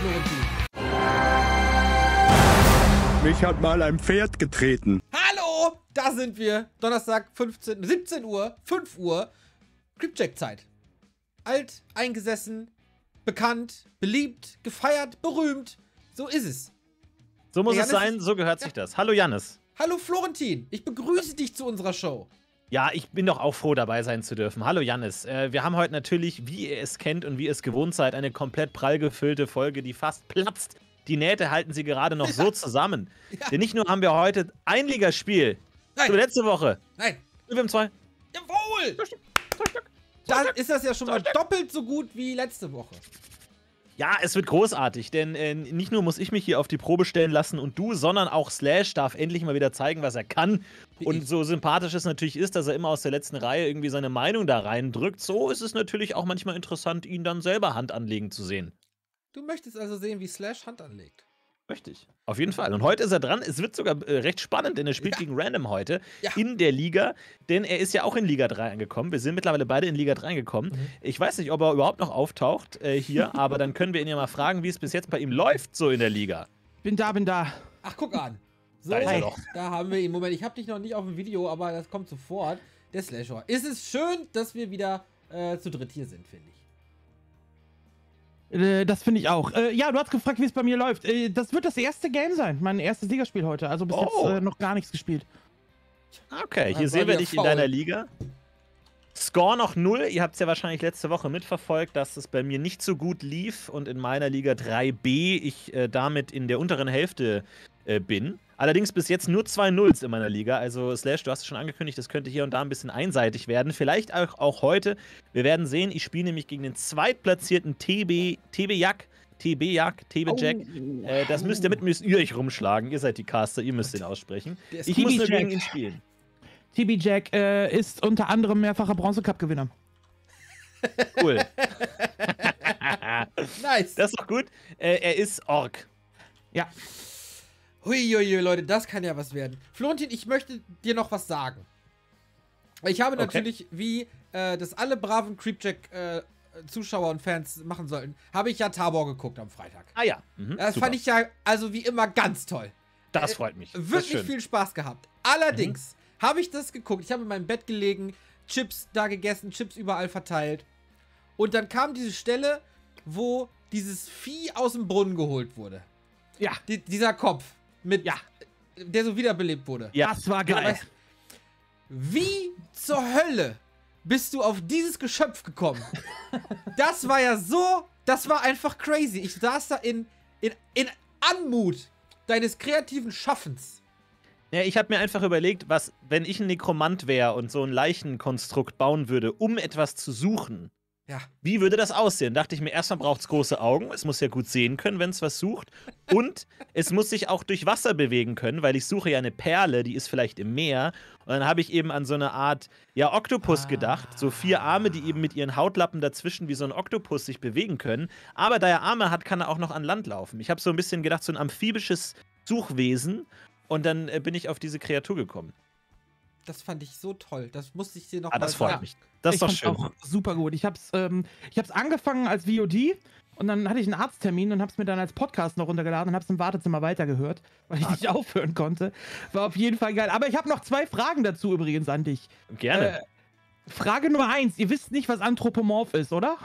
Florentin. Mich hat mal ein Pferd getreten. Hallo, da sind wir. Donnerstag, 17 Uhr, 5 Uhr. Creepjack-Zeit. Alt, eingesessen, bekannt, beliebt, gefeiert, berühmt. So ist es. So muss Jannis es sein, so gehört sich das. Hallo Jannis. Hallo Florentin, ich begrüße dich zu unserer Show. Ja, ich bin doch auch froh, dabei sein zu dürfen. Hallo Jannis. Wir haben heute natürlich, wie ihr es kennt und wie ihr es gewohnt seid, eine komplett prall gefüllte Folge, die fast platzt. Die Nähte halten sie gerade noch so zusammen. Ja. Denn nicht nur haben wir heute ein Ligaspiel, Nein. so letzte Woche. Nein. Wir haben 2. Jawohl! Dann ist das ja schon mal doppelt so gut wie letzte Woche. Ja, es wird großartig, denn nicht nur muss ich mich hier auf die Probe stellen lassen und du, sondern auch Slash darf endlich mal wieder zeigen, was er kann. Und so sympathisch es natürlich ist, dass er immer aus der letzten Reihe irgendwie seine Meinung da reindrückt, so ist es natürlich auch manchmal interessant, ihn dann selber Hand anlegen zu sehen. Du möchtest also sehen, wie Slash Hand anlegt. Möchte ich. Auf jeden Fall. Und heute ist er dran. Es wird sogar recht spannend, denn er spielt gegen Random heute in der Liga. Denn er ist ja auch in Liga 3 angekommen. Wir sind mittlerweile beide in Liga 3 angekommen. Ich weiß nicht, ob er überhaupt noch auftaucht hier, aber dann können wir ihn ja mal fragen, wie es bis jetzt bei ihm läuft, so in der Liga. Bin da. Ach, guck an. So, Da ist er doch. da haben wir ihn. Moment, ich habe dich noch nicht auf dem Video, aber das kommt sofort. Der Slasher. Ist es schön, dass wir wieder zu dritt hier sind, finde ich. Das finde ich auch. Ja, du hast gefragt, wie es bei mir läuft. Das wird das erste Game sein. Mein erstes Ligaspiel heute. Also bis jetzt noch gar nichts gespielt. Okay, hier war sehen wir wieder dich in faul. deiner Liga. Score noch 0. Ihr habt es ja wahrscheinlich letzte Woche mitverfolgt, dass es bei mir nicht so gut lief und in meiner Liga 3B ich damit in der unteren Hälfte bin. Allerdings bis jetzt nur 2 Nulls in meiner Liga. Also Slash, du hast es schon angekündigt, das könnte hier und da ein bisschen einseitig werden. Vielleicht auch heute. Wir werden sehen. Ich spiele nämlich gegen den zweitplatzierten TB-Jack. Das müsst ihr euch rumschlagen. Ihr seid die Caster, ihr müsst den aussprechen. Ich muss nur gegen ihn spielen. TB Jack ist unter anderem mehrfacher Bronze-Cup-Gewinner. Cool. Nice. Das ist doch gut. Er ist Ork. Ja. Huiuiui, Leute, das kann ja was werden. Florentin, ich möchte dir noch was sagen. Ich habe natürlich, wie das alle braven Creepjack-Zuschauer und Fans machen sollten, habe ich ja Tabor geguckt am Freitag. Ah ja. Das super. fand ich ja, also wie immer, ganz toll. Das freut mich. Wirklich viel Spaß gehabt. Allerdings habe ich das geguckt. Ich habe in meinem Bett gelegen, Chips da gegessen, Chips überall verteilt. Und dann kam diese Stelle, wo dieses Vieh aus dem Brunnen geholt wurde. Ja. Dieser Kopf, der so wiederbelebt wurde. Ja. Das war geil. Weißt, wie zur Hölle bist du auf dieses Geschöpf gekommen? Das war ja so, das war einfach crazy. Ich saß da in Anmut deines kreativen Schaffens. Ja, ich habe mir einfach überlegt, was, wenn ich ein Nekromant wäre und so ein Leichenkonstrukt bauen würde, um etwas zu suchen, Ja. wie würde das aussehen? Dachte ich mir, erstmal braucht es große Augen, es muss ja gut sehen können, wenn es was sucht. Und es muss sich auch durch Wasser bewegen können, weil ich suche ja eine Perle, die ist vielleicht im Meer. Und dann habe ich eben an so eine Art, Oktopus gedacht. So 4 Arme, die eben mit ihren Hautlappen dazwischen wie so ein Oktopus sich bewegen können. Aber da er Arme hat, kann er auch noch an Land laufen. Ich habe so ein bisschen gedacht, so ein amphibisches Suchwesen. Und dann bin ich auf diese Kreatur gekommen. Das fand ich so toll. Das musste ich dir noch Ah, mal das freut sagen. mich. Das ist doch fand's schön. auch super gut. Ich hab's angefangen als VOD und dann hatte ich einen Arzttermin und hab's mir dann als Podcast noch runtergeladen und hab's im Wartezimmer weitergehört, weil ich nicht aufhören konnte. War auf jeden Fall geil. Aber ich habe noch 2 Fragen dazu übrigens an dich. Gerne. Frage Nummer 1. Ihr wisst nicht, was Anthropomorph ist, oder?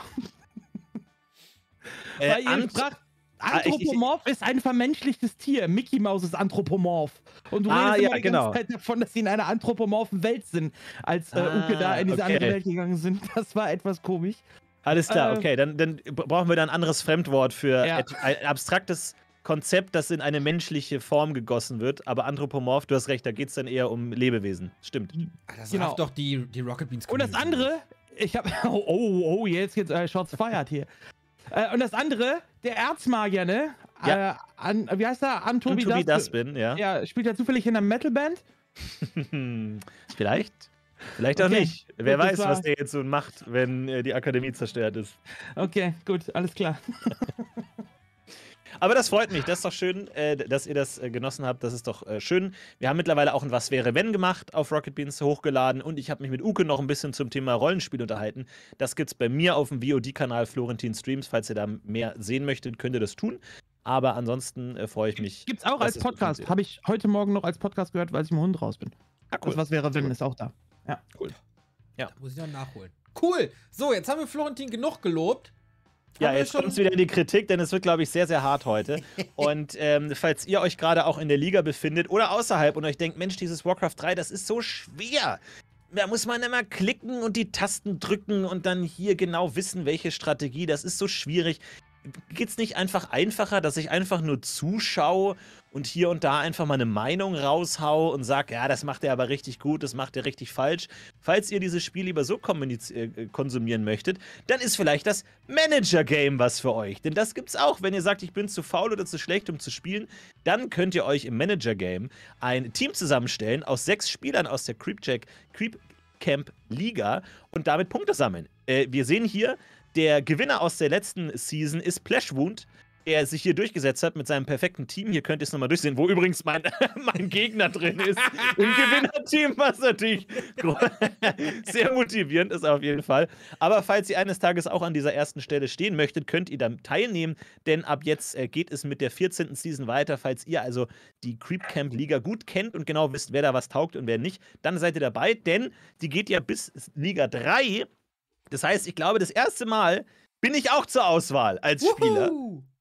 Weil ihr fragt, Anthropomorph ist ein vermenschlichtes Tier. Mickey Mouse ist Anthropomorph. Und du redest immer die ganze Zeit davon, dass sie in einer anthropomorphen Welt sind, als Uke da in diese andere Welt gegangen sind. Das war etwas komisch. Alles klar, okay. Dann brauchen wir da ein anderes Fremdwort für ein abstraktes Konzept, das in eine menschliche Form gegossen wird. Aber Anthropomorph, du hast recht, da geht es dann eher um Lebewesen. Stimmt. Das sagt doch die Rocket Beans Und das andere, ich habe jetzt Shots fired hier. Und das andere, der Erzmagier, ne? Ja. Wie heißt er? Antobi Dustbin, ja. Ja, spielt er zufällig in einer Metalband? Vielleicht auch nicht. Wer Gut, weiß, was der jetzt so macht, wenn die Akademie zerstört ist. Okay, gut, alles klar. Aber das freut mich. Das ist doch schön, dass ihr das genossen habt. Das ist doch schön. Wir haben mittlerweile auch ein Was wäre wenn gemacht auf Rocket Beans hochgeladen und ich habe mich mit Uke noch ein bisschen zum Thema Rollenspiel unterhalten. Das gibt's bei mir auf dem VOD-Kanal Florentin Streams. Falls ihr da mehr sehen möchtet, könnt ihr das tun. Aber ansonsten freue ich mich. Gibt's auch als Podcast. Habe ich heute Morgen noch als Podcast gehört, weil ich mit dem Hund raus bin. Ah, cool. Das Was wäre wenn ist auch da. Ja. Cool. Ja. Da muss ich noch nachholen. Cool. So, jetzt haben wir Florentin genug gelobt. Ja, jetzt kommt es wieder in die Kritik, denn es wird, glaube ich, sehr, sehr hart heute. Und falls ihr euch gerade auch in der Liga befindet oder außerhalb und euch denkt, Mensch, dieses Warcraft 3, das ist so schwer. Da muss man immer klicken und die Tasten drücken und dann hier genau wissen, welche Strategie. Das ist so schwierig. Geht's nicht einfach einfacher, dass ich einfach nur zuschaue und hier und da einfach mal eine Meinung raushau und sage, ja, das macht er aber richtig gut, das macht er richtig falsch. Falls ihr dieses Spiel lieber so konsumieren möchtet, dann ist vielleicht das Manager-Game was für euch. Denn das gibt's auch. Wenn ihr sagt, ich bin zu faul oder zu schlecht, um zu spielen, dann könnt ihr euch im Manager-Game ein Team zusammenstellen aus 6 Spielern aus der Creep Camp Liga und damit Punkte sammeln. Wir sehen hier, der Gewinner aus der letzten Season ist Plashwound, der sich hier durchgesetzt hat mit seinem perfekten Team. Hier könnt ihr es nochmal durchsehen, wo übrigens mein Gegner drin ist. Im Gewinnerteam, was natürlich sehr motivierend ist auf jeden Fall. Aber falls ihr eines Tages auch an dieser ersten Stelle stehen möchtet, könnt ihr dann teilnehmen, denn ab jetzt geht es mit der 14. Season weiter. Falls ihr also die Creep Camp Liga gut kennt und genau wisst, wer da was taugt und wer nicht, dann seid ihr dabei, denn die geht ja bis Liga 3. Das heißt, ich glaube, das erste Mal bin ich auch zur Auswahl als Spieler.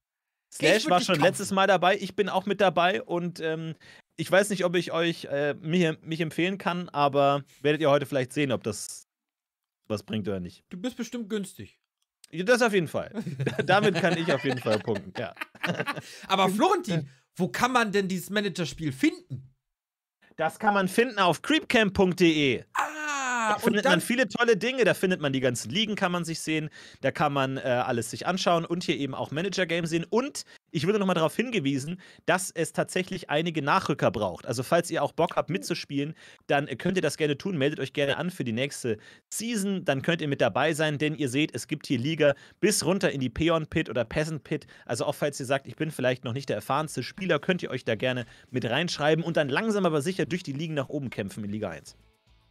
Slash war schon letztes Mal dabei, ich bin auch mit dabei und ich weiß nicht, ob ich euch mich empfehlen kann, aber werdet ihr heute vielleicht sehen, ob das was bringt oder nicht. Du bist bestimmt günstig. Das auf jeden Fall. Damit kann ich auf jeden Fall punkten, ja. Aber Florentin, wo kann man denn dieses Managerspiel finden? Das kann man finden auf creepcamp.de. Da findet man viele tolle Dinge, da findet man die ganzen Ligen, kann man sich sehen, da kann man alles sich anschauen und hier eben auch Manager-Games sehen. Und ich würde nochmal darauf hingewiesen, dass es tatsächlich einige Nachrücker braucht. Also falls ihr auch Bock habt mitzuspielen, dann könnt ihr das gerne tun, meldet euch gerne an für die nächste Season, dann könnt ihr mit dabei sein, denn ihr seht, es gibt hier Liga bis runter in die Peon Pit oder Peasant Pit. Also auch falls ihr sagt, ich bin vielleicht noch nicht der erfahrenste Spieler, könnt ihr euch da gerne mit reinschreiben und dann langsam aber sicher durch die Ligen nach oben kämpfen in Liga 1.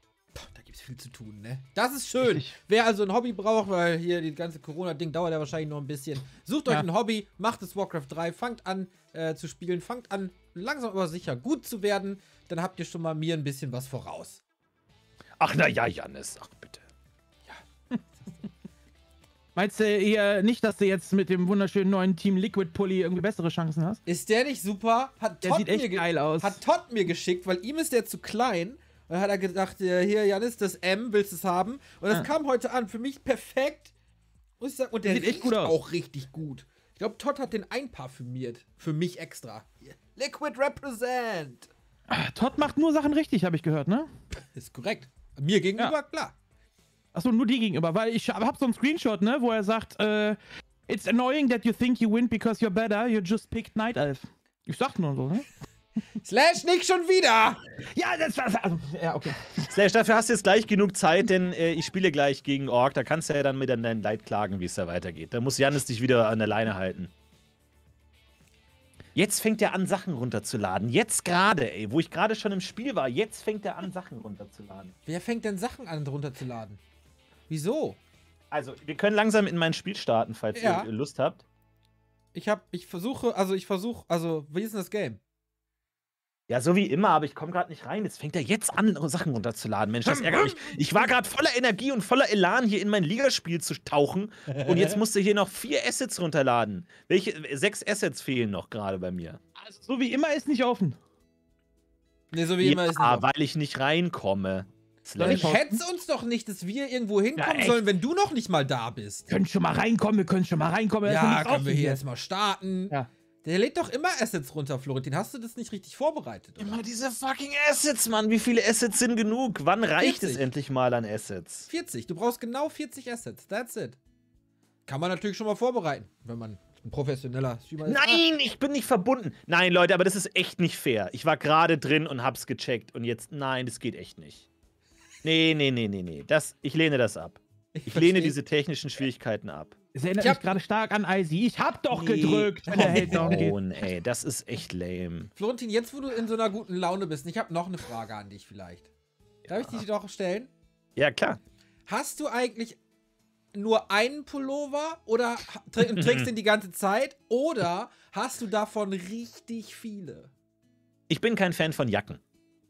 Da gibt's viel zu tun, ne? Das ist schön. Richtig. Wer also ein Hobby braucht, weil hier die ganze Corona-Ding dauert ja wahrscheinlich noch ein bisschen. Sucht euch ein Hobby, macht das Warcraft 3, fangt an zu spielen, fangt an langsam aber sicher gut zu werden. Dann habt ihr schon mal mir ein bisschen was voraus. Ach na ja, Jannis, ach bitte. Ja. Meinst du eher nicht, dass du jetzt mit dem wunderschönen neuen Team Liquid Pulli irgendwie bessere Chancen hast? Ist der nicht super? Der sieht echt geil aus. Hat Todd mir geschickt, weil ihm ist der zu klein. Und dann hat er gedacht, hier, Jannis, das M, willst du es haben? Und das kam heute an. Für mich perfekt. Muss ich sagen. Und der sieht echt gut aus. Auch richtig gut. Ich glaube, Todd hat den einparfümiert. Für mich extra. Liquid Represent. Todd macht nur Sachen richtig, habe ich gehört, ne? Ist korrekt. Mir gegenüber, klar. Achso, nur die gegenüber. Weil ich hab so einen Screenshot, ne, wo er sagt, it's annoying that you think you win because you're better. You just picked Night Elf. Ich sag nur so, ne? Slash, nicht schon wieder! Ja, das war's. Also, ja, okay. Slash, dafür hast du jetzt gleich genug Zeit, denn ich spiele gleich gegen Ork. Da kannst du ja dann mit an dein Leid klagen, wie es da weitergeht. Da muss Jannis dich wieder an der Leine halten. Jetzt fängt er an, Sachen runterzuladen. Jetzt gerade, ey, wo ich gerade schon im Spiel war. Jetzt fängt er an, Sachen runterzuladen. Wer fängt denn Sachen an, runterzuladen? Wieso? Also, wir können langsam in mein Spiel starten, falls ihr Lust habt. Ich versuche, wie ist denn das Game? Ja, so wie immer, aber ich komme gerade nicht rein. Jetzt fängt er jetzt an, Sachen runterzuladen. Mensch, das ärgert mich. Ich war gerade voller Energie und voller Elan, hier in mein Ligaspiel zu tauchen. Und jetzt musste hier noch 4 Assets runterladen. 6 Assets fehlen noch gerade bei mir. Also, so wie immer ist nicht offen. Ne, so wie immer ist nicht offen. Weil ich nicht reinkomme. Ich hetze uns doch nicht, dass wir irgendwo hinkommen sollen, wenn du noch nicht mal da bist. Wir können schon mal reinkommen. Ja, können wir hier jetzt mal starten. Ja. Der lädt doch immer Assets runter, Florentin. Hast du das nicht richtig vorbereitet, oder? Immer diese fucking Assets, Mann. Wie viele Assets sind genug? Wann reicht 40. es endlich mal an Assets? 40. Du brauchst genau 40 Assets. That's it. Kann man natürlich schon mal vorbereiten, wenn man ein professioneller Streamer ist. Nein, ich bin nicht verbunden. Nein, Leute, aber das ist echt nicht fair. Ich war gerade drin und hab's gecheckt. Und jetzt, nein, das geht echt nicht. Nee. Ich lehne das ab. Ich lehne diese technischen Schwierigkeiten ab. Es erinnert mich gerade stark an Icy. Ich hab doch gedrückt, wenn der Held down geht. Ey, das ist echt lame. Florentin, jetzt wo du in so einer guten Laune bist, ich habe noch eine Frage an dich vielleicht. Darf ich die doch stellen? Ja, klar. Hast du eigentlich nur einen Pullover oder trägst den die ganze Zeit oder hast du davon richtig viele? Ich bin kein Fan von Jacken.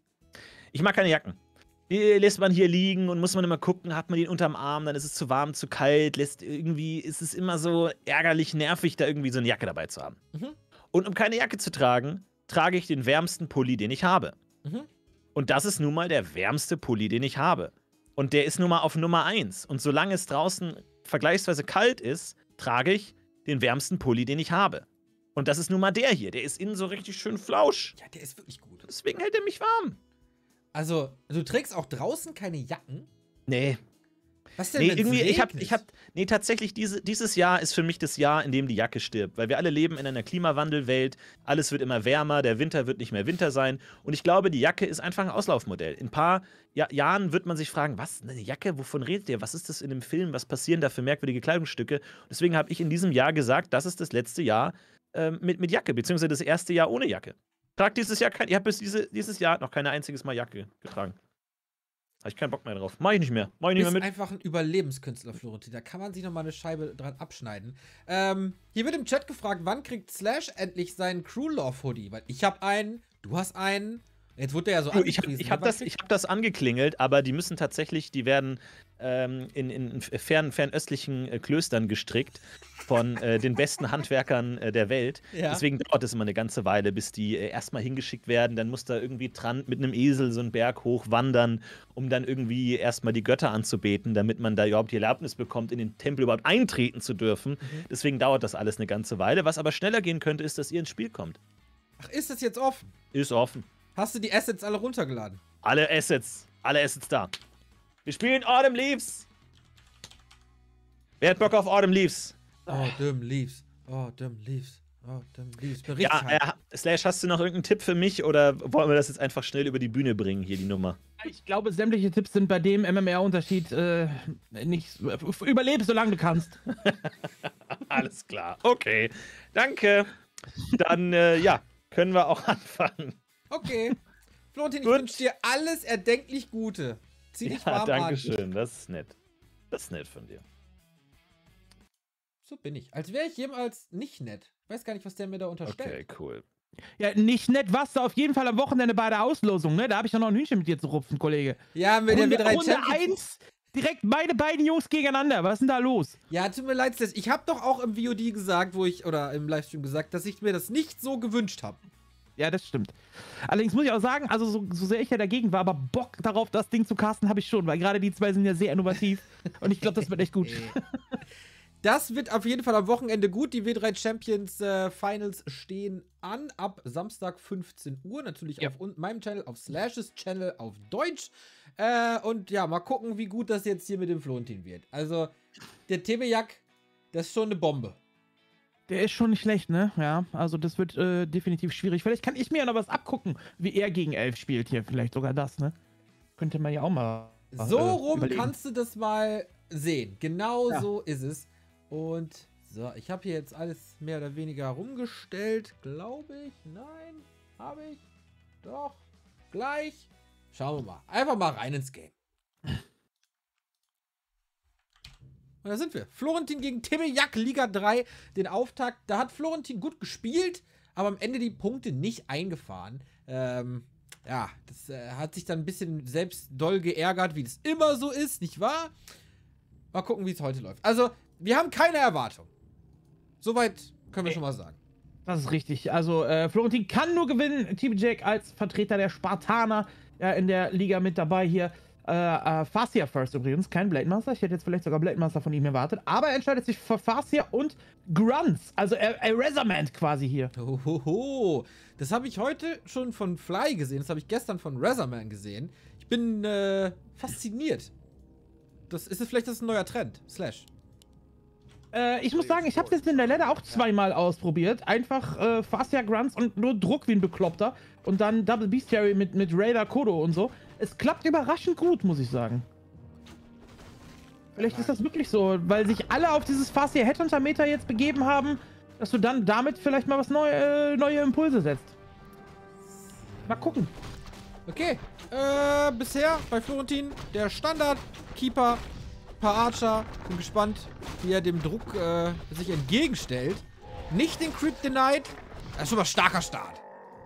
Ich mag keine Jacken. Die lässt man hier liegen und muss man immer gucken, hat man den unterm Arm, dann ist es zu warm, zu kalt, irgendwie ist es immer so ärgerlich, nervig, da irgendwie so eine Jacke dabei zu haben. Mhm. Und um keine Jacke zu tragen, trage ich den wärmsten Pulli, den ich habe. Mhm. Und das ist nun mal der wärmste Pulli, den ich habe. Und der ist nun mal auf Nummer 1. Und solange es draußen vergleichsweise kalt ist, trage ich den wärmsten Pulli, den ich habe. Und das ist nun mal der hier. Der ist innen so richtig schön flausch. Ja, der ist wirklich gut. Deswegen hält er mich warm. Also, du trägst auch draußen keine Jacken? Nee. Was denn, irgendwie, tatsächlich, dieses Jahr ist für mich das Jahr, in dem die Jacke stirbt. Weil wir alle leben in einer Klimawandelwelt, alles wird immer wärmer, der Winter wird nicht mehr Winter sein. Und ich glaube, die Jacke ist einfach ein Auslaufmodell. In ein paar Jahren wird man sich fragen, was, eine Jacke, wovon redet ihr? Was ist das in dem Film? Was passieren da für merkwürdige Kleidungsstücke? Und deswegen habe ich in diesem Jahr gesagt, das ist das letzte Jahr mit Jacke, beziehungsweise das erste Jahr ohne Jacke. Tragt dieses Jahr ich habe bis dieses Jahr noch kein einziges Mal Jacke getragen. Habe ich keinen Bock mehr drauf. Mach ich nicht mehr. Mach ich nicht mehr mit. Ist einfach ein Überlebenskünstler, Florentin. Da kann man sich noch mal eine Scheibe dran abschneiden. Hier wird im Chat gefragt, wann kriegt Slash endlich seinen Crew-Love-Hoodie? Weil ich habe einen, du hast einen. Jetzt wurde der ja so angepriesen. Ich hab das angeklingelt, aber die müssen tatsächlich, die werden in fernöstlichen Klöstern gestrickt von den besten Handwerkern der Welt. Ja. Deswegen dauert es immer eine ganze Weile, bis die erstmal hingeschickt werden. Dann muss da irgendwie mit einem Esel so einen Berg hochwandern, um dann irgendwie erstmal die Götter anzubeten, damit man da überhaupt die Erlaubnis bekommt, in den Tempel überhaupt eintreten zu dürfen. Mhm. Deswegen dauert das alles eine ganze Weile. Was aber schneller gehen könnte, ist, dass ihr ins Spiel kommt. Ach, ist das jetzt offen? Ist offen. Hast du die Assets alle runtergeladen? Alle Assets da. Wir spielen Autumn Leaves. Wer hat Bock auf Autumn Leaves? Autumn Leaves. Autumn Leaves. Autumn Leaves. Ja, Slash, hast du noch irgendeinen Tipp für mich oder wollen wir das jetzt einfach schnell über die Bühne bringen, hier die Nummer? Ich glaube, sämtliche Tipps sind bei dem MMR-Unterschied nicht. Überlebe, solange du kannst. Alles klar. Okay. Danke. Dann, können wir auch anfangen. Okay. Florentin, ich wünsche dir alles erdenklich Gute. Zieh dich warm an. Danke schön. Das ist nett. Das ist nett von dir. So bin ich. Als wäre ich jemals nicht nett. Ich weiß gar nicht, was der mir da unterstellt. Okay, cool. Ja, nicht nett warst du auf jeden Fall am Wochenende bei der Auslosung, ne? Da habe ich ja noch ein Hühnchen mit dir zu rupfen, Kollege. Ja, mit der W3 Runde 1, direkt meine beiden Jungs gegeneinander. Was ist denn da los? Ja, tut mir leid, ich habe doch auch im VOD gesagt, oder im Livestream gesagt, dass ich mir das nicht so gewünscht habe. Ja, das stimmt. Allerdings muss ich auch sagen, also so sehr ich ja dagegen war, aber Bock darauf, das Ding zu casten, habe ich schon, weil gerade die zwei sind ja sehr innovativ und ich glaube, das wird echt gut. Das wird auf jeden Fall am Wochenende gut. Die W3 Champions Finals stehen an, ab Samstag 15 Uhr. Natürlich auf meinem Channel, auf Slash's Channel auf Deutsch. Und ja, mal gucken, wie gut das jetzt hier mit dem Florentin wird. Also, der Tebejak, das ist schon eine Bombe. Der ist schon nicht schlecht, ne? Ja, also das wird definitiv schwierig. Vielleicht kann ich mir ja noch was abgucken, wie er gegen Elf spielt hier. Vielleicht sogar das, ne? Könnte man ja auch mal so rum überlegen. Kannst du das mal sehen. Genau so ist es. Und so, ich habe hier jetzt alles mehr oder weniger rumgestellt. Glaube ich. Nein. Habe ich. Doch. Gleich. Schauen wir mal. Einfach mal rein ins Game. Und da sind wir. Florentin gegen Tebejak, Liga 3, den Auftakt. Da hat Florentin gut gespielt, aber am Ende die Punkte nicht eingefahren. Ja, das hat sich dann ein bisschen selbst doll geärgert, wie das immer so ist, nicht wahr? Mal gucken, wie es heute läuft. Also, wir haben keine Erwartung. Soweit können wir schon mal sagen. Das ist richtig. Also, Florentin kann nur gewinnen. Tebejak als Vertreter der Spartaner in der Liga mit dabei hier. Farseer first übrigens, kein Blade Master. Ich hätte jetzt vielleicht sogar Blade Master von ihm erwartet. Aber er entscheidet sich für Farseer und Grunts. Also Razorman quasi hier. Hohoho. Das habe ich heute schon von Fly gesehen. Das habe ich gestern von Razorman gesehen. Ich bin fasziniert. Ist vielleicht ein neuer Trend? Slash. Ich muss sagen, ich habe es jetzt in der Ladder auch zweimal ausprobiert. Einfach Farseer Grunts und nur Druck wie ein Bekloppter. Und dann Double Bestiary mit Raider Kodo und so. Es klappt überraschend gut, muss ich sagen. Vielleicht ist das wirklich so, weil sich alle auf dieses Farseer Headhunter-Meter jetzt begeben haben, dass du dann damit vielleicht mal was neue Impulse setzt. Mal gucken. Okay, bisher bei Florentin der Standard-Keeper, paar Archer. Bin gespannt, wie er dem Druck sich entgegenstellt. Nicht den Creep Denied. Das ist schon mal starker Start.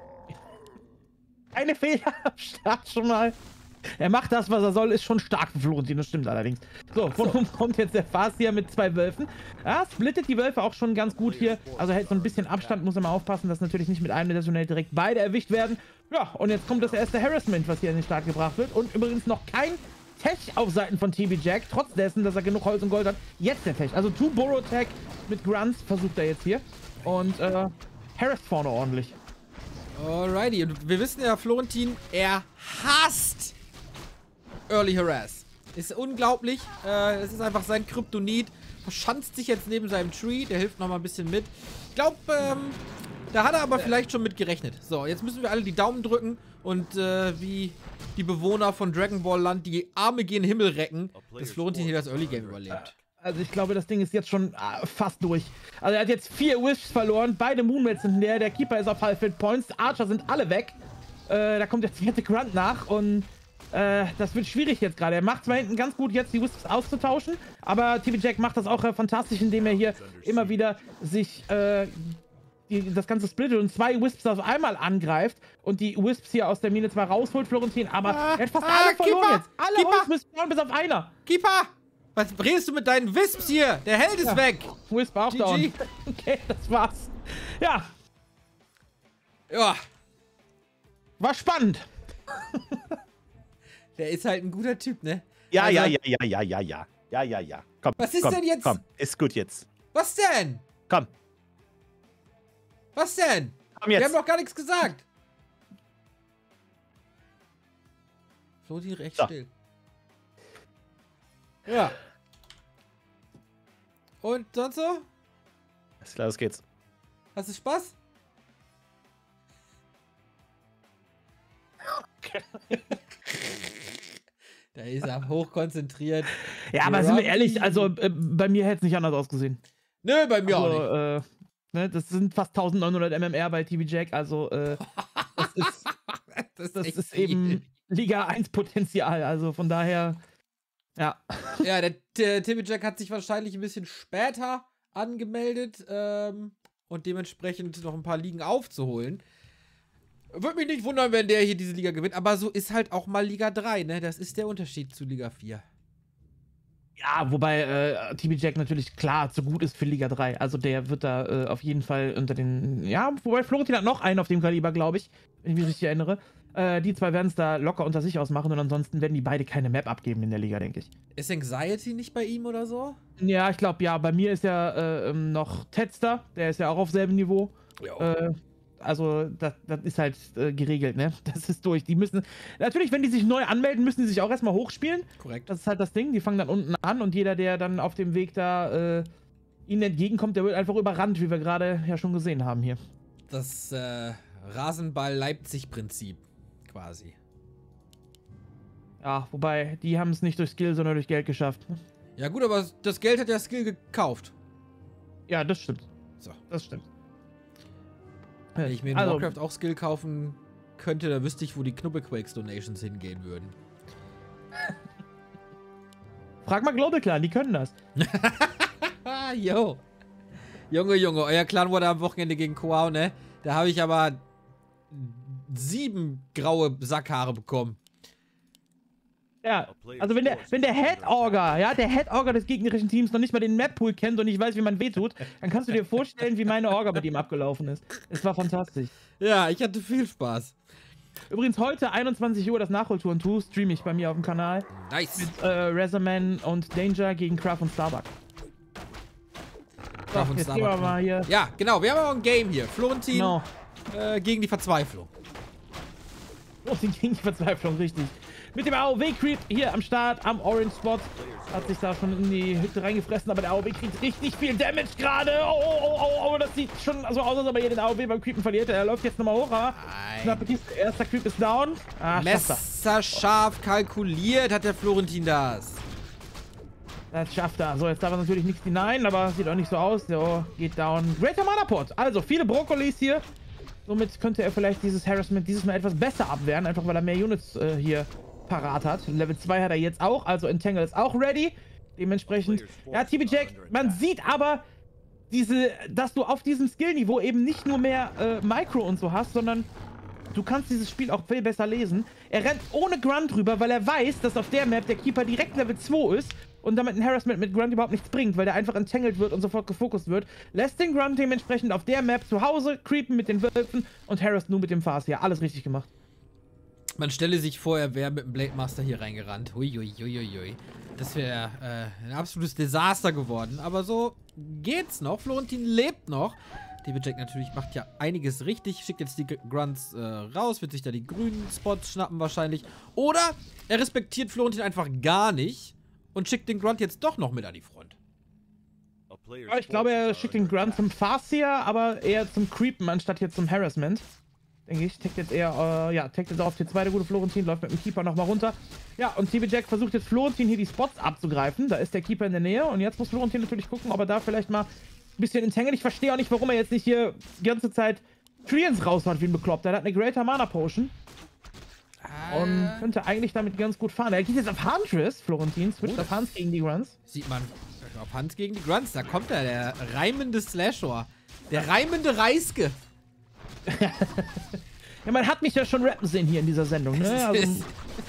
Eine Fehler am Start schon mal. Er macht das, was er soll, ist schon stark für Florentin, das stimmt allerdings. So, von oben kommt jetzt der Farseer mit 2 Wölfen. Ja, splittet die Wölfe auch schon ganz gut hier. Also hält so ein bisschen Abstand, muss er mal aufpassen, dass natürlich nicht mit einem Detonate direkt beide erwischt werden. Ja, und jetzt kommt das erste Harassment, was hier in den Start gebracht wird. Und übrigens noch kein Tech auf Seiten von TB Jack, trotz dessen, dass er genug Holz und Gold hat. Jetzt der Tech, also 2 Burrow Tech mit Grunts versucht er jetzt hier. Und harassed vorne ordentlich. Alrighty, und wir wissen ja, Florentin, er hasst Early Harass. Ist unglaublich. Es ist einfach sein Kryptonit. Verschanzt sich jetzt neben seinem Tree. Der hilft nochmal ein bisschen mit. Ich glaube, da hat er aber vielleicht schon mit gerechnet. So, jetzt müssen wir alle die Daumen drücken und wie die Bewohner von Dragon Ball Land die Arme gen Himmel recken, dass Florentin hier das Early Game überlebt. Also ich glaube, das Ding ist jetzt schon fast durch. Also er hat jetzt 4 Wisps verloren, beide Moonmats sind leer, der Keeper ist auf Half-Hit Points, Archer sind alle weg. Da kommt jetzt der Grunt nach und das wird schwierig jetzt gerade. Er macht zwar hinten ganz gut jetzt die Wisps auszutauschen, aber TB Jack macht das auch fantastisch, indem er hier immer wieder sich das ganze splittet und 2 Wisps auf einmal angreift und die Wisps hier aus der Mine zwar rausholt, Florentin, aber er hat fast alle verloren Keeper, jetzt. Alle Wisps verloren bis auf einer. Keeper! Was redest du mit deinen Wisps hier? Der Held ist weg! Wisp auch down. GG. Okay, das war's. Ja, Ja, war spannend. der ist halt ein guter Typ, ne? Ja. Komm, Was ist komm, denn jetzt? Komm, ist gut jetzt. Was denn? Komm, Was denn? komm Wir jetzt. haben doch gar nichts gesagt. Florentin recht So. still. Ja. Und sonst so? Alles klar, los geht's. Hast du Spaß? Da ist er hochkonzentriert. Ja, aber sind wir ehrlich, also bei mir hätte es nicht anders ausgesehen. Nö, bei mir auch nicht. Also, ne, das sind fast 1900 MMR bei TB Jack, also das ist echt ist viel. eben Liga 1 Potenzial, also von daher, ja. Ja, der Timmy Jack hat sich wahrscheinlich ein bisschen später angemeldet und dementsprechend noch ein paar Ligen aufzuholen. Würde mich nicht wundern, wenn der hier diese Liga gewinnt, aber so ist halt auch mal Liga 3, ne? Das ist der Unterschied zu Liga 4. Ja, wobei TB Jack natürlich klar zu gut ist für Liga 3. Also der wird da auf jeden Fall unter den. Ja, wobei Florentin hat noch einen auf dem Kaliber, glaube ich, wenn ich mich richtig erinnere. Die zwei werden es da locker unter sich ausmachen und ansonsten werden die beide keine Map abgeben in der Liga, denke ich. Ist Anxiety nicht bei ihm oder so? Ja, ich glaube, ja, bei mir ist ja noch Tedster, der ist ja auch auf selben Niveau. Ja. Also, das ist halt geregelt, ne? Das ist durch. Die müssen. Natürlich, wenn die sich neu anmelden, müssen die sich auch erstmal hochspielen. Korrekt. Das ist halt das Ding. Die fangen dann unten an und jeder, der dann auf dem Weg da ihnen entgegenkommt, der wird einfach überrannt, wie wir gerade ja schon gesehen haben hier. Das Rasenball-Leipzig-Prinzip quasi. Ja, wobei, die haben es nicht durch Skill, sondern durch Geld geschafft. Ja gut, aber das Geld hat ja Skill gekauft. Ja, das stimmt. So. Das stimmt. Wenn ich mir in Also- Warcraft auch Skill kaufen könnte, dann wüsste ich, wo die Knubbelquakes-Donations hingehen würden. Frag mal Global Clan, die können das. Ah, yo. Junge, euer Clan wurde am Wochenende gegen Koau, ne? Da habe ich aber 7 graue Sackhaare bekommen. Ja, also wenn der Head-Orger, ja, der Head-Orger des gegnerischen Teams noch nicht mal den Map-Pool kennt und nicht weiß, wie man wehtut, dann kannst du dir vorstellen, wie meine Orga mit ihm abgelaufen ist. Es war fantastisch. Ja, ich hatte viel Spaß. Übrigens heute 21 Uhr das Nachholtouren-Tour streame ich bei mir auf dem Kanal. Nice. Rezaman und Danger gegen Craft und Starbuck. So, Craft und jetzt gehen Starbuck, wir mal hier. Ja, genau, wir haben auch ein Game hier. Florentin Genau. Gegen die Verzweiflung. Oh, die gegen die Verzweiflung, richtig. Mit dem AOW-Creep hier am Start, am Orange Spot. Hat sich da schon in die Hütte reingefressen, aber der AOW kriegt richtig viel Damage gerade. Oh, das sieht schon so aus, als ob er hier den AOW beim Creepen verliert. Er läuft jetzt nochmal hoch, aber knappe Kiste. Erster Creep ist down. Ah, schafft er. Messerscharf kalkuliert hat der Florentin das. Das schafft er. So, jetzt darf er natürlich nichts hinein, aber sieht auch nicht so aus. So, geht down. Greater Mana Pot. Also, viele Brokkolis hier. Somit könnte er vielleicht dieses Harassment dieses Mal etwas besser abwehren, einfach weil er mehr Units hier parat hat. Level 2 hat er jetzt auch, also Entangle ist auch ready. Dementsprechend, ja, TB Jack, man sieht aber dass du auf diesem Skillniveau eben nicht nur mehr Micro und so hast, sondern du kannst dieses Spiel auch viel besser lesen. Er rennt ohne Grunt rüber, weil er weiß, dass auf der Map der Keeper direkt Level 2 ist und damit ein Harassment mit Grunt überhaupt nichts bringt, weil der einfach entangled wird und sofort gefokust wird. Lässt den Grunt dementsprechend auf der Map zu Hause creepen mit den Wölfen und harasst nur mit dem Farseer. Alles richtig gemacht. Man stelle sich vor, er wäre mit dem Blade Master hier reingerannt. Huiuiuiui. Das wäre ein absolutes Desaster geworden. Aber so geht's noch. Florentin lebt noch. TB Jack natürlich macht ja einiges richtig. Schickt jetzt die Grunts raus. Wird sich da die grünen Spots schnappen wahrscheinlich. Oder er respektiert Florentin einfach gar nicht und schickt den Grunt jetzt doch noch mit an die Front. Ich glaube, er schickt den Grunt zum Farseer, aber eher zum Creepen, anstatt jetzt zum Harassment. Denke ich. Taggt jetzt eher, taggt jetzt auf T2, der gute Florentin, läuft mit dem Keeper nochmal runter. Ja, und TB Jack versucht jetzt Florentin hier die Spots abzugreifen. Da ist der Keeper in der Nähe und jetzt muss Florentin natürlich gucken, ob er da vielleicht mal ein bisschen entangled. Ich verstehe auch nicht, warum er jetzt nicht hier die ganze Zeit Treants raushaut wie ein Bekloppter. Er hat eine Greater Mana Potion. Und könnte eigentlich damit ganz gut fahren. Er geht jetzt auf Huntress, Florentin, switcht auf Hans gegen die Grunts. Sieht man auf Hans gegen die Grunts. Da kommt er, der reimende Slashor. Der reimende Reiske. Ja, man hat mich ja schon rappen sehen hier in dieser Sendung, ne? Also,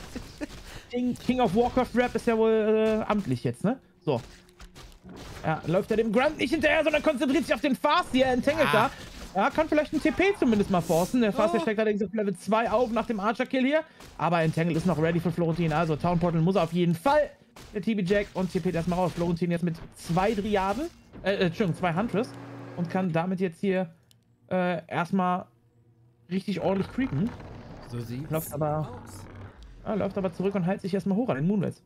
King of Warcraft Rap ist ja wohl amtlich jetzt, ne? So. Ja, läuft er dem Grunt nicht hinterher, sondern konzentriert sich auf den Farseer, entangelt da. Ja, kann vielleicht ein TP zumindest mal forcen. Der Farseer steigt allerdings auf Level 2 auf nach dem Archer-Kill hier. Aber Entangle ist noch ready für Florentin. Also Town Portal muss er auf jeden Fall. Der TB Jack und TP erstmal raus. Florentin jetzt mit 2 Dryaden. Entschuldigung, 2 Huntress. Und kann damit jetzt hier erstmal richtig ordentlich creepen. So sieht's läuft aber zurück und heilt sich erstmal hoch an den Moonlets.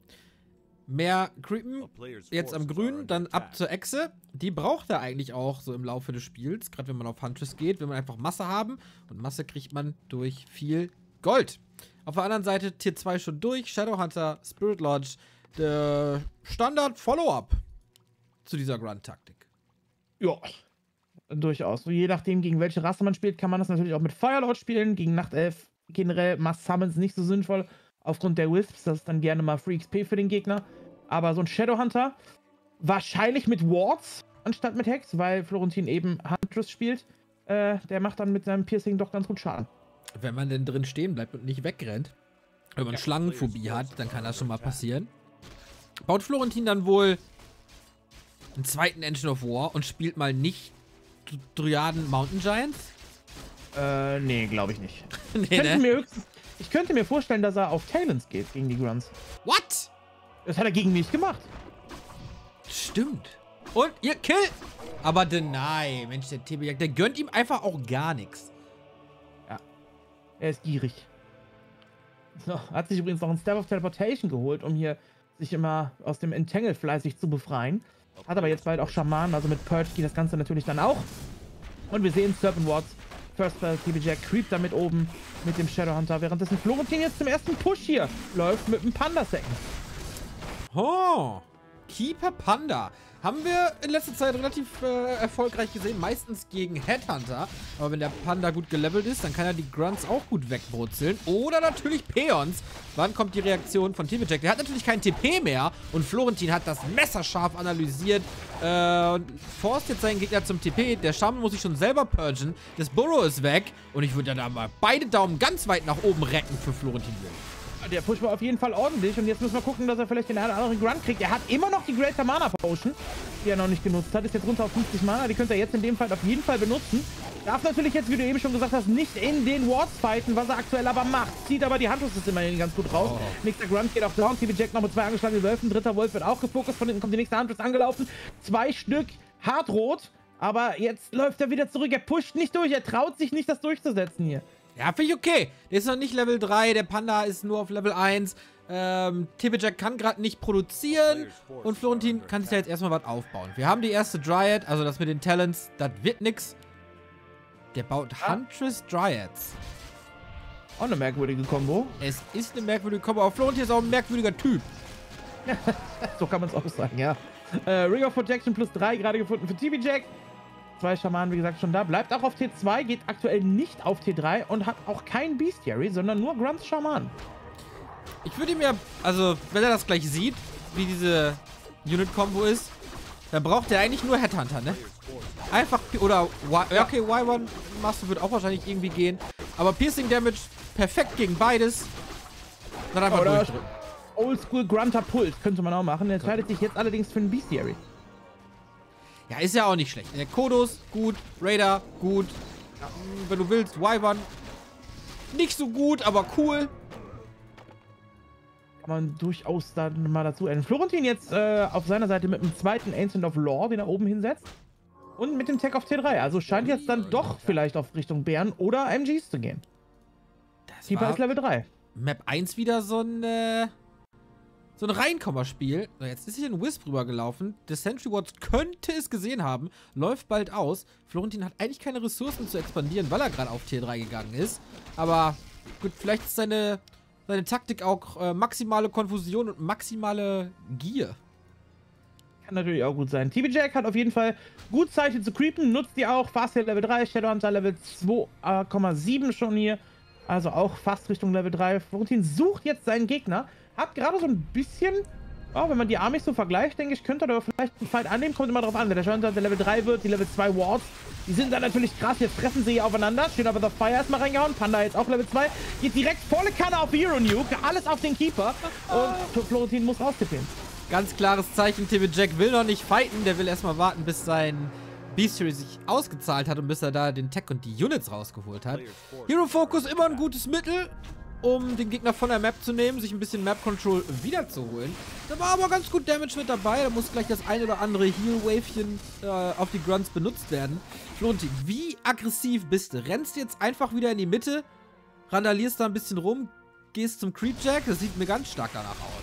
Mehr creepen, jetzt am Grün, dann ab zur Echse. Die braucht er eigentlich auch so im Laufe des Spiels, gerade wenn man auf Huntress geht, will man einfach Masse haben. Und Masse kriegt man durch viel Gold. Auf der anderen Seite Tier 2 schon durch, Shadowhunter, Spirit Lodge, der Standard-Follow-up zu dieser Grunt-Taktik. Ja, durchaus. So, je nachdem, gegen welche Rasse man spielt, kann man das natürlich auch mit Firelord spielen. Gegen Nachtelf generell Mass Summons nicht so sinnvoll, aufgrund der Wisps. Das ist dann gerne mal Free XP für den Gegner. Aber so ein Shadowhunter, wahrscheinlich mit Wards anstatt mit Hex, weil Florentin eben Huntress spielt. Der macht dann mit seinem Piercing doch ganz gut Schaden. Wenn man denn drin stehen bleibt und nicht wegrennt. Wenn man Schlangenphobie hat, dann kann das schon mal passieren. Baut Florentin dann wohl einen zweiten Engine of War und spielt mal nicht Dryaden Mountain Giants? Nee, glaube ich nicht. Nee, Ich könnte mir vorstellen, dass er auf Talents geht gegen die Grunts. What? Das hat er gegen mich gemacht. Stimmt. Und ihr Kill. Aber Deny, Mensch, der TB, der gönnt ihm einfach auch gar nichts. Ja. Er ist gierig. So, hat sich übrigens noch einen Staff of Teleportation geholt, um hier sich immer aus dem Entangle fleißig zu befreien. Hat aber jetzt bald auch Schamanen, also mit Purge geht das Ganze natürlich dann auch. Und wir sehen Serpent Wards. First Spell, TB Jack creept damit oben mit dem Shadowhunter, währenddessen Florentin jetzt zum ersten Push hier läuft mit dem Panda-Second. Oh, Keeper Panda. Haben wir in letzter Zeit relativ erfolgreich gesehen, meistens gegen Headhunter. Aber wenn der Panda gut gelevelt ist, dann kann er die Grunts auch gut wegbrutzeln. Oder natürlich Peons. Wann kommt die Reaktion von TB Jack? Der hat natürlich kein TP mehr und Florentin hat das messerscharf analysiert und forst jetzt seinen Gegner zum TP. Der Shaman muss sich schon selber purgen. Das Burrow ist weg und ich würde da mal beide Daumen ganz weit nach oben recken für Florentin. Der Push war auf jeden Fall ordentlich und jetzt müssen wir gucken, dass er vielleicht den einen oder anderen Grunt kriegt. Er hat immer noch die Greater Mana Potion, die er noch nicht genutzt hat. Ist jetzt runter auf 50 Mana. Die könnte er jetzt in dem Fall auf jeden Fall benutzen. Darf natürlich jetzt, wie du eben schon gesagt hast, nicht in den Wards fighten, was er aktuell aber macht. Zieht aber die Huntress immerhin ganz gut raus. Nächster Grunt geht auch down. TB Jack noch mit 2 angeschlagenen Wölfen. Dritter Wolf wird auch gefokust. Von hinten kommt die nächste Huntress angelaufen. 2 Stück hart rot. Aber jetzt läuft er wieder zurück. Er pusht nicht durch. Er traut sich nicht, das durchzusetzen hier. Ja, finde ich okay. Der ist noch nicht Level 3, der Panda ist nur auf Level 1. TB Jack kann gerade nicht produzieren und Florentin kann sich da jetzt erstmal was aufbauen. Wir haben die erste Dryad, also das mit den Talents, das wird nix. Der baut Huntress Dryads. Auch eine merkwürdige Kombo. Es ist eine merkwürdige Kombo, aber Florentin ist auch ein merkwürdiger Typ. So kann man es auch sagen, ja. Ring of Protection plus 3 gerade gefunden für TB Jack. 2 Schamanen, wie gesagt, schon da. Bleibt auch auf T2, geht aktuell nicht auf T3 und hat auch kein Bestiary, sondern nur Grunts Schaman. Ich würde mir, also, wenn er das gleich sieht, wie diese Unit-Combo ist, dann braucht er eigentlich nur Headhunter, ne? Einfach, oder, okay, Y1 Master wird auch wahrscheinlich irgendwie gehen. Aber Piercing Damage perfekt gegen beides. Dann einfach durchdrücken. Oldschool Grunter Pult könnte man auch machen. Er entscheidet sich jetzt allerdings für einen Bestiary. Ja, ist ja auch nicht schlecht. Der Kodos, gut. Raider, gut. Wenn du willst, Y1. Nicht so gut, aber cool. Kann man durchaus dann mal dazu enden. Florentin jetzt auf seiner Seite mit dem zweiten Ancient of Law, den er oben hinsetzt. Und mit dem Tech auf T3. Also scheint jetzt dann doch vielleicht auf Richtung Bären oder MGs zu gehen. Keeper ist Level 3. Map 1 wieder so ein Reinkommerspiel. So, jetzt ist hier ein Wisp rübergelaufen. Der Sentry Watch könnte es gesehen haben. Läuft bald aus. Florentin hat eigentlich keine Ressourcen zu expandieren, weil er gerade auf Tier 3 gegangen ist. Aber gut, vielleicht ist seine Taktik auch maximale Konfusion und maximale Gier. Kann natürlich auch gut sein. TB Jack hat auf jeden Fall gut Zeit hier zu creepen. Nutzt die auch. Fast hier Level 3. Shadowhunter Level 2,7 schon hier. Also auch fast Richtung Level 3. Florentin sucht jetzt seinen Gegner. Hat gerade so ein bisschen, wenn man die Armys so vergleicht, denke ich, könnte er aber vielleicht einen Fight annehmen. Kommt immer drauf an. Wenn der Shadowhunter der Level 3 wird, die Level 2 Wards, die sind dann natürlich krass. Jetzt fressen sie hier aufeinander. Schön aber The Fire erstmal reingehauen. Panda jetzt auch Level 2. Geht direkt volle Kanne auf Hero Nuke. Alles auf den Keeper. Und Florentin muss raustippen. Ganz klares Zeichen. TB Jack will noch nicht fighten. Der will erstmal warten, bis sein Bestiary sich ausgezahlt hat und bis er da den Tech und die Units rausgeholt hat. Hero Focus immer ein gutes Mittel, um den Gegner von der Map zu nehmen, sich ein bisschen Map Control wiederzuholen. Da war aber ganz gut Damage mit dabei. Da muss gleich das ein oder andere Heal-Wavchen auf die Grunts benutzt werden. Florentin, wie aggressiv bist du? Rennst du jetzt einfach wieder in die Mitte, randalierst da ein bisschen rum, gehst zum Creep Jack? Das sieht mir ganz stark danach aus.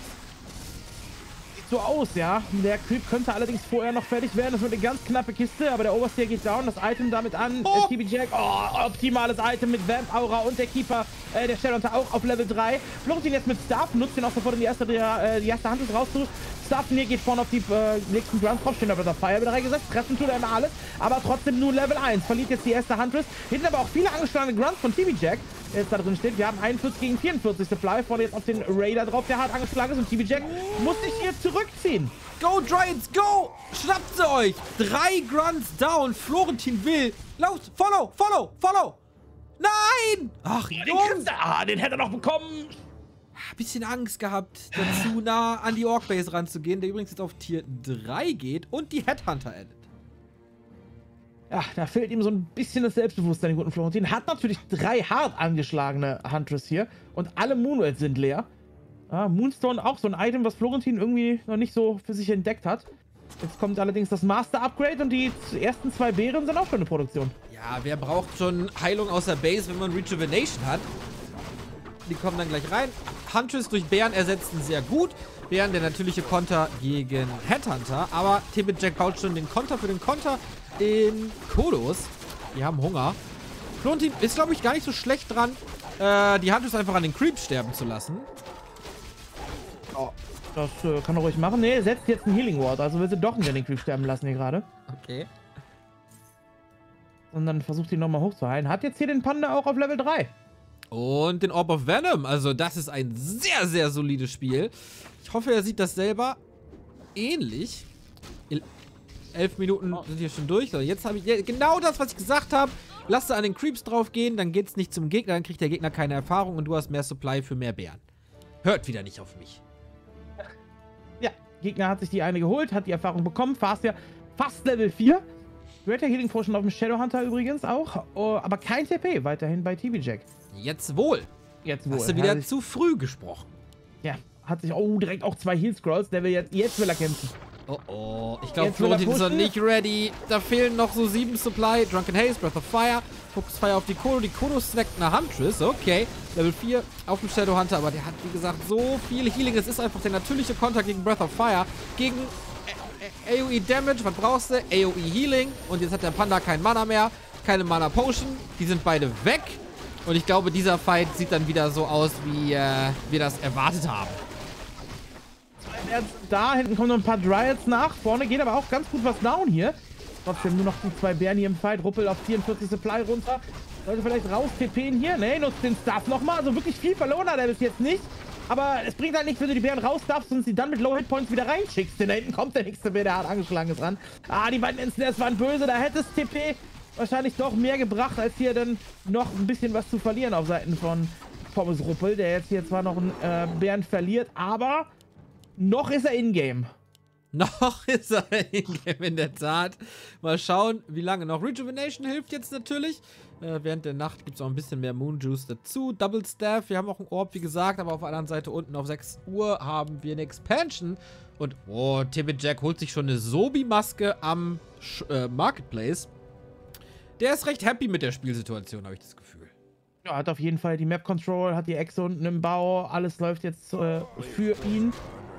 So aus, ja. Der Creep könnte allerdings vorher noch fertig werden. Das wird eine ganz knappe Kiste, aber der Oversteer geht down. Das Item damit an. TB Jack, optimales Item mit Vamp Aura und der Keeper, der Shadowhunter auch auf Level 3. Florentin jetzt mit Staff, nutzt ihn auch sofort in die erste Hand raus zu. Staffen hier geht vorne auf die nächsten Grunts drauf. Stehen aber der Fire wieder reingesetzt. Treffen tut er immer alles, aber trotzdem nur Level 1. Verliert jetzt die erste Huntress. Hinten aber auch viele angeschlagene Grunts von TB Jack. Jetzt da drin steht, wir haben 41 gegen 44 Supply, vorne jetzt auf den Raider drauf, der hart angeschlagen ist und TB Jack muss sich hier zurückziehen. Go, Dryads, go! Schnappt sie euch! 3 Grunts down, Florentin will. Los, follow! Nein! Ach, Jungs! Den hätte er noch bekommen. Bisschen Angst gehabt, dazu nah an die Orc-Base ranzugehen, der übrigens jetzt auf Tier 3 geht und die Headhunter addet. Ja, da fehlt ihm so ein bisschen das Selbstbewusstsein, den guten Florentin. Hat natürlich 3 hart angeschlagene Huntress hier und alle Moonwells sind leer. Moonstone auch so ein Item, was Florentin irgendwie noch nicht so für sich entdeckt hat. Jetzt kommt allerdings das Master-Upgrade und die ersten 2 Bären sind auch schon in Produktion. Ja, wer braucht schon Heilung aus der Base, wenn man Rejuvenation hat? Die kommen dann gleich rein. Huntress durch Bären ersetzen sehr gut. Bären der natürliche Konter gegen Headhunter. Aber TB Jack baut schon den Konter für den Konter in Kodos. Die haben Hunger. Florentin ist, glaube ich, gar nicht so schlecht dran, die Huntress einfach an den Creep sterben zu lassen. Oh, das kann er ruhig machen. Ne, setzt jetzt einen Healing Ward. Also will sie doch nicht an den Creep sterben lassen hier gerade. Okay. Und dann versucht ihn nochmal hochzuheilen. Hat jetzt hier den Panda auch auf Level 3. Und den Orb of Venom. Also das ist ein sehr, sehr solides Spiel. Ich hoffe, er sieht das selber ähnlich. 11 Minuten sind hier schon durch. So, jetzt habe ich genau das, was ich gesagt habe. Lass da an den Creeps drauf gehen, dann geht's nicht zum Gegner, dann kriegt der Gegner keine Erfahrung und du hast mehr Supply für mehr Bären. Hört wieder nicht auf mich. Ja, Gegner hat sich die eine geholt, hat die Erfahrung bekommen. Fast Level 4. Greater Healing Potion auf dem Shadowhunter übrigens auch. Aber kein TP weiterhin bei TB Jack. Jetzt wohl. Hast du wieder zu früh gesprochen. Ja, hat sich direkt auch 2 Heal Scrolls. Der will jetzt will er kämpfen. Oh. Ich glaube, Florentin ist noch nicht ready. Da fehlen noch so 7 Supply. Drunken Haze, Breath of Fire. Focus Fire auf die Kodo. Die Kodo snackt eine Huntress. Okay. Level 4 auf dem Shadowhunter. Aber der hat, wie gesagt, so viel Healing. Es ist einfach der natürliche Konter gegen Breath of Fire. Gegen AoE Damage. Was brauchst du? AoE Healing. Und jetzt hat der Panda kein Mana mehr. Keine Mana Potion. Die sind beide weg. Und ich glaube, dieser Fight sieht dann wieder so aus, wie wir das erwartet haben. Da hinten kommen noch ein paar Dryads nach. Vorne geht aber auch ganz gut was down hier. Trotzdem nur noch die 2 Bären hier im Fight. Ruppel auf 44 Supply runter. Sollte vielleicht raus TPen hier. Ne, nutzt den Stuff nochmal. Also wirklich viel verloren hat er bis jetzt nicht. Aber es bringt halt nichts, wenn du die Bären raus darfst und sie dann mit Low Hitpoints wieder reinschickst. Denn da hinten kommt der nächste Bär, der hart angeschlagen ist ran. Ah, die beiden Ensnares waren böse. Da hätte es TP wahrscheinlich doch mehr gebracht, als hier dann noch ein bisschen was zu verlieren auf Seiten von Pommes Ruppel, der jetzt hier zwar noch einen Bären verliert, aber noch ist er in-game. Noch ist er in-game, in der Tat. Mal schauen, wie lange noch. Rejuvenation hilft jetzt natürlich. Während der Nacht gibt es auch ein bisschen mehr Moon Juice dazu. Double Staff, wir haben auch einen Orb, wie gesagt, aber auf der anderen Seite unten auf 6 Uhr haben wir eine Expansion. Und, oh, Jack holt sich schon eine Sobi-Maske am Marketplace. Der ist recht happy mit der Spielsituation, habe ich das Gefühl. Ja, hat auf jeden Fall die Map Control, hat die Echse unten im Bau, alles läuft jetzt für ihn.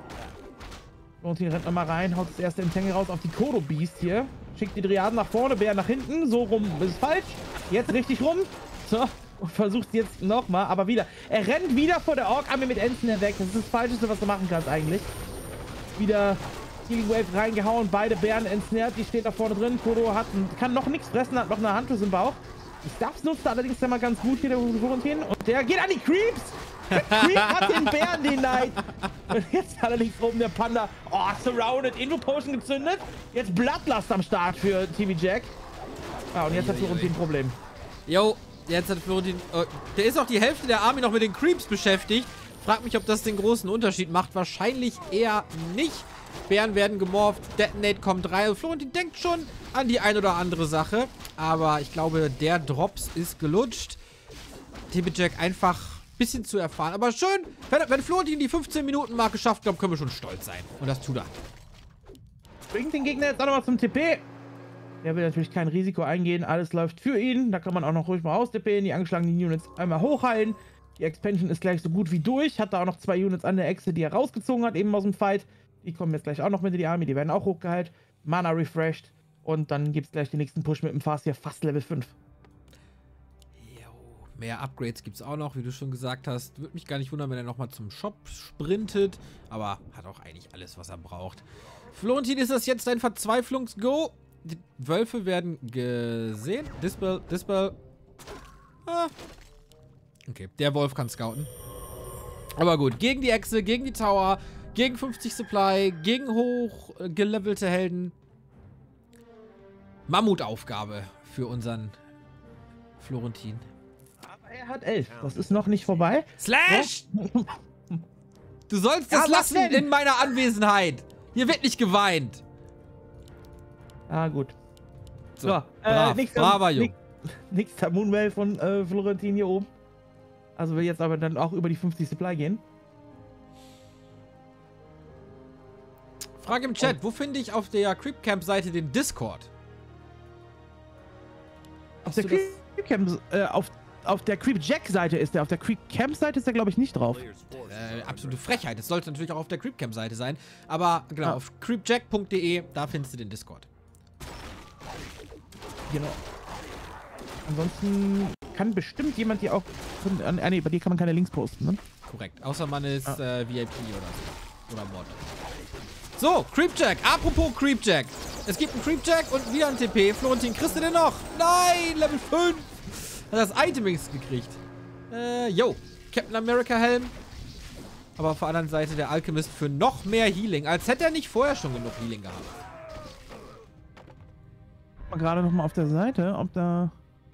Und hier rennt nochmal rein, haut das erste Entangle raus auf die Kodo Beast hier. Schickt die Dryaden nach vorne, Bär nach hinten, so rum ist falsch. Jetzt richtig rum. So, und versucht jetzt nochmal, aber wieder. Er rennt wieder vor der Ork-Armee mit Ensnare weg. Das ist das Falscheste, was du machen kannst eigentlich. Wieder Healing Wave reingehauen, beide Bären ensnared, die steht da vorne drin. Kodo kann noch nichts fressen, hat noch eine Handtuch im Bauch. Das nutzt allerdings dann mal ganz gut hier, der Florentin. Und der geht an die Creeps. Der Creep hat den Bären denied. Und jetzt allerdings oben der Panda. Oh, surrounded. Invo Potion gezündet. Jetzt Bloodlust am Start für TV Jack. Ja, und jetzt hat Florentin ein Problem. Jo, jetzt hat Florentin... der ist auch die Hälfte der Army noch mit den Creeps beschäftigt. Frag mich, ob das den großen Unterschied macht. Wahrscheinlich eher nicht. Bären werden gemorpht, Detonate kommt rein. Florentin denkt schon an die ein oder andere Sache. Aber ich glaube, der Drops ist gelutscht. TV Jack einfach ein bisschen zu erfahren. Aber schön, wenn Florentin die 15-Minuten-Marke schafft, glaube ich, können wir schon stolz sein. Und das tut er. Bringt den Gegner jetzt auch nochmal zum TP. Der will natürlich kein Risiko eingehen. Alles läuft für ihn. Da kann man auch noch ruhig mal aus-TPen. Die angeschlagenen Units einmal hochheilen. Die Expansion ist gleich so gut wie durch. Hat da auch noch 2 Units an der Echse, die er rausgezogen hat, eben aus dem Fight. Die kommen jetzt gleich auch noch mit in die Army. Die werden auch hochgeheilt. Mana refreshed. Und dann gibt es gleich den nächsten Push mit dem Fast hier fast Level 5. Jo, mehr Upgrades gibt es auch noch, wie du schon gesagt hast. Würde mich gar nicht wundern, wenn er nochmal zum Shop sprintet. Aber hat auch eigentlich alles, was er braucht. Florentin, ist das jetzt dein Verzweiflungs-Go? Die Wölfe werden gesehen. Dispel. Ah. Okay, der Wolf kann scouten. Aber gut, gegen die Echse, gegen die Tower, gegen 50 Supply, gegen hoch gelevelte Helden. Mammutaufgabe für unseren Florentin. Aber er hat 11. Das ist noch nicht vorbei. Slash! Du sollst das lassen in meiner Anwesenheit. Hier wird nicht geweint. Ah, gut. So, braver Junge. Nächster Moonwell von Florentin hier oben. Also will jetzt aber dann auch über die 50 Supply gehen. Frage im Chat, wo finde ich auf der Creep Camp Seite den Discord? Auf der Creep Camp, auf der Creep Jack Seite ist der. Auf der Creep Camp Seite ist der, glaube ich, nicht drauf. Absolute Frechheit. Das sollte natürlich auch auf der Creep Camp Seite sein. Aber genau, auf creepjack.de, da findest du den Discord. Genau. Ansonsten kann bestimmt jemand hier auch... nee, bei dir kann man keine Links posten, ne? Korrekt. Außer man ist VIP oder so. Oder Mod. So, Creepjack. Apropos Creepjack. Es gibt einen Creepjack und wieder ein TP. Florentin, kriegst du den noch? Nein, Level 5. Hat das Itemings gekriegt. Yo. Captain America Helm. Aber auf der anderen Seite der Alchemist für noch mehr Healing. Als hätte er nicht vorher schon genug Healing gehabt. Mal gerade nochmal auf der Seite, ob da...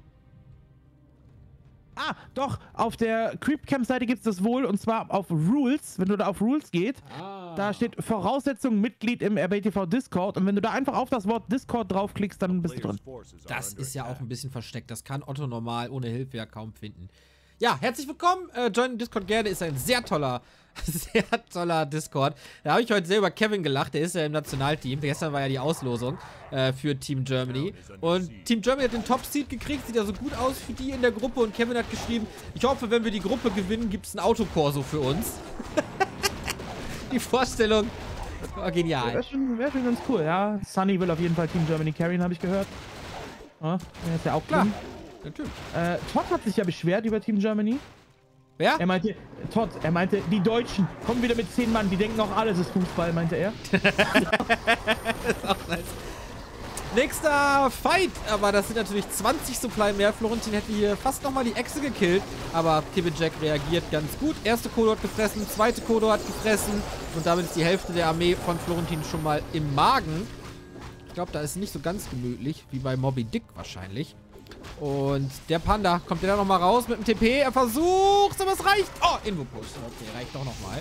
Ah, doch, auf der Creep Camp Seite gibt es das wohl, und zwar auf Rules. Wenn du da auf Rules geht, da steht Voraussetzung Mitglied im RBTV Discord, und wenn du da einfach auf das Wort Discord draufklickst, dann bist du drin. Das ist ja auch ein bisschen versteckt. Das kann Otto normal ohne Hilfe ja kaum finden. Ja, herzlich willkommen. Join Discord gerne, ist ein sehr toller Discord. Da habe ich heute sehr über Kevin gelacht. Der ist ja im Nationalteam. Gestern war ja die Auslosung für Team Germany. Und Team Germany hat den Top-Seed gekriegt. Sieht ja so gut aus für die in der Gruppe. Und Kevin hat geschrieben, ich hoffe, wenn wir die Gruppe gewinnen, gibt es ein Autokorso für uns. Die Vorstellung war genial. Wäre schon ganz cool, ja. Sunny will auf jeden Fall Team Germany carryen, habe ich gehört. Ja, der ist ja auch klar. Natürlich. Todd hat sich ja beschwert über Team Germany. Wer? Er meinte, Todd, die Deutschen kommen wieder mit 10 Mann, die denken auch, alles ist Fußball, meinte er. Das ist auch nice. Nächster Fight, aber das sind natürlich 20 Supply mehr. Florentin hätte hier fast nochmal die Echse gekillt, aber Kibbe Jack reagiert ganz gut. Erste Kodo hat gefressen, zweite Kodo hat gefressen und damit ist die Hälfte der Armee von Florentin schon mal im Magen. Ich glaube, da ist nicht so ganz gemütlich, wie bei Moby Dick wahrscheinlich. Und der Panda, kommt der da nochmal raus mit dem TP? Er versucht, aber es reicht. Oh, Invo-Push. Okay, reicht doch nochmal.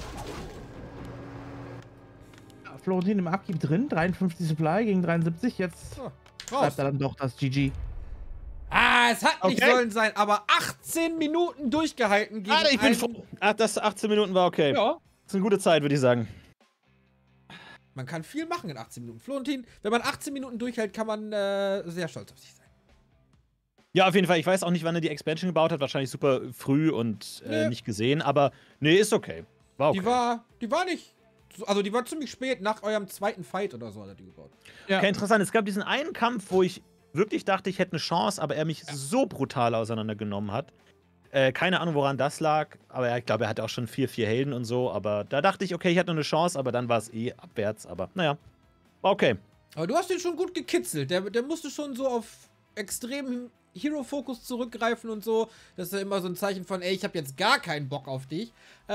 Florentin im Abgib drin, 53 Supply gegen 73, jetzt bleibt er dann doch das GG. Ah, es hat nicht sollen sein, aber 18 Minuten durchgehalten gegen ich bin froh. Ach, das 18 Minuten war okay. Ja. Das ist eine gute Zeit, würde ich sagen. Man kann viel machen in 18 Minuten. Florentin, wenn man 18 Minuten durchhält, kann man sehr stolz auf sich sein. Ja, auf jeden Fall. Ich weiß auch nicht, wann er die Expansion gebaut hat. Wahrscheinlich super früh und nicht gesehen. Aber nee, ist okay. War okay. Die war nicht... Also die war ziemlich spät, nach eurem zweiten Fight oder so hat er die gebaut. Ja. Okay, interessant. Es gab diesen einen Kampf, wo ich wirklich dachte, ich hätte eine Chance, aber er mich so brutal auseinandergenommen hat. Keine Ahnung, woran das lag. Aber ich glaube, er hatte auch schon 4 Helden und so. Aber da dachte ich, okay, ich hatte noch eine Chance, aber dann war es abwärts. Aber naja, war okay. Aber du hast den schon gut gekitzelt. Der musste schon so auf extremen Hero-Fokus zurückgreifen und so. Das ist ja immer so ein Zeichen von, ey, ich habe jetzt gar keinen Bock auf dich.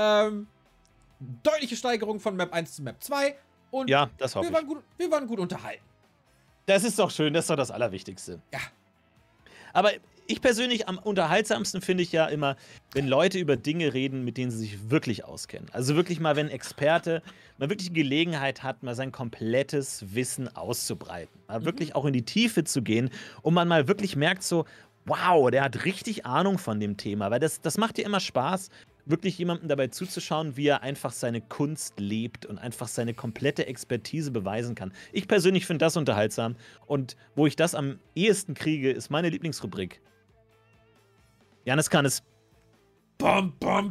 Deutliche Steigerung von Map 1 zu Map 2. Und ja, das hoffe ich. Wir waren gut unterhalten. Das ist doch schön, das ist doch das Allerwichtigste. Ja. Aber ich persönlich am unterhaltsamsten finde ich ja immer, wenn Leute über Dinge reden, mit denen sie sich wirklich auskennen. Also wirklich mal, wenn ein Experte mal wirklich die Gelegenheit hat, mal sein komplettes Wissen auszubreiten. Mal wirklich auch in die Tiefe zu gehen und man mal wirklich merkt so, wow, der hat richtig Ahnung von dem Thema. Weil das macht dir immer Spaß, wirklich jemandem dabei zuzuschauen, wie er einfach seine Kunst lebt und einfach seine komplette Expertise beweisen kann. Ich persönlich finde das unterhaltsam und wo ich das am ehesten kriege, ist meine Lieblingsrubrik. Janis kann es. Bam, bam,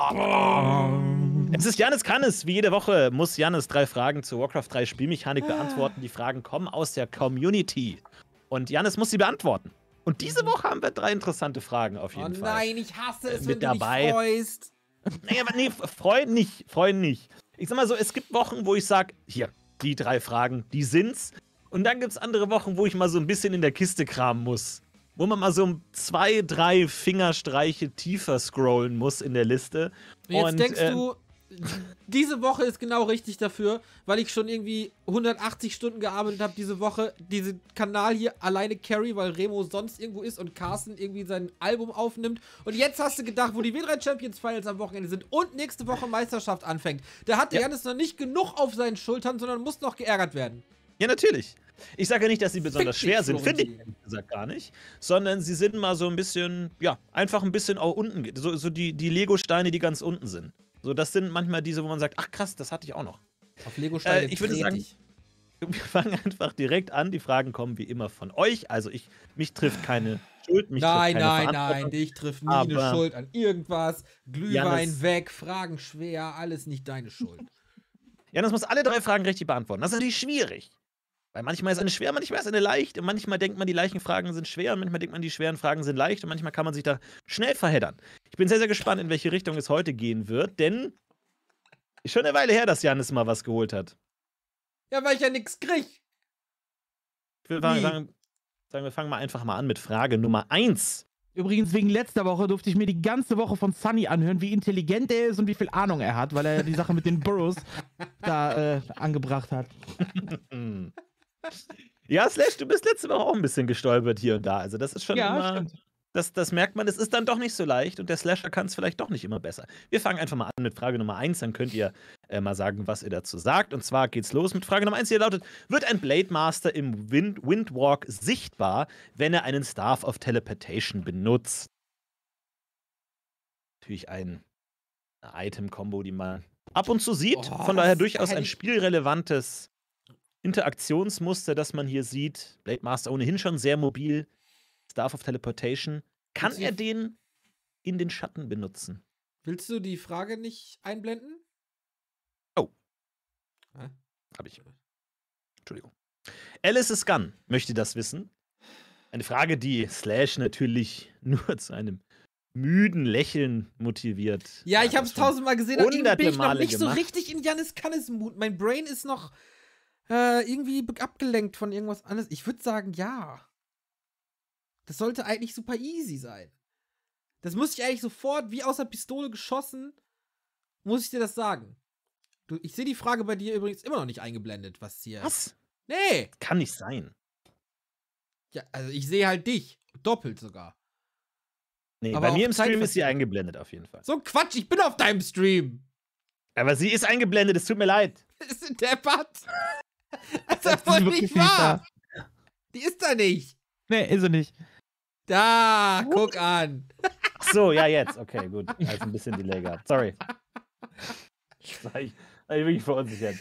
bam. Es ist Janis kann es. Wie jede Woche muss Janis 3 Fragen zur Warcraft 3 Spielmechanik beantworten. Die Fragen kommen aus der Community. Und Janis muss sie beantworten. Und diese Woche haben wir 3 interessante Fragen auf jeden Fall. Oh nein, ich hasse es, mit wenn du dabei. dich freust. Nee, freuen nicht. Ich sag mal so, es gibt Wochen, wo ich sag, hier, die 3 Fragen, die sind's. Und dann gibt's andere Wochen, wo ich mal so ein bisschen in der Kiste kramen muss. Wo man mal so 2, 3 Fingerstreiche tiefer scrollen muss in der Liste. Und jetzt denkst du, diese Woche ist genau richtig dafür, weil ich schon irgendwie 180 Stunden gearbeitet habe diese Woche, diesen Kanal hier alleine carry, weil Remo sonst irgendwo ist und Carsten irgendwie sein Album aufnimmt. Und jetzt hast du gedacht, wo die W3 Champions Finals am Wochenende sind und nächste Woche Meisterschaft anfängt, da hat der Janis noch nicht genug auf seinen Schultern, sondern muss noch geärgert werden. Ja, natürlich. Ich sage ja nicht, dass sie besonders schwer sind, finde ich Florentin. ehrlich gesagt gar nicht. Sondern sie sind mal so ein bisschen, ja, einfach ein bisschen auch unten. So die Lego-Steine, die ganz unten sind. So, das sind manchmal diese, wo man sagt, ach krass, das hatte ich auch noch. Auf Lego-Steine Ich würde sagen, wir fangen einfach direkt an. Die Fragen kommen wie immer von euch. Also mich trifft keine Schuld, mich trifft keine Verantwortung. dich trifft nie eine Schuld an irgendwas. Glühwein Janis, weg, Fragen schwer, alles nicht deine Schuld. Janis muss alle 3 Fragen richtig beantworten. Das ist natürlich schwierig. Weil manchmal ist eine schwer, manchmal ist eine leicht. Und manchmal denkt man, die leichten Fragen sind schwer. Und manchmal denkt man, die schweren Fragen sind leicht. Und manchmal kann man sich da schnell verheddern. Ich bin sehr, sehr gespannt, in welche Richtung es heute gehen wird. Denn ist schon eine Weile her, dass Janis mal was geholt hat. Ja, weil ich ja nichts krieg. Ich würde sagen, wir fangen mal einfach mal an mit Frage Nummer 1. Übrigens, wegen letzter Woche durfte ich mir die ganze Woche von Sunny anhören, wie intelligent er ist und wie viel Ahnung er hat, weil er die Sache mit den Burrows da angebracht hat. Ja, Slash, du bist letzte Woche auch ein bisschen gestolpert hier und da. Also das ist schon immer, stimmt. das merkt man, es ist dann doch nicht so leicht und der Slasher kann es vielleicht doch nicht immer besser. Wir fangen einfach mal an mit Frage Nummer 1, dann könnt ihr mal sagen, was ihr dazu sagt. Und zwar geht's los mit Frage Nummer 1, die lautet: Wird ein Blade Master im Windwalk sichtbar, wenn er einen Staff of Teleportation benutzt? Natürlich eine Item-Combo, die man ab und zu sieht. Oh, Von daher das durchaus hätte ein ich- spielrelevantes Interaktionsmuster, das man hier sieht. Blade Master ohnehin schon sehr mobil. Staff of Teleportation. Kann Willst du- er den in den Schatten benutzen? Willst du die Frage nicht einblenden? Oh. Hä? Hab ich. Entschuldigung. Alice's Gun möchte das wissen. Eine Frage, die Slash natürlich nur zu einem müden Lächeln motiviert. Ja, ich habe es 1000-mal gesehen, aber irgendwie bin ich noch Male nicht so gemacht. richtig in Jannis Kannes-Mut. Mein Brain ist noch irgendwie abgelenkt von irgendwas anderes. Ich würde sagen, ja. Das sollte eigentlich super easy sein. Das muss ich eigentlich sofort, wie aus der Pistole geschossen, muss ich dir das sagen. Ich sehe die Frage bei dir übrigens immer noch nicht eingeblendet, was hier... Was? Nee. Kann nicht sein. Ja, also ich sehe halt dich. Doppelt sogar. Nee, Aber bei mir auch im Stream ist sie Zeitverzögerung. eingeblendet auf jeden Fall. So ein Quatsch, ich bin auf deinem Stream. Aber sie ist eingeblendet, es tut mir leid. Ist in der Bad. Das Das ist voll ist wirklich nicht nicht wahr. Die ist da nicht. Nee, ist sie nicht. Da, guck an. Ach so, ja, jetzt. Okay, gut. Also ein bisschen Delay gehabt. Sorry. Das war ich wirklich verunsichert.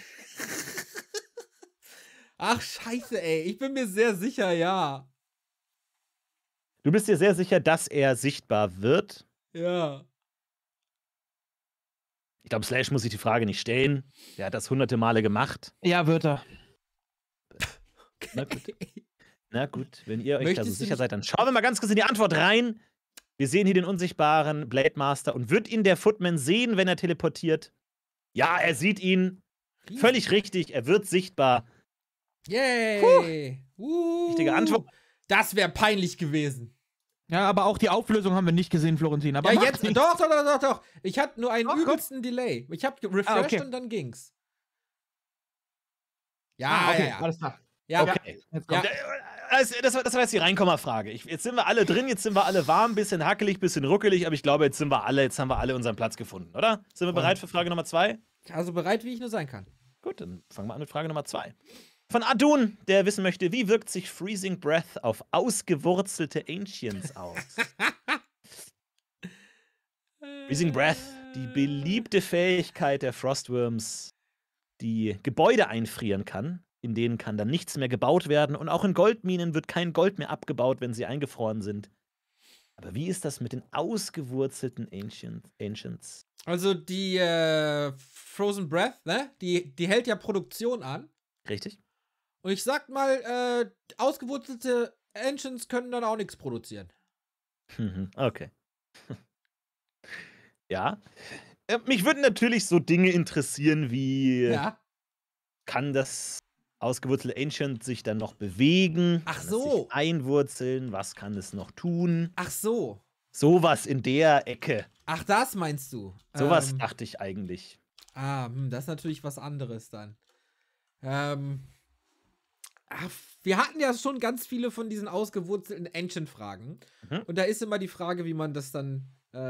Ach, scheiße, ey. Ich bin mir sehr sicher, ja. Du bist dir sehr sicher, dass er sichtbar wird? Ja. Ich glaube, Slash muss sich die Frage nicht stellen. Der hat das hunderte Male gemacht. Ja, wird er. Na gut. Na gut, wenn ihr euch da so Möchtest du sicher nicht- seid, dann schauen wir mal ganz kurz in die Antwort rein. Wir sehen hier den unsichtbaren Blade Master. Und wird ihn der Footman sehen, wenn er teleportiert? Ja, er sieht ihn. Völlig richtig, er wird sichtbar. Yay. Richtige Antwort. Das wäre peinlich gewesen. Ja, aber auch die Auflösung haben wir nicht gesehen, Florentin. Aber Ja, macht jetzt. nichts. Doch. Ich hatte nur einen Doch, übelsten Delay. Ich habe refreshed okay. und dann ging's. Ja, Okay, ja. alles klar. Ja, Okay. Jetzt Ja. kommt. Das war jetzt die Reinkomma-Frage. Jetzt sind wir alle drin, jetzt sind wir alle warm, bisschen hackelig, bisschen ruckelig, aber ich glaube, jetzt haben wir alle unseren Platz gefunden, oder? Sind wir bereit für Frage Nummer 2? Also bereit, wie ich nur sein kann. Gut, dann fangen wir an mit Frage Nummer 2. Von Adun, der wissen möchte, wie wirkt sich Freezing Breath auf ausgewurzelte Ancients aus? Freezing Breath, die beliebte Fähigkeit der Frostworms, die Gebäude einfrieren kann. In denen kann dann nichts mehr gebaut werden. Und auch in Goldminen wird kein Gold mehr abgebaut, wenn sie eingefroren sind. Aber wie ist das mit den ausgewurzelten Ancients? Also die Frozen Breath, ne? Die hält ja Produktion an. Richtig? Und ich sag mal, ausgewurzelte Ancients können dann auch nichts produzieren. Okay. Ja. Mich würden natürlich so Dinge interessieren wie, Ja. kann das ausgewurzelte Ancient sich dann noch bewegen? Ach Kann so. es sich einwurzeln? Was kann es noch tun? Ach so. Sowas in der Ecke. Ach, das meinst du? Sowas dachte ich eigentlich. Das ist natürlich was anderes dann. Wir hatten ja schon ganz viele von diesen ausgewurzelten Ancient-Fragen. Mhm. Und da ist immer die Frage, wie man das dann,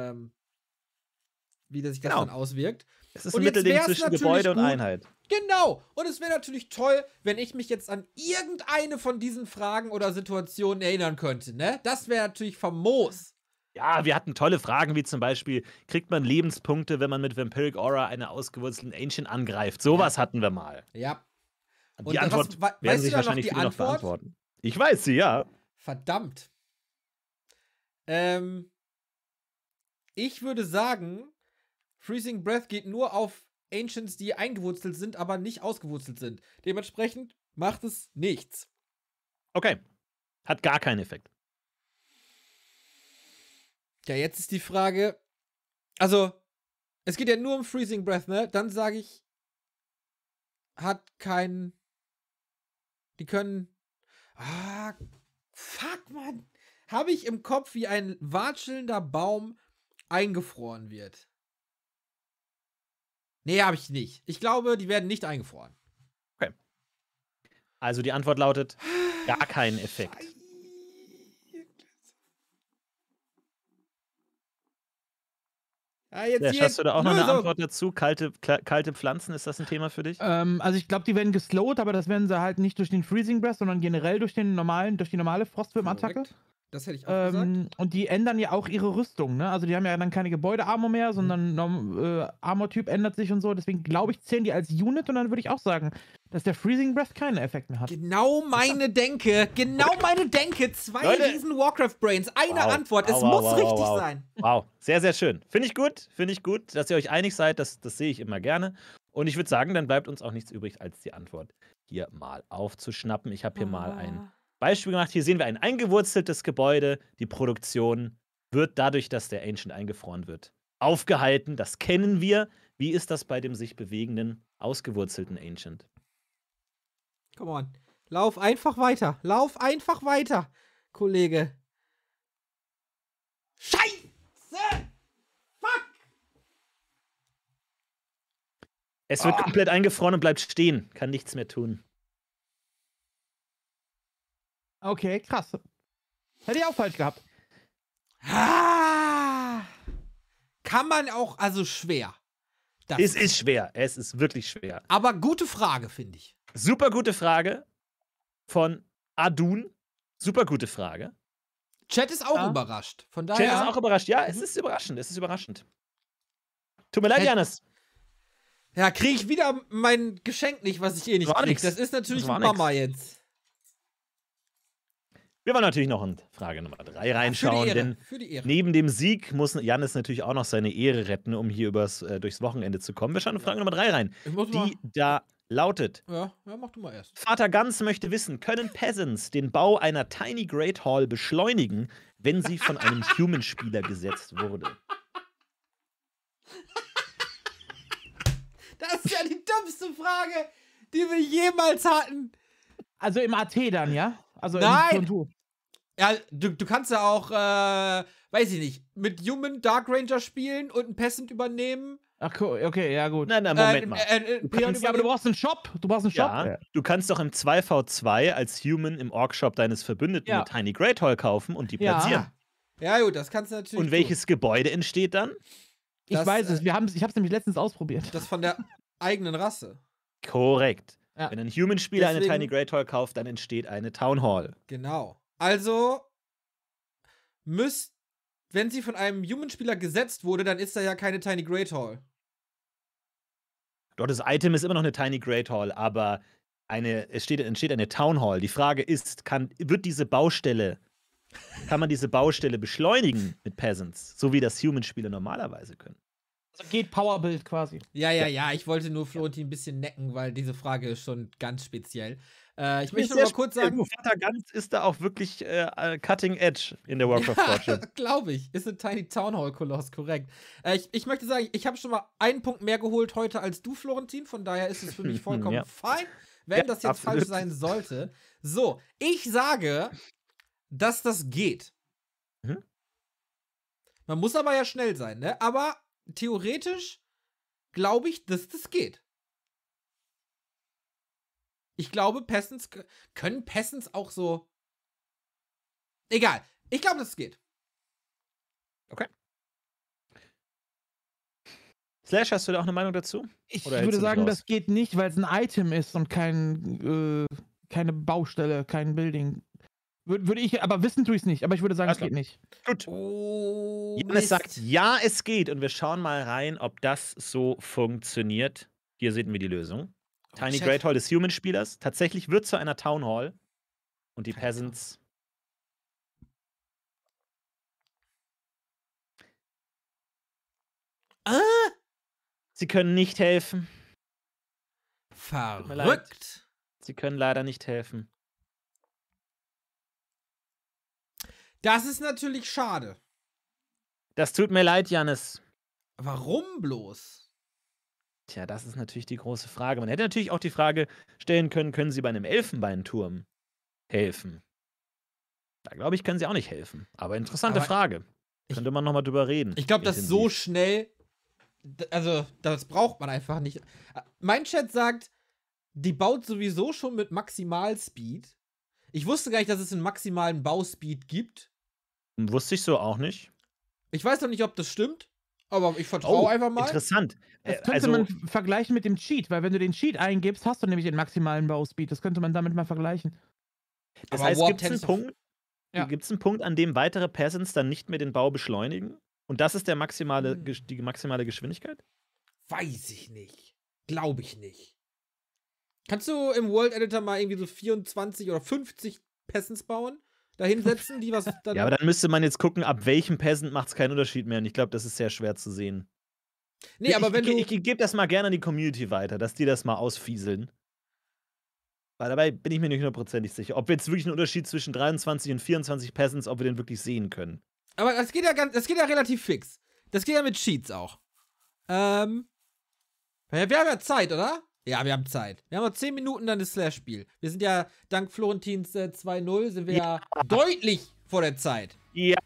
wie sich das Genau. dann auswirkt. Es ist Und ein jetzt Mittelding wär's zwischen natürlich Gebäude und gut- Einheit. Genau. Und es wäre natürlich toll, wenn ich mich jetzt an irgendeine von diesen Fragen oder Situationen erinnern könnte, ne? Das wäre natürlich famos. Ja, wir hatten tolle Fragen, wie zum Beispiel, kriegt man Lebenspunkte, wenn man mit Vampiric Aura eine ausgewurzelten Ancient angreift? Sowas hatten wir mal. Ja. Die Und Antwort weißt werden du sich da noch wahrscheinlich die viele noch Antwort? beantworten. Ich weiß sie, ja. Verdammt. Ich würde sagen, Freezing Breath geht nur auf Ancients, die eingewurzelt sind, aber nicht ausgewurzelt sind. Dementsprechend macht es nichts. Okay. Hat gar keinen Effekt. Ja, jetzt ist die Frage. Also, es geht ja nur um Freezing Breath, ne? Dann sage ich, hat keinen. Die können. Fuck, Mann. Habe ich im Kopf, wie ein watschelnder Baum eingefroren wird. Nee, habe ich nicht. Ich glaube, die werden nicht eingefroren. Also die Antwort lautet, gar keinen Effekt. Ja, jetzt Slash, hier hast du da auch noch eine Lösung. Antwort dazu? Kalte Pflanzen, ist das ein Thema für dich? Also ich glaube, die werden geslowt, aber das werden sie halt nicht durch den Freezing Breath, sondern generell durch die normale Frostwurm-Attacke. Korrekt. Das hätte ich auch gesagt. Und die ändern ja auch ihre Rüstung, ne? Also die haben ja dann keine Gebäude-Armor mehr, sondern Armor-Typ ändert sich und so. Deswegen glaube ich, zählen die als Unit und dann würde ich auch sagen, dass der Freezing Breath keinen Effekt mehr hat. Genau meine Denke. Genau meine Denke. 2 Leute. riesen Warcraft-Brains. Eine Wow. Antwort. Es Wow, muss wow, richtig wow. sein. Wow, sehr, sehr schön. Finde ich gut, dass ihr euch einig seid. Das sehe ich immer gerne. Und ich würde sagen, dann bleibt uns auch nichts übrig, als die Antwort hier mal aufzuschnappen. Ich habe hier mal ein Beispiel gemacht. Hier sehen wir ein eingewurzeltes Gebäude. Die Produktion wird dadurch, dass der Ancient eingefroren wird, aufgehalten. Das kennen wir. Wie ist das bei dem sich bewegenden, ausgewurzelten Ancient? Come on. Lauf einfach weiter. Lauf einfach weiter, Kollege. Scheiße! Fuck! Es wird komplett eingefroren und bleibt stehen. Kann nichts mehr tun. Okay, krass. Hätte ich auch falsch gehabt. Ah, kann man auch, also schwer. Es ist schwer. Es ist wirklich schwer. Aber gute Frage, finde ich. Super gute Frage von Adun. Super gute Frage. Chat ist auch Ja. überrascht. Von Chat daher. ist auch überrascht. Ja, es ist überraschend. Es ist überraschend. Tut mir leid, Hey. Janis. Ja, kriege ich wieder mein Geschenk nicht, was ich eh nicht War krieg. nix. Das ist natürlich Das war ein nix. Mama jetzt. Wir wollen natürlich noch in Frage Nummer 3 reinschauen, denn Für die Ehre. neben dem Sieg muss Janis natürlich auch noch seine Ehre retten, um hier durchs Wochenende zu kommen. Wir schauen in Frage Nummer 3 rein, Ich muss mal. die da lautet: Ja, mach du mal erst. Vater Ganz möchte wissen, können Peasants den Bau einer Tiny Great Hall beschleunigen, wenn sie von einem Human-Spieler gesetzt wurde? Das ist ja die dümmste Frage, die wir jemals hatten. Also im AT dann, ja? Also Nein. im Turnier. Ja, du kannst ja auch, weiß ich nicht, mit Human Dark Ranger spielen und einen Peasant übernehmen. Ach, okay, ja gut. Nein, Moment mal. Peon Ja, aber du brauchst einen Shop. Du brauchst einen Shop. Ja, du kannst doch im 2v2 als Human im Org-Shop deines Verbündeten Ja. eine Tiny Great Hall kaufen und die Ja. platzieren. Ja, gut, das kannst du natürlich. Und welches Gebäude entsteht dann? Ich Das, weiß es. Ich habe es nämlich letztens ausprobiert. tun. Das von der eigenen Rasse. Korrekt. Ja. Wenn ein Human-Spieler eine Deswegen- Tiny Great Hall kauft, dann entsteht eine Town Hall. Genau. Also, wenn sie von einem Human-Spieler gesetzt wurde, dann ist da ja keine Tiny Great Hall. Dort das Item ist immer noch eine Tiny Great Hall, aber entsteht eine Town Hall. Die Frage ist, kann man diese Baustelle beschleunigen mit Peasants, so wie das Human-Spieler normalerweise können? Also geht Powerbuild quasi. Ja, ich wollte nur Florentin ein bisschen necken, weil diese Frage ist schon ganz speziell. Ich möchte Sehr noch mal kurz sagen, Vater Ganz ist da auch wirklich Cutting Edge in der Warcraft Fortune. glaube ich, ist eine Tiny Town Hall Koloss, korrekt. Ich möchte sagen, ich habe schon mal einen Punkt mehr geholt heute als du, Florentin, von daher ist es für mich vollkommen Ja. fein, wenn Ja, das jetzt absolut. falsch sein sollte. So, ich sage, dass das geht. Mhm. Man muss aber ja schnell sein, ne? Aber theoretisch glaube ich, dass das geht. Ich glaube, können Peasants auch so. Egal. Ich glaube, dass es geht. Slash, hast du da auch eine Meinung dazu? Ich Oder hältst würde du dich sagen, raus? das geht nicht, weil es ein Item ist und keine Baustelle, kein Building. Würde ich, aber wissen tue ich es nicht. Aber ich würde sagen, Alles es geht nicht. Gut. Oh, Janis Mist. sagt, ja, es geht. Und wir schauen mal rein, ob das so funktioniert. Hier sehen wir die Lösung. Tiny Chat. Great Hall des Human-Spielers. Tatsächlich wird zu einer Town Hall. Und die Keine Peasants. Sie können nicht helfen. mir leid. Verrückt. Sie können leider nicht helfen. Das ist natürlich schade. Das tut mir leid, Janis. Warum bloß? Tja, das ist natürlich die große Frage. Man hätte natürlich auch die Frage stellen können, können Sie bei einem Elfenbeinturm helfen? Da glaube ich, können Sie auch nicht helfen. Aber interessante Aber Frage. Könnte man nochmal drüber reden. Ich glaube, das so Intensiv. schnell. Also, das braucht man einfach nicht. Mein Chat sagt, die baut sowieso schon mit Maximalspeed. Ich wusste gar nicht, dass es einen maximalen Bauspeed gibt. Wusste ich so auch nicht. Ich weiß noch nicht, ob das stimmt, aber ich vertraue einfach mal. Interessant. Das könnte man vergleichen mit dem Cheat, weil wenn du den Cheat eingibst, hast du nämlich den maximalen Bauspeed. Das könnte man damit mal vergleichen. Das Aber heißt, Warp gibt es einen Tensor- Punkt, Ja. gibt's einen Punkt, an dem weitere Peasants dann nicht mehr den Bau beschleunigen? Und das ist die maximale Geschwindigkeit? Weiß ich nicht. Glaube ich nicht. Kannst du im World Editor mal irgendwie so 24 oder 50 Peasants bauen? Da hinsetzen, die was dann. Ja, aber dann müsste man jetzt gucken, ab welchem Peasant macht es keinen Unterschied mehr. Und ich glaube, das ist sehr schwer zu sehen. nee, aber wenn du. Ich gebe das mal gerne an die Community weiter, dass die das mal ausfieseln. Weil dabei bin ich mir nicht hundertprozentig sicher, ob wir jetzt wirklich einen Unterschied zwischen 23 und 24 Peasants, ob wir den wirklich sehen können. Aber das geht ja relativ fix. Das geht ja mit Cheats auch. Wir haben ja Zeit, oder? Ja, wir haben Zeit. Wir haben noch 10 Minuten, dann das Slash-Spiel. Wir sind ja, dank Florentins 2-0, sind wir ja deutlich vor der Zeit. Ja.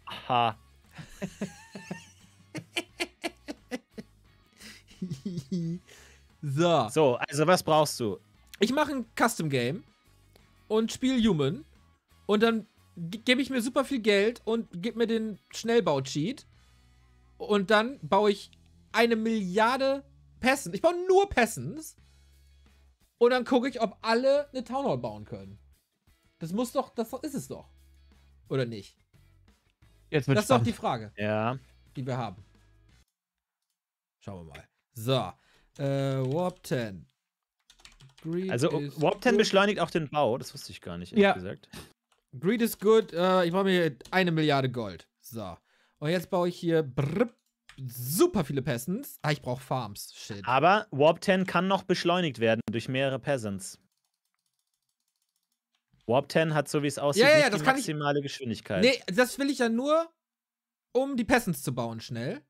So. So, also was brauchst du? Ich mache ein Custom-Game und spiele Human. Und dann gebe ich mir super viel Geld und gebe mir den Schnellbau-Cheat. Und dann baue ich 1 Milliarde Peasants. Ich baue nur Peasants. Und dann gucke ich, ob alle eine Town Hall bauen können. Das ist es doch. Oder nicht? Jetzt wird Das ist doch die Frage, Ja. die wir haben. Schauen wir mal. So. Warp 10. Greed Also is Warp 10 good. beschleunigt auch den Bau, das wusste ich gar nicht, ehrlich gesagt. Greed is good. Ich brauche mir 1 Milliarde Gold. So. Und jetzt baue ich hier super viele Peasants. Ich brauche Farms. Shit. Aber Warp 10 kann noch beschleunigt werden durch mehrere Peasants. Warp 10 hat, so wie es aussieht, Ja, nicht das die kann ich- maximale Geschwindigkeit. Nee, das will ich ja nur, um die Peasants zu bauen, schnell.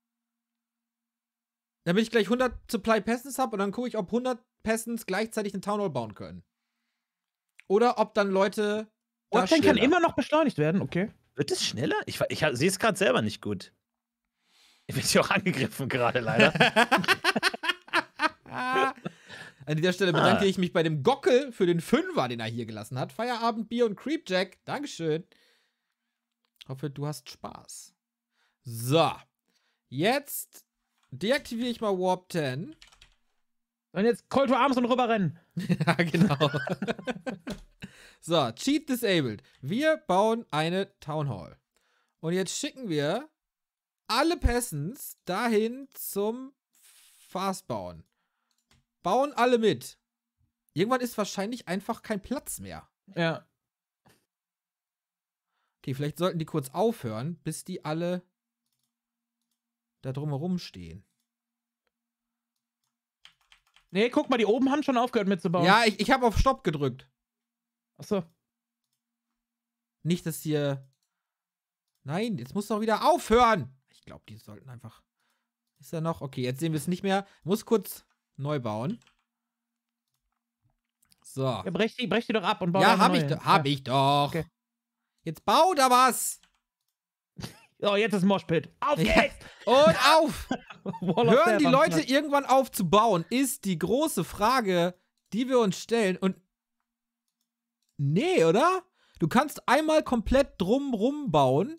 Damit ich gleich 100 Supply Peasants habe und dann gucke ich, ob 100 Peasants gleichzeitig eine Town Hall bauen können. Oder ob dann Leute. da Warp 10 kann schneller- immer noch beschleunigt werden, okay. Wird es schneller? Ich sehe es gerade selber nicht gut. Ich bin hier auch angegriffen gerade, leider. An dieser Stelle bedanke ich mich bei dem Gockel für den 5er, den er hier gelassen hat. Feierabendbier und Creepjack. Dankeschön. Hoffe, du hast Spaß. So. Jetzt deaktiviere ich mal Warp 10. Und jetzt Call to Arms und rüberrennen. Ja, genau. So, Cheat disabled. Wir bauen eine Town Hall. Und jetzt schicken wir alle Peasants dahin zum Fastbauen. Bauen alle mit. Irgendwann ist wahrscheinlich einfach kein Platz mehr. Ja. Okay, vielleicht sollten die kurz aufhören, bis die alle da drumherum stehen. Nee, guck mal, die oben haben schon aufgehört mitzubauen. Ja, ich habe auf Stopp gedrückt. Achso. Nicht, dass hier... Nein, jetzt muss doch wieder aufhören. Ich glaube, die sollten einfach... Ist er noch? Okay, jetzt sehen wir es nicht mehr. Muss kurz neu bauen. So. Ja, brech die doch ab und bau Ja, einfach hab neu ich, hin. hab ich doch. Okay. Jetzt bau da was. So, jetzt ist Moshpit. Auf Ja. geht's! Und auf. Wall of Hören die Death am Leute Start. irgendwann auf zu bauen, ist die große Frage, die wir uns stellen. Und nee, oder? Du kannst einmal komplett drumrum bauen.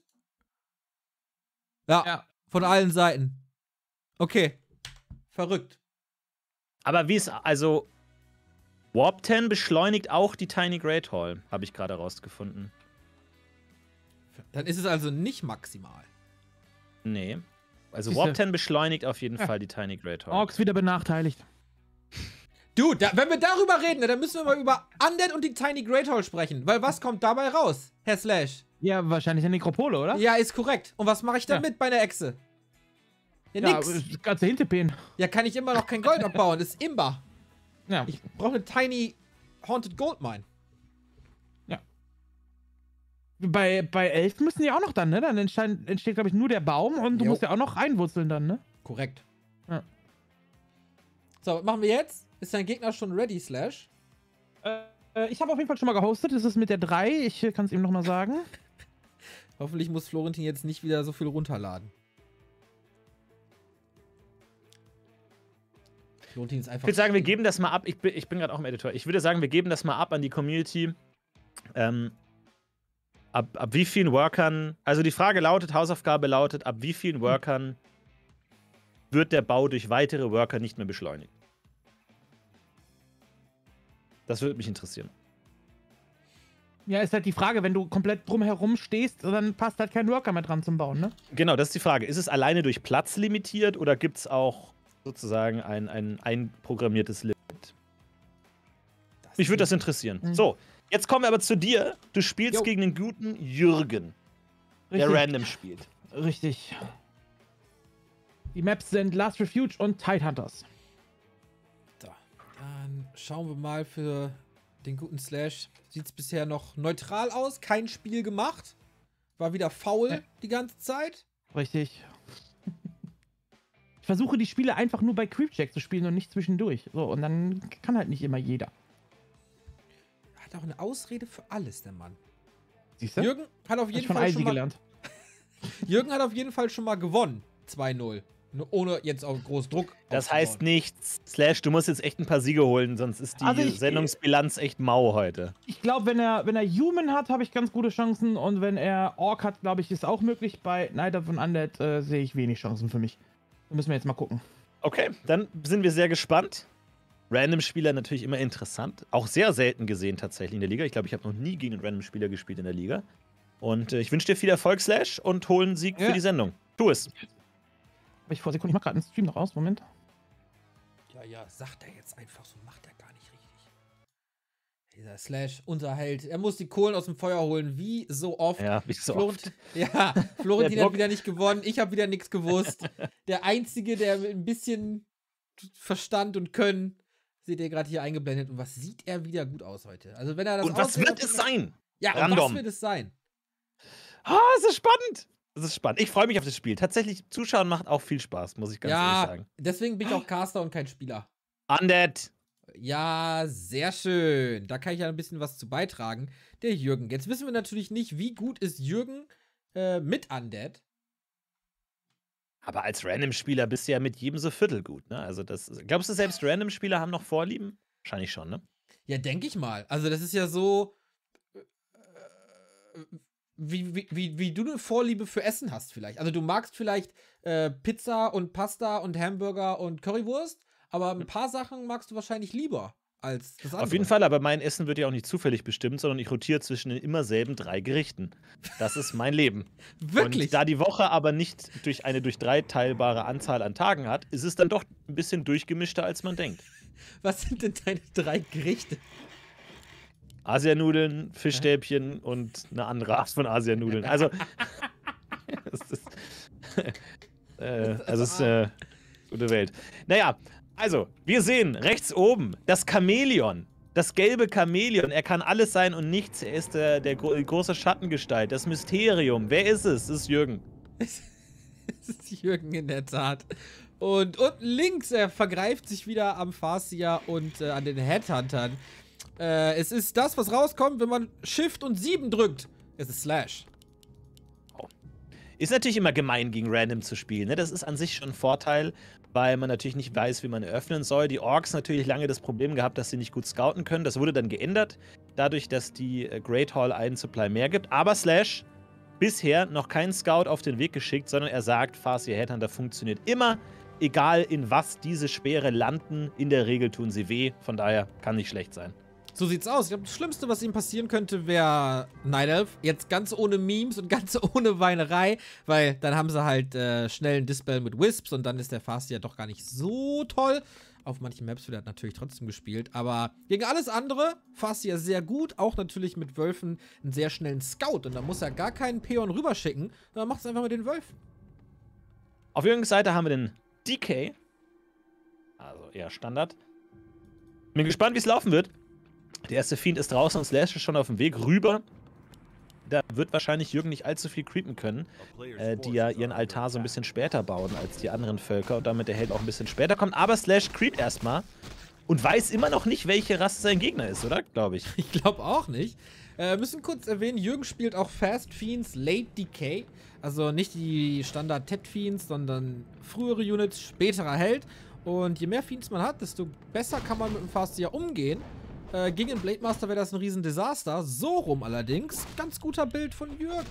Ja, von allen Seiten. Okay. Verrückt. Aber wie es, also Warp 10 beschleunigt auch die Tiny Great Hall, habe ich gerade rausgefunden. Dann ist es also nicht maximal. Nee. Also Siehste. Warp 10 beschleunigt auf jeden Ja. Fall die Tiny Great Hall. Orks wieder benachteiligt. Dude, wenn wir darüber reden, dann müssen wir mal über Undead und die Tiny Great Hall sprechen. Weil was kommt dabei raus, Herr Slash? Ja, wahrscheinlich eine Nekropole, oder? Ja, ist korrekt. Und was mache ich Ja. damit bei der Echse? Ja, Ja, nix. das ganze Hinterpeen. Ja, kann ich immer noch kein Gold abbauen. Das ist Imba. Ja. Ich brauche eine Tiny Haunted Gold Mine. Bei 11 müssen die auch noch dann, ne? Dann entsteht, glaube ich, nur der Baum und du Jo. musst ja auch noch einwurzeln dann, ne? Korrekt. Ja. So, was machen wir jetzt? Ist dein Gegner schon ready, Slash? Ich habe auf jeden Fall schon mal gehostet. Das ist mit der 3. Ich kann es ihm nochmal sagen. Hoffentlich muss Florentin jetzt nicht wieder so viel runterladen. Florentin ist Ich einfach... würde sagen, wir geben das mal ab. Ich bin gerade auch im Editor. Ich würde sagen, wir geben das mal ab an die Community. Ab wie vielen Workern, also die Frage lautet, Hausaufgabe lautet, ab wie vielen Workern wird der Bau durch weitere Worker nicht mehr beschleunigt? Das würde mich interessieren. Ja, ist halt die Frage, wenn du komplett drumherum stehst, dann passt halt kein Worker mehr dran zum Bauen, ne? Genau, das ist die Frage. Ist es alleine durch Platz limitiert oder gibt es auch sozusagen ein einprogrammiertes Limit? Mich würde das interessieren. Mhm. So, jetzt kommen wir aber zu dir. Du spielst Jo. gegen den guten Jürgen, der random spielt. Richtig. Die Maps sind Last Refuge und Tidehunters. So, dann schauen wir mal für den guten Slash. Sieht es bisher noch neutral aus. Kein Spiel gemacht. war wieder faul die ganze Zeit. Richtig. Ich versuche die Spiele einfach nur bei Creepcheck zu spielen und nicht zwischendurch. So, und dann kann halt nicht immer jeder. Er hat auch eine Ausrede für alles, der Mann. Siehst du? Jürgen hat auf jeden Fall schon mal Jürgen hat auf jeden Fall schon mal gewonnen. 2-0. Ohne jetzt auch groß Druck. Das heißt nichts. Slash, du musst jetzt echt ein paar Siege holen, sonst ist die Sendungsbilanz echt mau heute. Ich glaube, wenn er Human hat, habe ich ganz gute Chancen. Und wenn er Orc hat, glaube ich, ist auch möglich. Bei Night of Undead sehe ich wenig Chancen für mich. Da müssen wir jetzt mal gucken. Okay, dann sind wir sehr gespannt. Random-Spieler natürlich immer interessant. Auch sehr selten gesehen tatsächlich in der Liga. Ich glaube, ich habe noch nie gegen einen Random-Spieler gespielt in der Liga. Und ich wünsche dir viel Erfolg, Slash, und hol einen Sieg für die Sendung. Tu es. Aber ich Sekunde, ich mach gerade einen Stream noch aus. Moment. Ja, sagt er jetzt einfach so, macht er gar nicht richtig. Dieser Slash, unser Held, er muss die Kohlen aus dem Feuer holen, wie so oft. Ja, wie so oft. Ja, Florentin hat wieder nicht gewonnen, ich habe wieder nichts gewusst. Der Einzige, der mit ein bisschen Verstand und Können, seht ihr gerade hier eingeblendet. Und was sieht er wieder gut aus heute? Also wenn er das und was wird es sein? Ja, und was wird es sein? Ah, es ist spannend. Es ist spannend. Ich freue mich auf das Spiel. Tatsächlich, Zuschauen macht auch viel Spaß, muss ich ganz ehrlich sagen. Deswegen bin ich auch Caster und kein Spieler. Undead. Ja, sehr schön. Da kann ich ja ein bisschen was zu beitragen. Der Jürgen. Jetzt wissen wir natürlich nicht, wie gut ist Jürgen mit Undead. Aber als Random-Spieler bist du ja mit jedem so viertelgut, ne? Also glaubst du, selbst Random-Spieler haben noch Vorlieben? Wahrscheinlich schon, ne? Ja, denke ich mal. Also das ist ja so, wie du eine Vorliebe für Essen hast vielleicht. Also du magst vielleicht Pizza und Pasta und Hamburger und Currywurst, aber ein paar Sachen magst du wahrscheinlich lieber als das andere. Auf jeden Fall, aber mein Essen wird ja auch nicht zufällig bestimmt, sondern ich rotiere zwischen den immer selben 3 Gerichten. Das ist mein Leben. Wirklich? Und da die Woche aber nicht durch eine durch 3 teilbare Anzahl an Tagen hat, ist es dann doch ein bisschen durchgemischter, als man denkt. Was sind denn deine 3 Gerichte? Asianudeln, Fischstäbchen und eine andere Art von Asianudeln. Also, es ist gute Welt. Naja, also, wir sehen rechts oben das Chamäleon. Das gelbe Chamäleon. Er kann alles sein und nichts. Er ist der große Schattengestalt. Das Mysterium. Wer ist es? Es ist Jürgen. Es ist Jürgen in der Tat. Und unten links, er vergreift sich wieder am Farseer und an den Headhuntern. Es ist das, was rauskommt, wenn man Shift und 7 drückt. Es ist Slash. Oh. Ist natürlich immer gemein, gegen Random zu spielen. Ne? Das ist an sich schon ein Vorteil, weil man natürlich nicht weiß, wie man eröffnen soll. Die Orks natürlich lange das Problem gehabt, dass sie nicht gut scouten können. Das wurde dann geändert, dadurch, dass die Great Hall einen Supply mehr gibt. Aber Slash bisher noch keinen Scout auf den Weg geschickt, sondern er sagt, Farseer Headhunter funktioniert immer. Egal in was diese Speere landen, in der Regel tun sie weh. Von daher kann nicht schlecht sein. So sieht's aus. Ich glaube, das Schlimmste, was ihm passieren könnte, wäre Night Elf. Jetzt ganz ohne Memes und ganz ohne Weinerei, weil dann haben sie halt schnell einen Dispel mit Wisps und dann ist der Farseer doch gar nicht so toll. Auf manchen Maps wird er natürlich trotzdem gespielt, aber gegen alles andere Farseer sehr gut. Auch natürlich mit Wölfen einen sehr schnellen Scout und da muss er gar keinen Peon rüberschicken, sondern macht es einfach mit den Wölfen. Auf Jürgens Seite haben wir den DK. Also eher Standard. Bin gespannt, wie es laufen wird. Der erste Fiend ist draußen und Slash ist schon auf dem Weg rüber. Da wird wahrscheinlich Jürgen nicht allzu viel creepen können, die ja ihren Altar so ein bisschen später bauen als die anderen Völker und damit der Held auch ein bisschen später kommt. Aber Slash creept erstmal und weiß immer noch nicht, welche Rasse sein Gegner ist, oder? Glaube ich. Ich glaube auch nicht. Müssen kurz erwähnen, Jürgen spielt auch Fast Fiends Late Decay. Also nicht die Standard Tet Fiends, sondern frühere Units, späterer Held. Und je mehr Fiends man hat, desto besser kann man mit dem Farseer umgehen. Gegen den Blade Master wäre das ein Riesendesaster. So rum allerdings. Ganz guter Bild von Jürgen.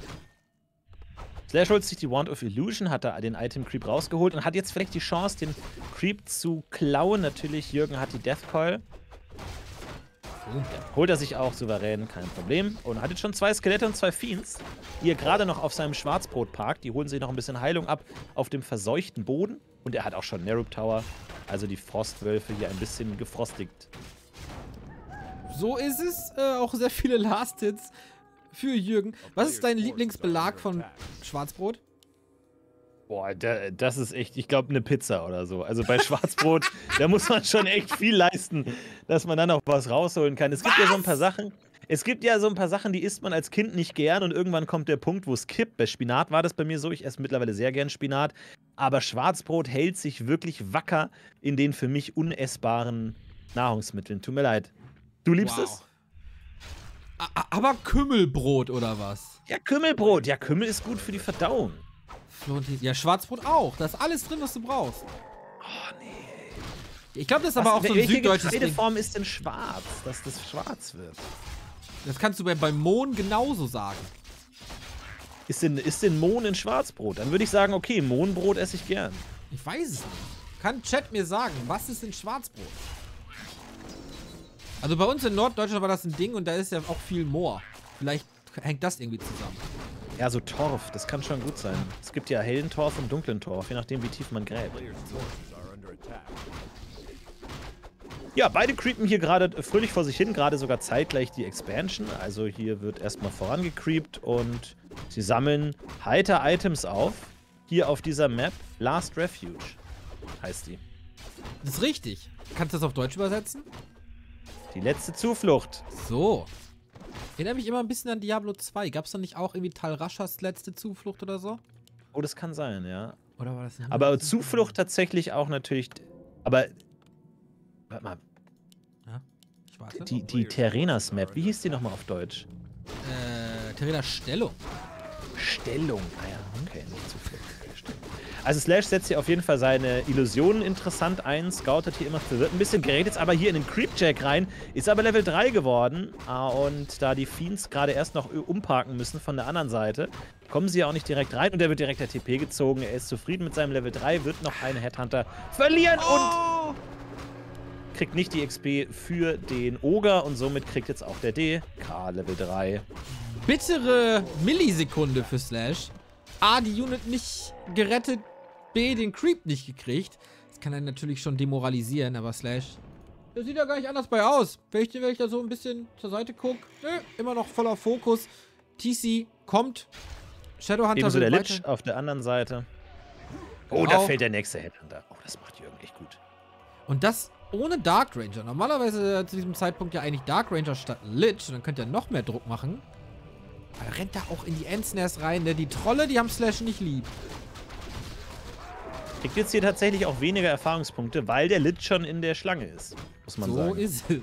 Slash holt sich die Wand of Illusion, hat da den Item Creep rausgeholt und hat jetzt vielleicht die Chance, den Creep zu klauen. Natürlich, Jürgen hat die Death Coil. Holt er sich auch souverän, kein Problem. Und hat jetzt schon 2 Skelette und 2 Fiends, die er gerade noch auf seinem Schwarzbrot parkt. Die holen sich noch ein bisschen Heilung ab auf dem verseuchten Boden. Und er hat auch schon Nerub Tower, also die Frostwölfe hier ein bisschen gefrostigt. So ist es. Auch sehr viele Last-Hits für Jürgen. Was ist dein Lieblingsbelag von Schwarzbrot? Boah, das ist echt, ich glaube, eine Pizza oder so. Also bei Schwarzbrot, da muss man schon echt viel leisten, dass man dann auch was rausholen kann. Es gibt ja so ein paar Sachen. Es gibt ja so ein paar Sachen, die isst man als Kind nicht gern und irgendwann kommt der Punkt, wo es kippt. Bei Spinat war das bei mir so. Ich esse mittlerweile sehr gern Spinat. Aber Schwarzbrot hält sich wirklich wacker in den für mich unessbaren Nahrungsmitteln. Tut mir leid. Du liebst es? Aber Kümmelbrot oder was? Ja, Kümmelbrot. Ja, Kümmel ist gut für die Verdauung. Florentin. Ja, Schwarzbrot auch. Da ist alles drin, was du brauchst. Oh, nee. Ich glaube, das ist aber auch so ein süddeutsches Ding. Welche Form ist denn schwarz, dass das schwarz wird? Das kannst du bei Mohn genauso sagen. Ist denn Mohn in Schwarzbrot? Dann würde ich sagen, okay, Mohnbrot esse ich gern. Ich weiß es nicht. Kann Chat mir sagen, was ist in Schwarzbrot? Also bei uns in Norddeutschland war das ein Ding und da ist ja auch viel Moor. Vielleicht hängt das irgendwie zusammen. Ja, so Torf, das kann schon gut sein. Es gibt ja hellen Torf und dunklen Torf, je nachdem, wie tief man gräbt. Ja, beide creepen hier gerade fröhlich vor sich hin, gerade sogar zeitgleich die Expansion. Also hier wird erstmal vorangecreept und sie sammeln heiter Items auf. Hier auf dieser Map, Last Refuge heißt die. Das ist richtig. Kannst du das auf Deutsch übersetzen? Die letzte Zuflucht. So. Erinnere mich immer ein bisschen an Diablo 2. Gab es da nicht auch irgendwie Tal Rashas letzte Zuflucht oder so? Oh, das kann sein, ja. Oder war das nicht? Aber Zuflucht tatsächlich auch natürlich. Aber. Warte mal. Ja, ich warte. Die Terenas Map, wie hieß die nochmal auf Deutsch? Terenas Stellung. Stellung. Ah ja, okay, nicht Zuflucht. Also Slash setzt hier auf jeden Fall seine Illusionen interessant ein, scoutet hier immer verwirrt ein bisschen, gerät jetzt aber hier in den Creepjack rein, ist aber Level 3 geworden und da die Fiends gerade erst noch umparken müssen von der anderen Seite, kommen sie ja auch nicht direkt rein und er wird direkt der TP gezogen, er ist zufrieden mit seinem Level 3, wird noch einen Headhunter verlieren und kriegt nicht die XP für den Ogre und somit kriegt jetzt auch der DK Level 3. Bittere Millisekunde für Slash. A, die Unit nicht gerettet, B, den Creep nicht gekriegt. Das kann einen natürlich schon demoralisieren, aber Slash, der sieht ja gar nicht anders bei aus. Wenn ich da so ein bisschen zur Seite gucke, immer noch voller Fokus. TC kommt. Shadowhunter Ebenso will der weiter. Lich auf der anderen Seite. Oh, da fällt der nächste Headhunter. Oh, das macht Jürgen echt gut. Und das ohne Dark Ranger. Normalerweise zu diesem Zeitpunkt ja eigentlich Dark Ranger statt Lich. Und dann könnt ihr noch mehr Druck machen. Aber er rennt da auch in die Endsnares rein, ne? Die Trolle, die haben Slash nicht lieb. Kriegt jetzt hier tatsächlich auch weniger Erfahrungspunkte, weil der Lich schon in der Schlange ist, muss man sagen. So ist es.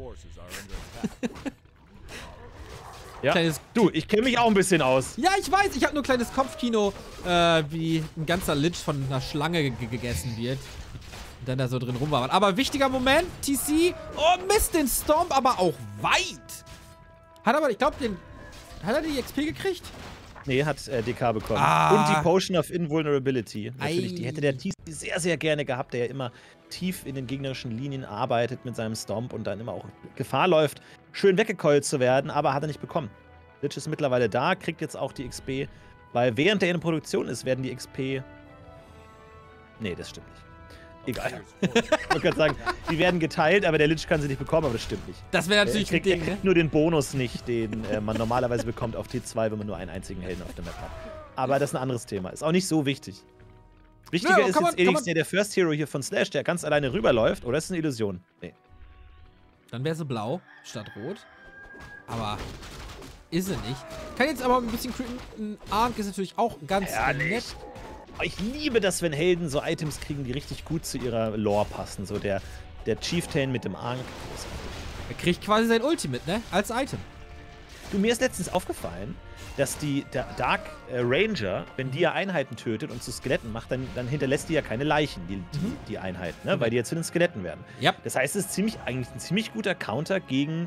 Ja. Du, ich kenne mich auch ein bisschen aus. Ja, ich weiß, ich habe nur ein kleines Kopfkino, wie ein ganzer Lich von einer Schlange gegessen wird. Und dann da so drin rumwabert. Aber wichtiger Moment, TC. Oh, Mist, den Stomp, aber auch weit. Hat aber, ich glaube, hat er die XP gekriegt? Nee, hat DK bekommen. Ah. Und die Potion of Invulnerability. Natürlich, die hätte der TC sehr, sehr gerne gehabt, der ja immer tief in den gegnerischen Linien arbeitet mit seinem Stomp und dann immer auch Gefahr läuft, schön weggekeult zu werden, aber hat er nicht bekommen. Lich ist mittlerweile da, kriegt jetzt auch die XP, weil während er in Produktion ist, werden die XP... Nee, das stimmt nicht. Egal. Ich wollte gerade sagen, die werden geteilt, aber der Lich kann sie nicht bekommen, aber das stimmt nicht. Das wäre natürlich ein Ding, Er kriegt nur den Bonus nicht, den man normalerweise bekommt auf T2, wenn man nur einen einzigen Helden auf der Map hat. Aber das ist ein anderes Thema. Ist auch nicht so wichtig. Wichtiger ist jetzt Elix, der First Hero hier von Slash, der ganz alleine rüberläuft. Oder ist es eine Illusion? Nee. Dann wäre sie blau statt rot. Aber ist sie nicht. Kann jetzt aber ein bisschen creepen. Ein Ark ist natürlich auch ganz nett. Ich liebe das, wenn Helden so Items kriegen, die richtig gut zu ihrer Lore passen. So der Chieftain mit dem Ankh. Er kriegt quasi sein Ultimate, ne? Als Item. Du, mir ist letztens aufgefallen, dass der Dark Ranger, wenn die ja Einheiten tötet und zu Skeletten macht, dann hinterlässt die ja keine Leichen, die Einheiten, ne? Okay. Weil die ja zu den Skeletten werden. Ja. Das heißt, es ist eigentlich ein ziemlich guter Counter gegen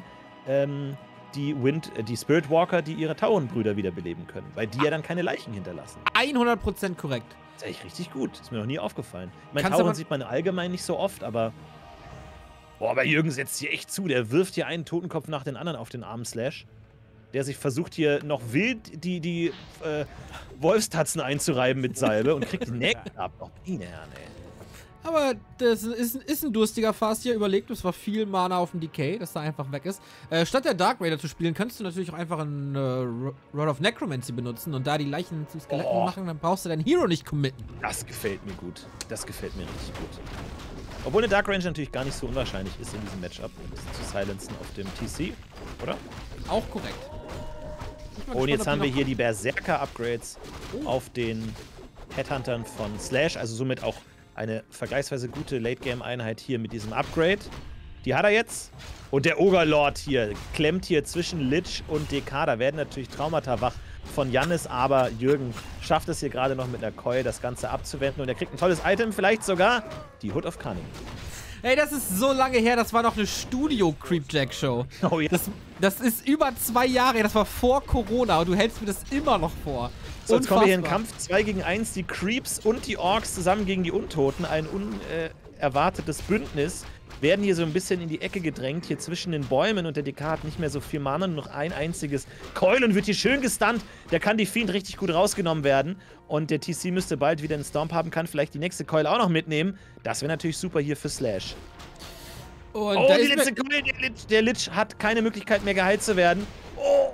die Spirit Walker, die ihre Taurenbrüder wiederbeleben können, weil die ja dann keine Leichen hinterlassen. 100% korrekt. Das ist eigentlich richtig gut. Ist mir noch nie aufgefallen. Kannst Tauren aber sieht man allgemein nicht so oft, aber... Boah, aber Jürgen setzt hier echt zu. Der wirft hier einen Totenkopf nach den anderen auf den armen Slash. Der sich versucht hier noch wild die Wolfstatzen einzureiben mit Salbe und kriegt die Nägel ab. Oh, meine Herren, ey. Aber das ist ein durstiger Fast hier. Überlegt, es war viel Mana auf dem Decay, dass da einfach weg ist. Statt der Dark Raider zu spielen, kannst du natürlich auch einfach einen Rod of Necromancy benutzen und da die Leichen zu Skeletten machen. Dann brauchst du deinen Hero nicht committen. Das gefällt mir gut. Das gefällt mir richtig gut. Obwohl eine Dark Ranger natürlich gar nicht so unwahrscheinlich ist in diesem Matchup, ein bisschen zu silenzen auf dem TC, oder? Auch korrekt. Und jetzt haben wir hier die Berserker-Upgrades auf den Headhuntern von Slash, also somit auch eine vergleichsweise gute Late-Game-Einheit hier mit diesem Upgrade. Die hat er jetzt. Und der Ogre-Lord hier klemmt hier zwischen Lich und DK. Da werden natürlich Traumata wach von Jannis, aber Jürgen schafft es hier gerade noch mit einer Keule, das Ganze abzuwenden. Und er kriegt ein tolles Item, vielleicht sogar die Hood of Cunning. Ey, das ist so lange her, das war noch eine Studio-Creepjack-Show. Oh ja. Das ist über 2 Jahre her, das war vor Corona und du hältst mir das immer noch vor. So, jetzt kommen wir hier in Kampf 2 gegen 1, die Creeps und die Orks zusammen gegen die Untoten. Ein unerwartetes Bündnis. Werden hier so ein bisschen in die Ecke gedrängt, hier zwischen den Bäumen, und der DK hat nicht mehr so viel Mana, nur noch ein einziges Keul und wird hier schön gestunt. Da kann die Fiend richtig gut rausgenommen werden und der TC müsste bald wieder einen Stomp haben, kann vielleicht die nächste Keule auch noch mitnehmen. Das wäre natürlich super hier für Slash. Und oh, die letzte Keule, der Lich hat keine Möglichkeit mehr geheilt zu werden. Oh,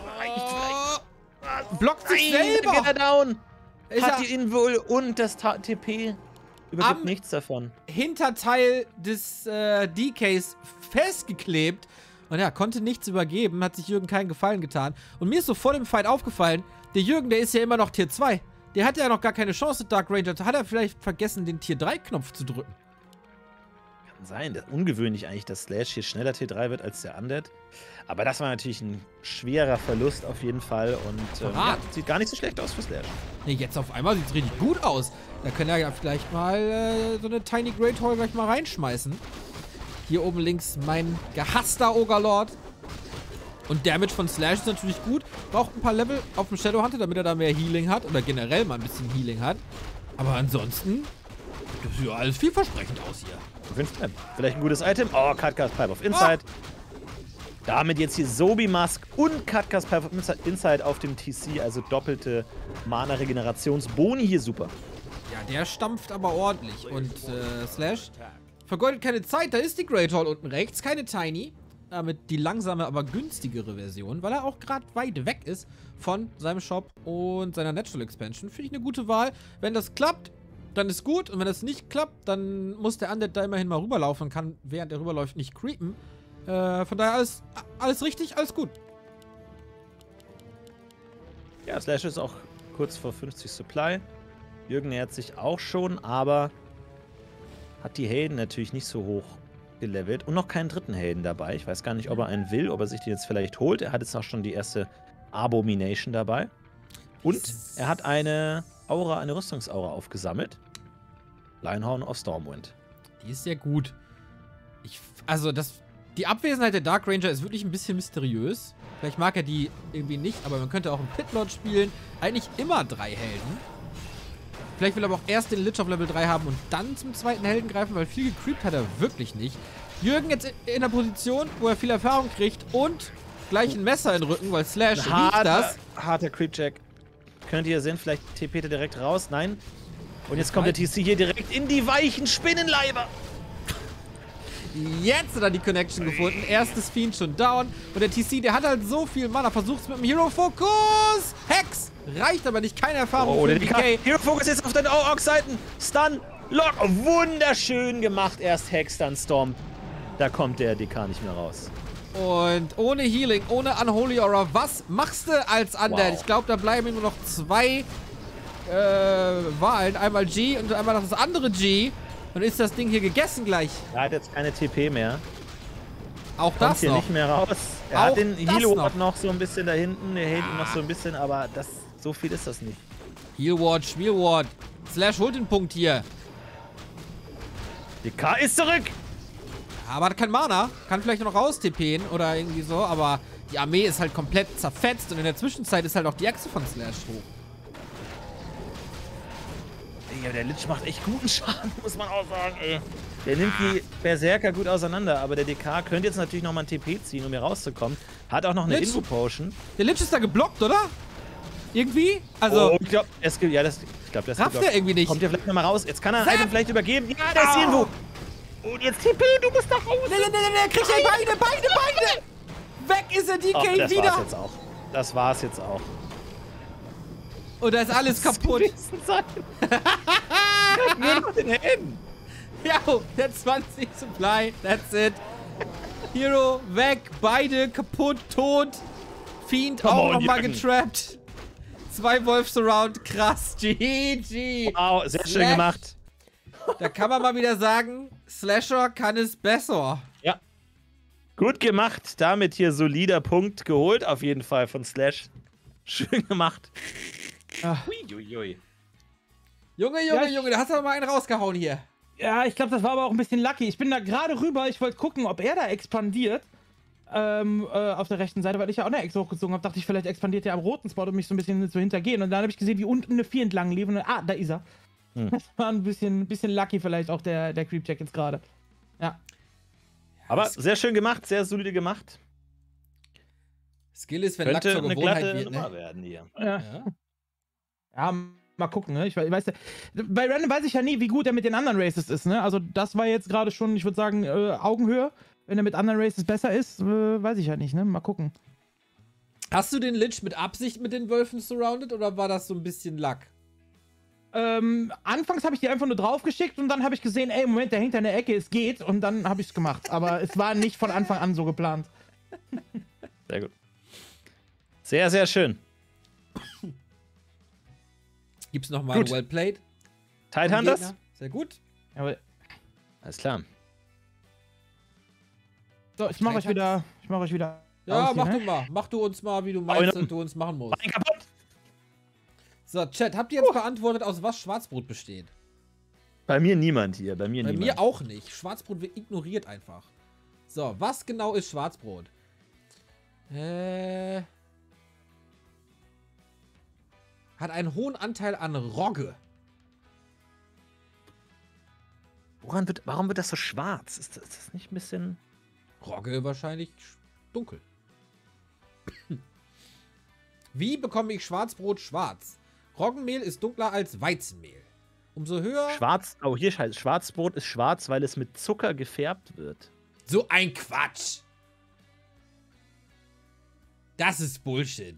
blockt sich selber. Geht er down. Ist Hat die Invul und das TP. Übergibt nichts davon. Hinterteil des DKs festgeklebt. Und ja, konnte nichts übergeben, hat sich Jürgen keinen Gefallen getan. Und mir ist so vor dem Fight aufgefallen, der Jürgen, der ist ja immer noch Tier 2. Der hat ja noch gar keine Chance, Dark Ranger. Hat er vielleicht vergessen, den Tier 3-Knopf zu drücken? Kann sein. Das ist ungewöhnlich eigentlich, dass Slash hier schneller Tier 3 wird als der Undead. Aber das war natürlich ein schwerer Verlust auf jeden Fall. Und ja, sieht gar nicht so schlecht aus für Slash. Nee, jetzt auf einmal sieht es richtig gut aus. Da können wir ja vielleicht mal so eine Tiny Great Hall gleich mal reinschmeißen. Hier oben links mein gehasster Ogre-Lord. Und Damage von Slash ist natürlich gut. Braucht ein paar Level auf dem Shadowhunter, damit er da mehr Healing hat. Oder generell mal ein bisschen Healing hat. Aber ansonsten, das sieht ja alles vielversprechend aus hier. Vielleicht ein gutes Item. Oh, Katkas Pipe of Insight. Damit jetzt hier Sobi Mask und Katkas Pipe of Insight auf dem TC. Also doppelte Mana-Regenerationsboni hier super. Ja, der stampft aber ordentlich. Und Slash vergeudet keine Zeit. Da ist die Great Hall unten rechts. Keine Tiny. Damit die langsame, aber günstigere Version. Weil er auch gerade weit weg ist von seinem Shop und seiner Natural Expansion. Finde ich eine gute Wahl. Wenn das klappt, dann ist gut. Und wenn das nicht klappt, dann muss der Undead da immerhin mal rüberlaufen und kann, während er rüberläuft, nicht creepen. Von daher alles richtig, alles gut. Ja, Slash ist auch kurz vor 50 Supply. Jürgen nähert sich auch schon, aber hat die Helden natürlich nicht so hoch gelevelt. Und noch keinen dritten Helden dabei. Ich weiß gar nicht, ob er einen will, ob er sich den jetzt vielleicht holt. Er hat jetzt auch schon die erste Abomination dabei. Und er hat eine Aura, eine Rüstungsaura aufgesammelt. Lionhorn of Stormwind. Die ist sehr gut. Die Abwesenheit der Dark Ranger ist wirklich ein bisschen mysteriös. Vielleicht mag er die irgendwie nicht, aber man könnte auch einen Pitlord spielen. Eigentlich immer 3 Helden. Vielleicht will er aber auch erst den Lich auf Level 3 haben und dann zum zweiten Helden greifen, weil viel gecreept hat er wirklich nicht. Jürgen jetzt in der Position, wo er viel Erfahrung kriegt und gleich ein Messer in den Rücken, weil Slash riecht das. Harter Creepcheck. Könnt ihr sehen, vielleicht TP direkt raus? Nein. Und jetzt kommt der TC hier direkt in die weichen Spinnenleiber. Jetzt hat er die Connection gefunden. Erstes Fiend schon down. Und der TC, der hat halt so viel Mana. Versucht's mit dem Hero Focus. Hex. Reicht aber nicht. Keine Erfahrung für den DK. Hero Focus jetzt auf den Orc-Seiten. Stun. Lock. Wunderschön gemacht. Erst Hex, dann Storm. Da kommt der DK nicht mehr raus. Und ohne Healing, ohne Unholy Aura. Was machst du als Undead? Wow. Ich glaube, da bleiben ihm nur noch 2 Wahlen. Einmal G und einmal noch das andere G. Dann ist das Ding hier gegessen gleich. Er hat jetzt keine TP mehr. Auch kommt das hier noch. Nicht mehr raus. Er hat den Heal-Ward noch so ein bisschen da hinten. Der hält ihn noch so ein bisschen, aber so viel ist das nicht. Heal-Ward, Schmier-Ward. Slash holt den Punkt hier. DK ist zurück. Aber hat kein Mana. Kann vielleicht noch raus TPen oder irgendwie so. Aber die Armee ist halt komplett zerfetzt. Und in der Zwischenzeit ist halt auch die Achse von Slash hoch. Ja, der Lich macht echt guten Schaden, muss man auch sagen, ey. Der nimmt die Berserker gut auseinander, aber der DK könnte jetzt natürlich nochmal ein TP ziehen, um hier rauszukommen. Hat auch noch eine Info-Potion. Der Lich ist da geblockt, oder? Irgendwie? Also. Oh, ich glaube, das ist rafft er irgendwie nicht. Kommt der vielleicht nochmal raus? Jetzt kann er einen vielleicht übergeben. Ja, der ist hier irgendwo. Und jetzt TP, du musst nach Hause. Nee, kriegt er beide. Weg ist der DK das wieder. War's jetzt auch. Das war's jetzt auch. Und da ist alles kaputt. Nur noch den Helden. Ja, der 20 Supply. That's it. Hero weg. Beide kaputt, tot. Fiend auch nochmal getrappt. 2 Wolf Surround. Krass. GG. Wow, sehr schön gemacht. Da kann man mal wieder sagen, Slasher kann es besser. Ja. Gut gemacht. Damit hier solider Punkt geholt. Auf jeden Fall von Slash. Schön gemacht. Uiuiui. Junge, da hast du aber mal einen rausgehauen hier. Ja, ich glaube, das war aber auch ein bisschen lucky. Ich bin da gerade rüber. Ich wollte gucken, ob er da expandiert. Auf der rechten Seite, weil ich ja auch eine Ex hochgezogen habe. Dachte ich, vielleicht expandiert er am roten Spot und mich so ein bisschen so hintergehen. Und dann habe ich gesehen, wie unten eine 4 entlang lief. Und dann, da ist er. Das war ein bisschen lucky vielleicht auch der Creep-Check jetzt gerade. Ja. Aber sehr schön gemacht, sehr solide gemacht. Skill ist, wenn Lack zur eine Gewohnheit glatte wird, Nummer ne? werden hier. Ja, mal gucken, ne? Ich weiß, bei Random weiß ich ja nie, wie gut er mit den anderen Races ist, ne? Also das war jetzt gerade schon, ich würde sagen, Augenhöhe. Wenn er mit anderen Races besser ist, weiß ich ja nicht, ne? Mal gucken. Hast du den Lich mit Absicht mit den Wölfen surrounded oder war das so ein bisschen Luck? Anfangs habe ich die einfach nur draufgeschickt und dann habe ich gesehen, ey, Moment, der hängt an der Ecke, es geht. Und dann habe ich es gemacht. Aber es war nicht von Anfang an so geplant. Sehr gut. Sehr, sehr schön. Gibt's nochmal ein Well Played? Tidehunters? Sehr gut. Jawohl. Alles klar. So, ich mache euch wieder. Ja, aus mach hier, du ne? mal. Mach du uns mal, wie du meinst, dass du uns machen musst. Bein kaputt. So, Chat, habt ihr jetzt beantwortet, aus was Schwarzbrot besteht? Bei mir niemand hier. Bei mir Bei niemand. mir auch nicht. Schwarzbrot wird ignoriert einfach. So, was genau ist Schwarzbrot? Hat einen hohen Anteil an Rogge. Warum wird das so schwarz? Ist das nicht ein bisschen... Rogge wahrscheinlich dunkel. Wie bekomme ich Schwarzbrot schwarz? Roggenmehl ist dunkler als Weizenmehl. Umso höher... Hier heißt Schwarzbrot ist schwarz, weil es mit Zucker gefärbt wird. So ein Quatsch. Das ist Bullshit.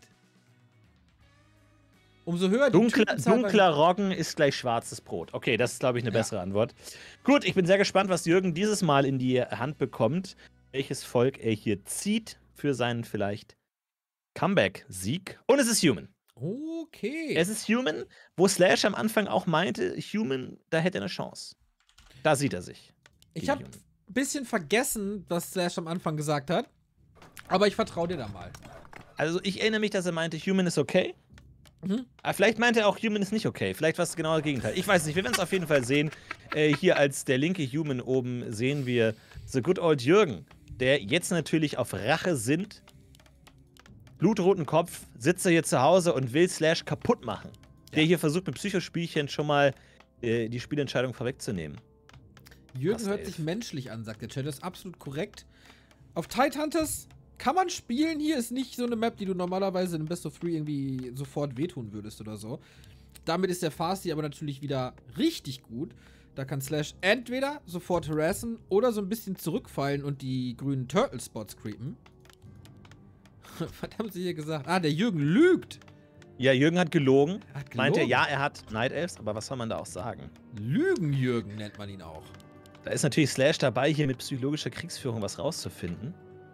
Umso höher die Dunkler Roggen ist gleich schwarzes Brot. Okay, das ist, glaube ich, eine bessere Antwort. Gut, ich bin sehr gespannt, was Jürgen dieses Mal in die Hand bekommt. Welches Volk er hier zieht für seinen vielleicht Comeback-Sieg. Und es ist Human. Okay. Es ist Human, wo Slash am Anfang auch meinte, Human, da hätte er eine Chance. Da sieht er sich. Ich habe ein bisschen vergessen, was Slash am Anfang gesagt hat. Aber ich vertraue dir da mal. Also ich erinnere mich, dass er meinte, Human ist okay. Aber vielleicht meinte er auch, Human ist nicht okay. Vielleicht war es genau das Gegenteil. Ich weiß nicht, wir werden es auf jeden Fall sehen. Hier als der linke Human oben sehen wir The Good Old Jürgen, der jetzt natürlich auf Rache sinnt. Blutroten Kopf, sitzt er hier zu Hause und will Slash kaputt machen. Der hier versucht mit Psychospielchen schon mal die Spielentscheidung vorwegzunehmen. Jürgen hört sich menschlich an, sagt der Chat. Das ist absolut korrekt. Auf Tidehunters kann man spielen. Hier ist nicht so eine Map, die du normalerweise in Best of 3 irgendwie sofort wehtun würdest oder so. Damit ist der Fasti aber natürlich wieder richtig gut. Da kann Slash entweder sofort harassen oder so ein bisschen zurückfallen und die grünen Turtle-Spots creepen. Was haben sie hier gesagt? Ah, der Jürgen lügt. Ja, Jürgen hat gelogen. Hat gelogen. Meinte, ja, er hat Night Elves, aber was soll man da auch sagen? Lügen-Jürgen nennt man ihn auch. Da ist natürlich Slash dabei, hier mit psychologischer Kriegsführung was rauszufinden.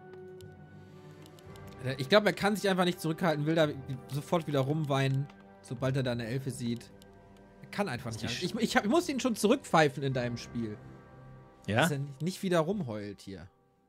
Ich glaube, er kann sich einfach nicht zurückhalten, will da sofort wieder rumweinen, sobald er da eine Elfe sieht. Er kann einfach nicht. Ich muss ihn schon zurückpfeifen in deinem Spiel. Ja? Dass er nicht wieder rumheult hier.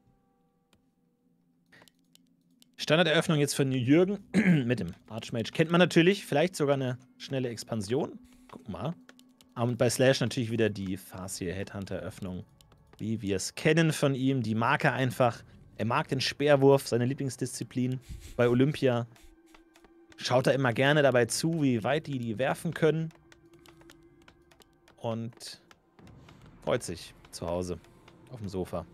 Standarderöffnung jetzt von Jürgen mit dem Archmage. Kennt man natürlich, vielleicht sogar eine schnelle Expansion. Guck mal. Und bei Slash natürlich wieder die Farseer Headhunter-Öffnung. Wie wir es kennen von ihm. Die mag er einfach. Er mag den Speerwurf, seine Lieblingsdisziplin. Bei Olympia schaut er immer gerne dabei zu, wie weit die werfen können. Und freut sich zu Hause auf dem Sofa.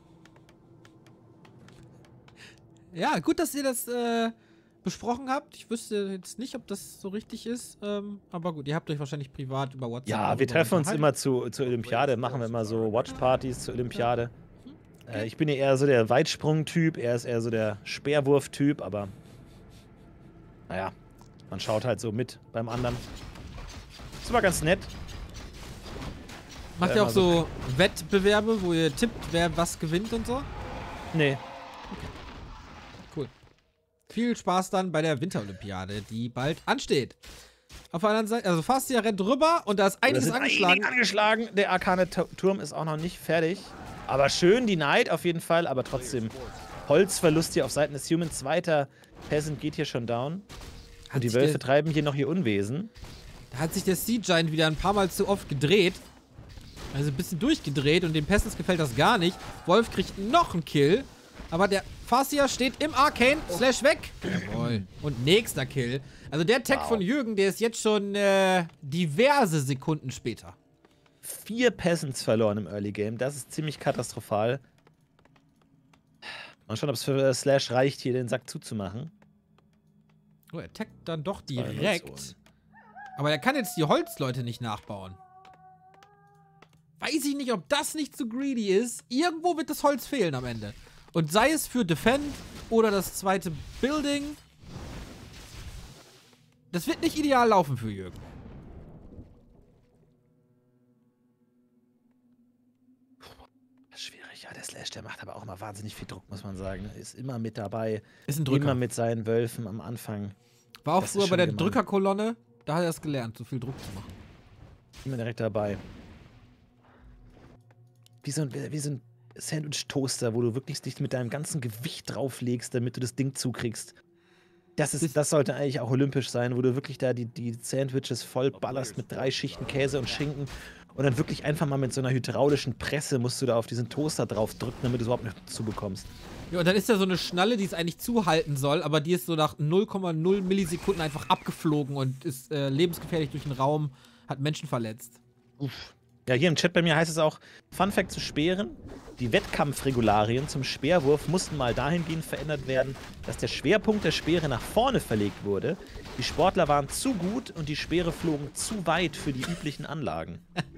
Ja, gut, dass ihr das besprochen habt. Ich wüsste jetzt nicht, ob das so richtig ist. Aber gut, ihr habt euch wahrscheinlich privat über WhatsApp. Ja, wir treffen uns immer zur Olympiade, machen wir immer so Watchpartys zur Olympiade. Ich bin ja eher so der Weitsprung-Typ, er ist eher so der Speerwurf-Typ, aber naja, man schaut halt so mit beim anderen. Das war ganz nett. Macht ihr auch so Wettbewerbe, wo ihr tippt, wer was gewinnt und so? Nee. Cool. Viel Spaß dann bei der Winterolympiade, die bald ansteht. Auf der anderen Seite, also Fastia rennt rüber und da ist einiges angeschlagen. Der arkane Turm ist auch noch nicht fertig. Aber schön, die Knight auf jeden Fall, aber trotzdem Holzverlust hier auf Seiten des Humans. Zweiter Peasant geht hier schon down. Und die Wölfe treiben hier noch ihr Unwesen. Da hat sich der Sea Giant wieder ein paar Mal zu oft gedreht. Also ein bisschen durchgedreht und den Peasants gefällt das gar nicht. Wolf kriegt noch einen Kill. Aber der Fastia steht im Arcane. Slash weg. Jawohl. Und nächster Kill. Also der Tag von Jürgen, der ist jetzt schon diverse Sekunden später. 4 Peasants verloren im Early Game. Das ist ziemlich katastrophal. Mal schauen, ob es für Slash reicht, hier den Sack zuzumachen. Oh, er taggt dann doch direkt. Aber er kann jetzt die Holzleute nicht nachbauen. Weiß ich nicht, ob das nicht zu greedy ist. Irgendwo wird das Holz fehlen am Ende. Und sei es für Defend oder das zweite Building. Das wird nicht ideal laufen für Jürgen. Schwierig, ja, der Slash, der macht aber auch immer wahnsinnig viel Druck, muss man sagen. Ist immer mit dabei. Ist ein Drücker. Immer mit seinen Wölfen am Anfang. War auch früher bei der Drückerkolonne, da hat er es gelernt, so viel Druck zu machen. Immer direkt dabei. Wie so ein Sandwich-Toaster, wo du wirklich dich mit deinem ganzen Gewicht drauflegst, damit du das Ding zukriegst. Das sollte eigentlich auch olympisch sein, wo du wirklich da die Sandwiches voll ballerst mit 3 Schichten Käse und Schinken und dann wirklich einfach mal mit so einer hydraulischen Presse musst du da auf diesen Toaster drauf drücken, damit du es überhaupt nicht zubekommst. Ja, und dann ist da so eine Schnalle, die es eigentlich zuhalten soll, aber die ist so nach 0,0 Millisekunden einfach abgeflogen und ist lebensgefährlich durch den Raum, hat Menschen verletzt. Uff. Ja, hier im Chat bei mir heißt es auch, Fun Fact zu Speeren, die Wettkampfregularien zum Speerwurf mussten mal dahingehend verändert werden, dass der Schwerpunkt der Speere nach vorne verlegt wurde. Die Sportler waren zu gut und die Speere flogen zu weit für die üblichen Anlagen.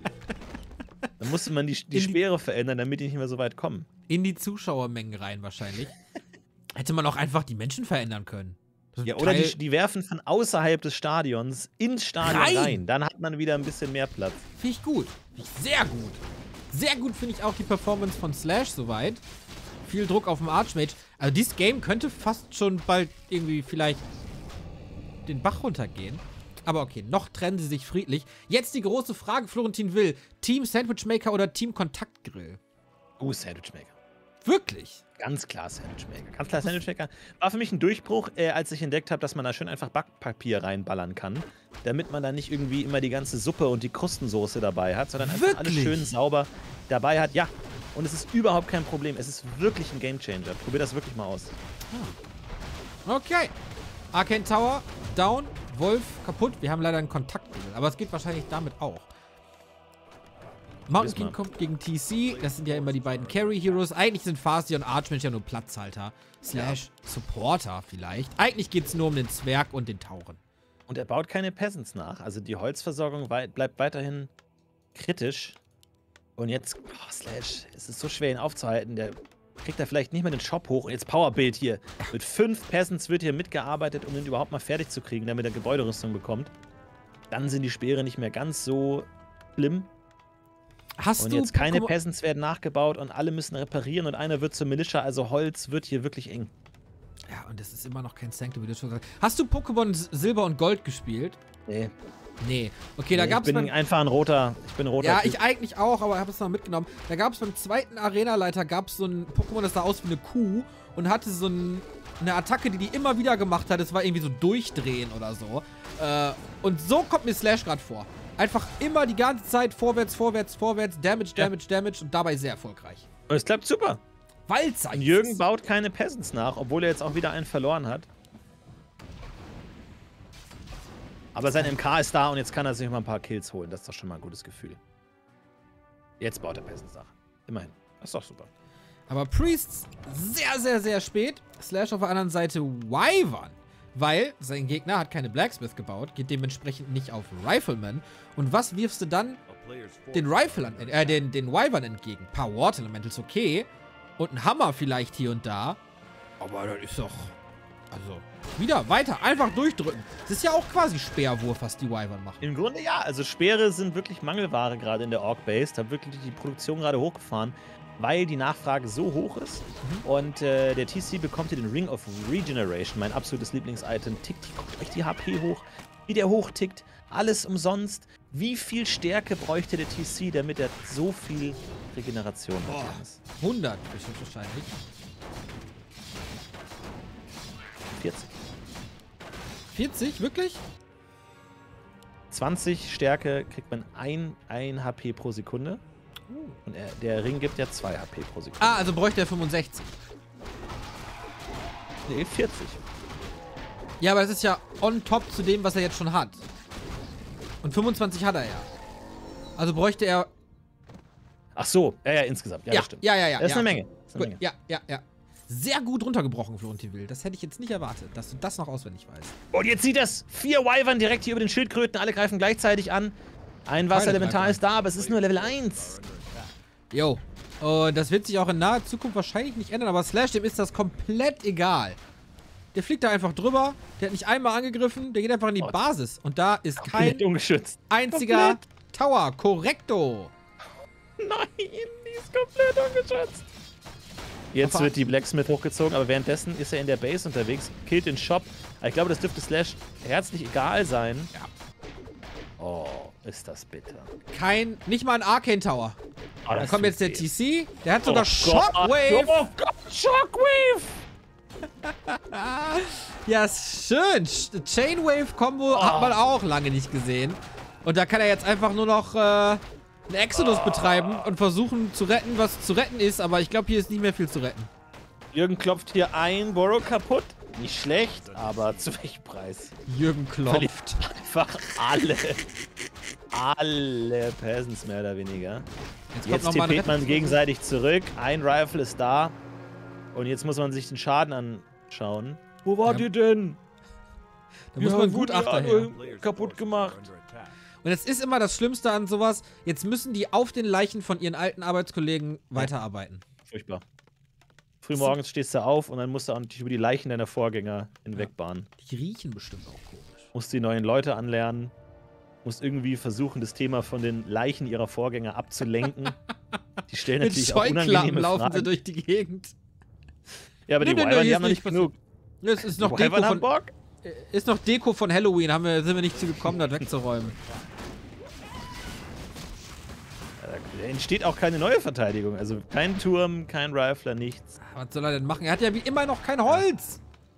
Dann musste man die Speere verändern, damit die nicht mehr so weit kommen. In die Zuschauermengen rein wahrscheinlich. Hätte man auch einfach die Menschen verändern können. Ja, oder die werfen von außerhalb des Stadions ins Stadion rein. Dann hat man wieder ein bisschen mehr Platz. Finde ich gut. Finde ich sehr gut. Sehr gut finde ich auch die Performance von Slash soweit. Viel Druck auf dem Archmage. Also dieses Game könnte fast schon bald irgendwie vielleicht den Bach runtergehen. Aber okay, noch trennen sie sich friedlich. Jetzt die große Frage, Florentin Will. Team Sandwichmaker oder Team Kontaktgrill? Sandwichmaker. Wirklich? Ganz klar Sandwichmaker. Ganz klar Sandwichmaker. War für mich ein Durchbruch, als ich entdeckt habe, dass man da schön einfach Backpapier reinballern kann. Damit man da nicht irgendwie immer die ganze Suppe und die Krustensoße dabay hat, sondern einfach alles schön sauber dabei hat. Ja, und es ist überhaupt kein Problem. Es ist wirklich ein Gamechanger. Probier das wirklich mal aus. Okay. Arcane Tower, down. Wolf, kaputt. Wir haben leider einen Kontaktgrill, aber es geht wahrscheinlich damit auch. Mountain King kommt gegen TC. Das sind ja immer die beiden Carry-Heroes. Eigentlich sind Fastia und Archmage ja nur Platzhalter. Slash Supporter vielleicht. Eigentlich geht es nur um den Zwerg und den Tauren. Und er baut keine Peasants nach. Also die Holzversorgung bleibt weiterhin kritisch. Und jetzt, Slash, es ist so schwer, ihn aufzuhalten. Der kriegt da vielleicht nicht mehr den Shop hoch. Und jetzt Powerbuild hier. Mit 5 Peasants wird hier mitgearbeitet, um ihn überhaupt mal fertig zu kriegen, damit er Gebäuderüstung bekommt. Dann sind die Speere nicht mehr ganz so schlimm. Und jetzt keine Peasants werden nachgebaut und alle müssen reparieren und einer wird zur Militia, also Holz wird hier wirklich eng. Ja, und das ist immer noch kein Sanctum, wie du schon sagst. Hast du Pokémon Silber und Gold gespielt? Nee. Nee. Okay, da gab's ich bin einfach ein roter. Ich bin ein roter. Ja, Typ. ich eigentlich auch, aber ich habe es noch mitgenommen. Da gab es beim zweiten Arenaleiter so ein Pokémon, das sah aus wie eine Kuh und hatte so eine Attacke, die immer wieder gemacht hat. Das war irgendwie so Durchdrehen oder so. Und so kommt mir Slash gerade vor. Einfach immer die ganze Zeit vorwärts, vorwärts, vorwärts, Damage, Damage, Damage und dabei sehr erfolgreich. Und es klappt super. Walzer. Jürgen baut keine Peasants nach, obwohl er jetzt auch wieder einen verloren hat. Aber sein MK ist da und jetzt kann er sich mal ein paar Kills holen. Das ist doch schon mal ein gutes Gefühl. Jetzt baut er Peasants nach. Immerhin. Das ist doch super. Aber Priests sehr, sehr, sehr spät. Slash auf der anderen Seite Wyvern. Weil sein Gegner hat keine Blacksmith gebaut, geht dementsprechend nicht auf Rifleman. Und was wirfst du dann den den Wyvern entgegen? Ein paar Water Elementals, okay. Und ein Hammer vielleicht hier und da. Aber das ist doch Also, wieder, weiter, einfach durchdrücken. Das ist ja auch quasi Speerwurf, was die Wyvern machen. Im Grunde ja, also Speere sind wirklich Mangelware gerade in der Orc-Base. Da wirklich die Produktion gerade hochgefahren, weil die Nachfrage so hoch ist. Und der TC bekommt hier den Ring of Regeneration, mein absolutes Lieblings-Item. Guckt euch die HP hoch, wie der hochtickt. Alles umsonst. Wie viel Stärke bräuchte der TC, damit er so viel Regeneration hat? 100 bestimmt wahrscheinlich. 40. 40, wirklich? 20 Stärke kriegt man 1 HP pro Sekunde. Und der Ring gibt ja 2 HP pro Sekunde. Ah, also bräuchte er 65. Nee, 40. Ja, aber es ist ja on top zu dem, was er jetzt schon hat. Und 25 hat er ja. Also bräuchte er... Ach so, ja, insgesamt. Ja, das stimmt. Ja. Das ist eine Menge. Das ist eine Gut, Menge. ja. Sehr gut runtergebrochen, Florentin Will. Das hätte ich jetzt nicht erwartet, dass du das noch auswendig weißt. Und jetzt sieht das 4 Wyvern direkt hier über den Schildkröten. Alle greifen gleichzeitig an. Ein Wasserelementar ist da, aber es ist nur Level 1. Jo. Und das wird sich auch in naher Zukunft wahrscheinlich nicht ändern, aber Slash, dem ist das komplett egal. Der fliegt da einfach drüber, der hat nicht einmal angegriffen, der geht einfach in die Basis. Und da ist kein ungeschützt. einziger Tower. Korrekto. Nein, die ist komplett ungeschützt. Jetzt wird die Blacksmith hochgezogen, aber währenddessen ist er in der Base unterwegs, killt den Shop. Aber ich glaube, das dürfte Slash herzlich egal sein. Ja. Oh, ist das bitter. Nicht mal ein Arcane Tower. Oh, Da kommt jetzt der TC, der hat sogar Shockwave. Oh Gott, Shockwave! Ja, ist schön. Chainwave-Kombo hat man auch lange nicht gesehen. Und da kann er jetzt einfach nur noch einen Exodus betreiben und versuchen zu retten, was zu retten ist. Aber ich glaube, hier ist nicht mehr viel zu retten. Jürgen klopft hier ein Burrow kaputt. Nicht schlecht, aber zu welchem Preis? Jürgen Verliert klopft. einfach alle Peasants mehr oder weniger. Jetzt noch mal ein TP't man gegenseitig zurück. Ein Rifle ist da. Und jetzt muss man sich den Schaden anschauen. Wo wart ihr denn? Da muss man gut achten. Kaputt gemacht. Und es ist immer das Schlimmste an sowas. Jetzt müssen die auf den Leichen von ihren alten Arbeitskollegen weiterarbeiten. Furchtbar. Frühmorgens stehst du auf und dann musst du auch natürlich über die Leichen deiner Vorgänger hinwegbahnen. Die riechen bestimmt auch komisch. Musst die neuen Leute anlernen. Musst irgendwie versuchen, das Thema von den Leichen ihrer Vorgänger abzulenken. Die stellen Mit natürlich auch Scheuklappen unangenehme laufen Fragen. sie durch die Gegend. Ja, aber die Nee, Wyvern, die hier haben noch ist nicht genug. Es ist noch Die Wyvern Deko haben von, Bock. ist noch Deko von Halloween. Sind wir nicht zu gekommen, das wegzuräumen. Da entsteht auch keine neue Verteidigung. Also kein Turm, kein Rifler, nichts. Was soll er denn machen? Er hat ja wie immer noch kein Holz.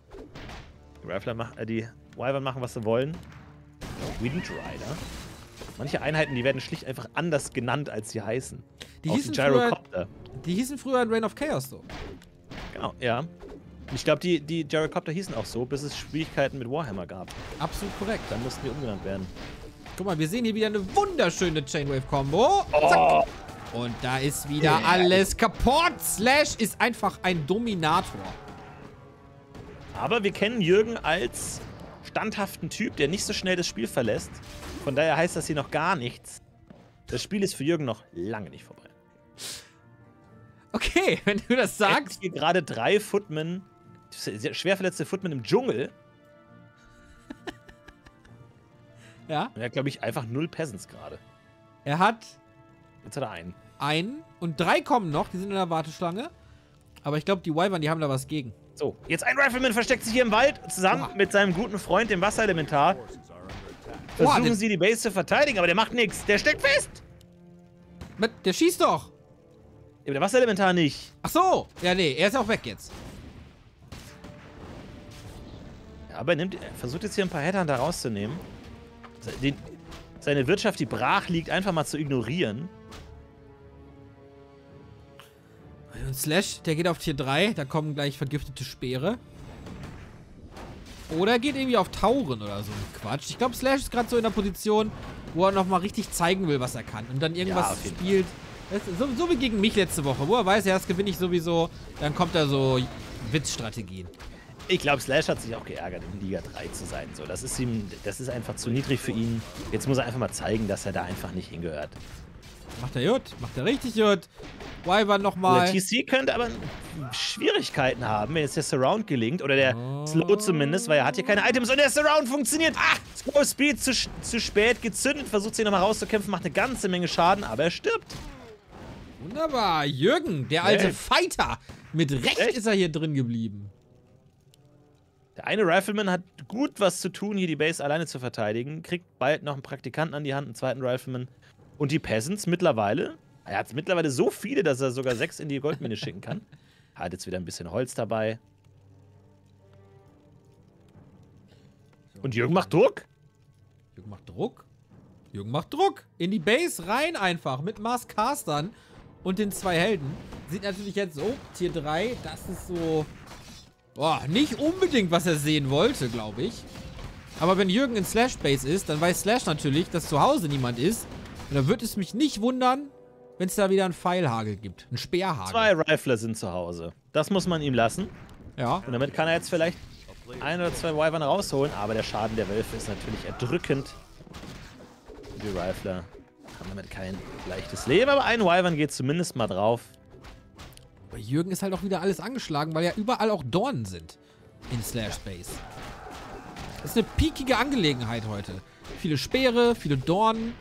Die Wyvern machen, was sie wollen. Wind Rider. Manche Einheiten, die werden schlicht einfach anders genannt, als sie heißen. Die Auch hießen Gyrocopter. Die hießen früher in Reign of Chaos so. Genau, ja. Und ich glaube, die Gyrocopter hießen auch so, bis es Schwierigkeiten mit Warhammer gab. Absolut korrekt. Dann mussten die umgenannt werden. Guck mal, wir sehen hier wieder eine wunderschöne Chainwave-Kombo. Zack. Und da ist wieder alles kaputt. Slash ist einfach ein Dominator. Aber wir kennen Jürgen als standhaften Typ, der nicht so schnell das Spiel verlässt. Von daher heißt das hier noch gar nichts. Das Spiel ist für Jürgen noch lange nicht vorbei. Okay, wenn du das sagst. Hier gerade 3 Footmen, schwer verletzte Footmen im Dschungel. Ja. Und er hat, glaube ich, einfach 0 Peasants gerade. Er hat Jetzt hat er einen. einen und 3 kommen noch. Die sind in der Warteschlange. Aber ich glaube, die Wyvern, die haben da was gegen. So, jetzt ein Rifleman versteckt sich hier im Wald zusammen mit seinem guten Freund, dem Wasserelementar. Versuchen sie, die Base zu verteidigen, aber der macht nichts. Der steckt fest. Der schießt doch. Ja, aber der Wasserelementar nicht. Ach so. Ja, nee, er ist auch weg jetzt. Ja, aber er versucht jetzt hier ein paar Hattern da rauszunehmen. Seine Wirtschaft, die brach liegt, einfach mal zu ignorieren. Und Slash, der geht auf Tier 3. Da kommen gleich vergiftete Speere. Oder geht irgendwie auf Tauren oder so ein Quatsch. Ich glaube, Slash ist gerade so in der Position, wo er nochmal richtig zeigen will, was er kann. Und dann irgendwas spielt. So wie gegen mich letzte Woche, wo er weiß, ja, das gewinne ich sowieso. Dann kommt da so Witzstrategien. Ich glaube, Slash hat sich auch geärgert, in Liga 3 zu sein. So, das ist einfach zu niedrig für ihn. Jetzt muss er einfach mal zeigen, dass er da einfach nicht hingehört. Macht er gut. Macht er richtig gut. Wyvern nochmal. Der TC könnte aber Schwierigkeiten haben, wenn jetzt der Surround gelingt. Oder der Slow zumindest, weil er hat hier keine Items. Und der Surround funktioniert. Slow Speed zu spät gezündet. Versucht sich nochmal rauszukämpfen, macht eine ganze Menge Schaden, aber er stirbt. Wunderbar. Jürgen, der alte Fighter. Mit Recht ist er hier drin geblieben. Der eine Rifleman hat gut was zu tun, hier die Base alleine zu verteidigen. Kriegt bald noch einen Praktikanten an die Hand, einen zweiten Rifleman. Und die Peasants mittlerweile. Er hat mittlerweile so viele, dass er sogar 6 in die Goldmine schicken kann. Hat jetzt wieder ein bisschen Holz dabei. Und Jürgen macht Druck. Jürgen macht Druck? Jürgen macht Druck. In die Base rein einfach. Mit Mars Castern und den 2 Helden. Sieht natürlich jetzt so, Tier 3, das ist so... Boah, nicht unbedingt, was er sehen wollte, glaube ich. Aber wenn Jürgen in Slash Base ist, dann weiß Slash natürlich, dass zu Hause niemand ist. Und dann würde es mich nicht wundern, wenn es da wieder einen Pfeilhagel gibt. Einen Speerhagel. 2 Rifler sind zu Hause. Das muss man ihm lassen. Ja. Und damit kann er jetzt vielleicht 1 oder 2 Wyvern rausholen. Aber der Schaden der Wölfe ist natürlich erdrückend. Die Rifler haben damit kein leichtes Leben. Aber ein Wyvern geht zumindest mal drauf. Bei Jürgen ist halt auch wieder alles angeschlagen, weil ja überall auch Dornen sind in Slash Base. Das ist eine piekige Angelegenheit heute. Viele Speere, viele Dornen.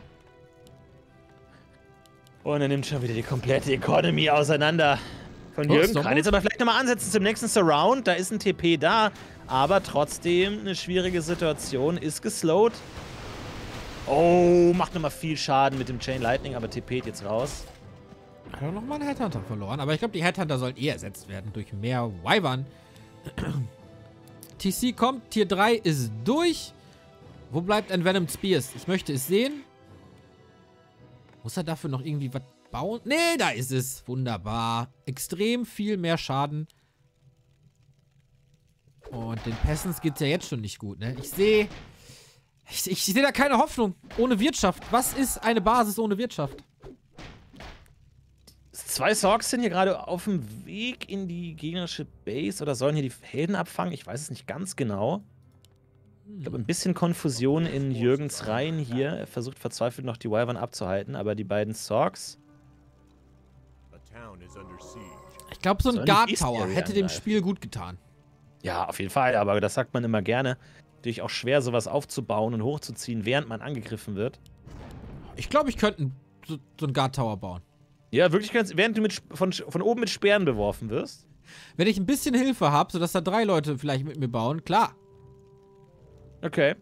Und er nimmt schon wieder die komplette Economy auseinander von Jürgen. Kann jetzt aber vielleicht nochmal ansetzen zum nächsten Surround. Da ist ein TP da, aber trotzdem eine schwierige Situation. Ist geslowt. Oh, macht nochmal viel Schaden mit dem Chain Lightning, aber TP't jetzt raus. Hat auch nochmal einen Headhunter verloren. Aber ich glaube, die Headhunter sollen eher ersetzt werden durch mehr Wyvern. TC kommt, Tier 3 ist durch. Wo bleibt ein Venom Spears? Ich möchte es sehen. Muss er dafür noch irgendwie was bauen? Nee, da ist es. Wunderbar. Extrem viel mehr Schaden. Und den Peasants geht's ja jetzt schon nicht gut, ne? Ich sehe da keine Hoffnung. Ohne Wirtschaft. Was ist eine Basis ohne Wirtschaft? 2 Sorgs sind hier gerade auf dem Weg in die gegnerische Base oder sollen hier die Helden abfangen? Ich weiß es nicht ganz genau. Ich glaube, ein bisschen Konfusion in Jürgens Reihen hier. Er versucht verzweifelt noch die Wyvern abzuhalten, aber die beiden Sorgs... Ich glaube, so ein Guard Tower hätte dem Spiel gut getan. Ja, auf jeden Fall, aber das sagt man immer gerne. Natürlich auch schwer, sowas aufzubauen und hochzuziehen, während man angegriffen wird. Ich glaube, ich könnte so ein Guard Tower bauen. Ja, wirklich, während du von oben mit Speeren beworfen wirst. Wenn ich ein bisschen Hilfe habe, sodass da 3 Leute vielleicht mit mir bauen, klar. Okay.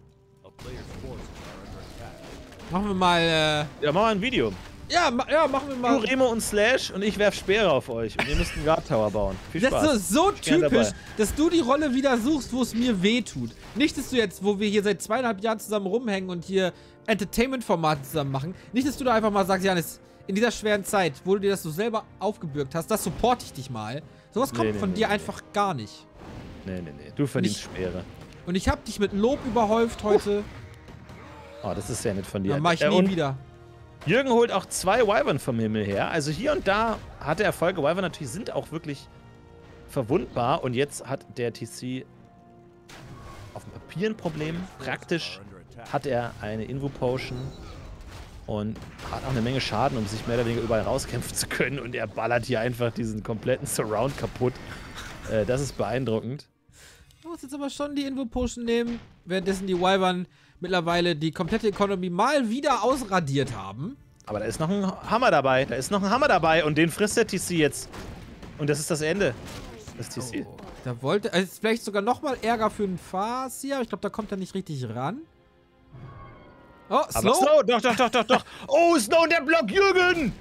Machen wir mal, Ja, machen wir ein Video. Ja, machen wir mal. Du, Remo und Slash und ich werf Speere auf euch. Und ihr müsst einen Guard Tower bauen. Viel Spaß. Das ist so typisch, dass du die Rolle wieder suchst, wo es mir weh tut. Nicht, dass du jetzt, wo wir hier seit 2,5 Jahren zusammen rumhängen und hier Entertainment-Formate zusammen machen. Nicht, dass du da einfach mal sagst, Janis, in dieser schweren Zeit, wo du dir das so selber aufgebürgt hast, das supporte ich dich mal. Sowas kommt von dir einfach gar nicht. Nee. Du verdienst Speere. Und ich hab dich mit Lob überhäuft heute. Oh, das ist sehr nett von dir. Dann mach ich nie wieder. Jürgen holt auch 2 Wyvern vom Himmel her. Also hier und da hat er Erfolge. Wyvern natürlich sind auch wirklich verwundbar. Und jetzt hat der TC auf dem Papier ein Problem. Praktisch hat er eine Invo-Potion und hat auch eine Menge Schaden, um sich mehr oder weniger überall rauskämpfen zu können. Und er ballert hier einfach diesen kompletten Surround kaputt. Das ist beeindruckend. Ich muss jetzt aber schon die Invo-Potion nehmen, währenddessen die Wyvern mittlerweile die komplette Economy mal wieder ausradiert haben. Aber da ist noch ein Hammer dabei. Und den frisst der TC jetzt. Und das ist das Ende des TC. Oh, da wollte, also vielleicht sogar nochmal Ärger für einen Farsier. Ich glaube, da kommt er nicht richtig ran. Oh, Slow. Aber Slow, doch. Oh, Slow, der Block, Jürgen!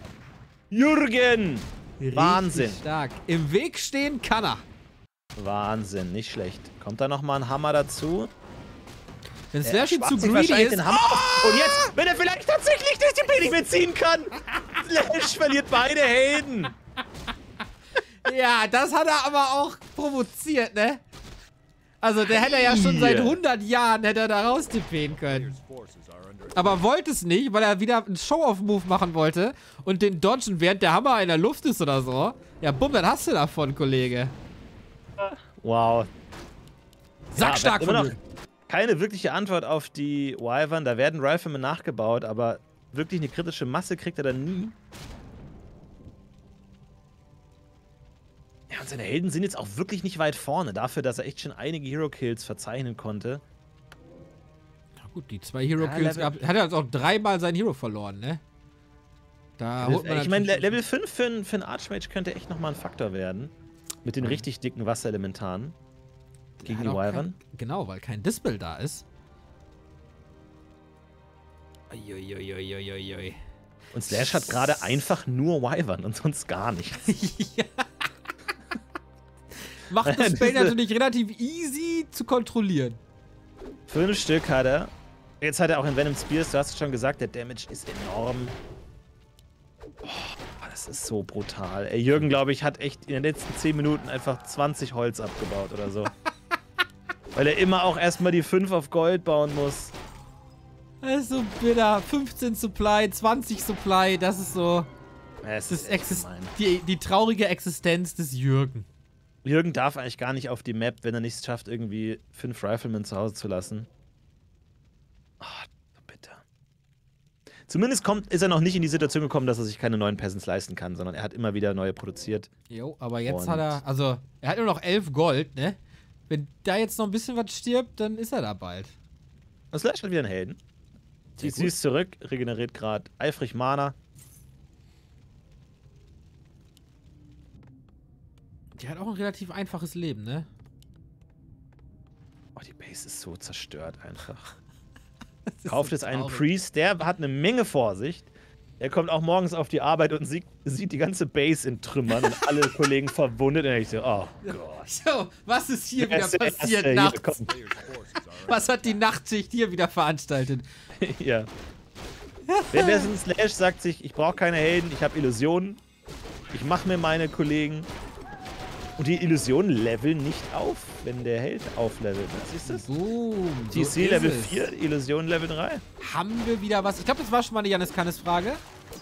Richtig Wahnsinn. Stark. Im Weg stehen kann er. Wahnsinn, nicht schlecht. Kommt da nochmal ein Hammer dazu? Wenn Slash zu greedy ist. Den Hammer und jetzt, wenn er vielleicht tatsächlich das TP nicht mehr ziehen kann. Slash verliert beide Helden. Ja, das hat er aber auch provoziert, ne? Also, der hätte ja schon seit 100 Jahren hätte er da raustippen können. Aber wollte es nicht, weil er wieder einen Show-Off-Move machen wollte und den dodgen, während der Hammer in der Luft ist oder so. Ja, bumm, dann hast du davon, Kollege. Wow. Sackstark von mir. Keine wirkliche Antwort auf die Wyvern. Da werden Riflemen nachgebaut, aber wirklich eine kritische Masse kriegt er dann nie. Ja, und seine Helden sind jetzt auch wirklich nicht weit vorne, dafür, dass er echt schon einige Hero-Kills verzeichnen konnte. Na gut, die 2 Hero-Kills gehabt. Hat er also auch 3-mal seinen Hero verloren, ne? Da holt man ich meine, Level 5 für einen Archmage könnte echt nochmal ein Faktor werden. Mit den richtig dicken Wasserelementaren. Gegen die Wyvern. Genau, weil kein Dispel da ist. Uiuiuiuiui. Und Slash hat gerade einfach nur Wyvern und sonst gar nichts. Ja. Macht das Spell natürlich relativ easy zu kontrollieren. 5 Stück hat er. Jetzt hat er auch in Venom Spears, du hast es schon gesagt, der Damage ist enorm. Oh, das ist so brutal. Ey, Jürgen, glaube ich, hat echt in den letzten 10 Minuten einfach 20 Holz abgebaut oder so. Weil er immer auch erstmal die 5 auf Gold bauen muss. Das ist so bitter. 15 Supply, 20 Supply, das ist so die traurige Existenz des Jürgen. Jürgen darf eigentlich gar nicht auf die Map, wenn er nichts schafft, irgendwie 5 Riflemen zu Hause zu lassen. Oh, bitter. Zumindest ist er noch nicht in die Situation gekommen, dass er sich keine neuen Peasants leisten kann, sondern er hat immer wieder neue produziert. Jo, aber jetzt hat er, also, er hat nur noch 11 Gold, ne? Wenn da jetzt noch ein bisschen was stirbt, dann ist er da bald. Und Slash hat wieder einen Helden. Zieht süß zurück, regeneriert gerade eifrig Mana. Die hat auch ein relativ einfaches Leben, ne? Oh, die Base ist so zerstört einfach. Kauft jetzt einen Priest, der hat eine Menge Vorsicht. Er kommt auch morgens auf die Arbeit und sieht die ganze Base in Trümmern und alle Kollegen verwundet. Und ich so, oh Gott. So, was ist hier wieder passiert nachts? Was hat die Nachtschicht hier wieder veranstaltet? Ja. Währenddessen Slash sagt sich, ich brauche keine Helden, ich habe Illusionen. Ich mache mir meine Kollegen. Und die Illusionen leveln nicht auf, wenn der Held auflevelt. Siehst du das? Boom. TC so Level 4, Illusion Level 3. Haben wir wieder was? Ich glaube, das war schon mal eine Janis-Kanis-Frage.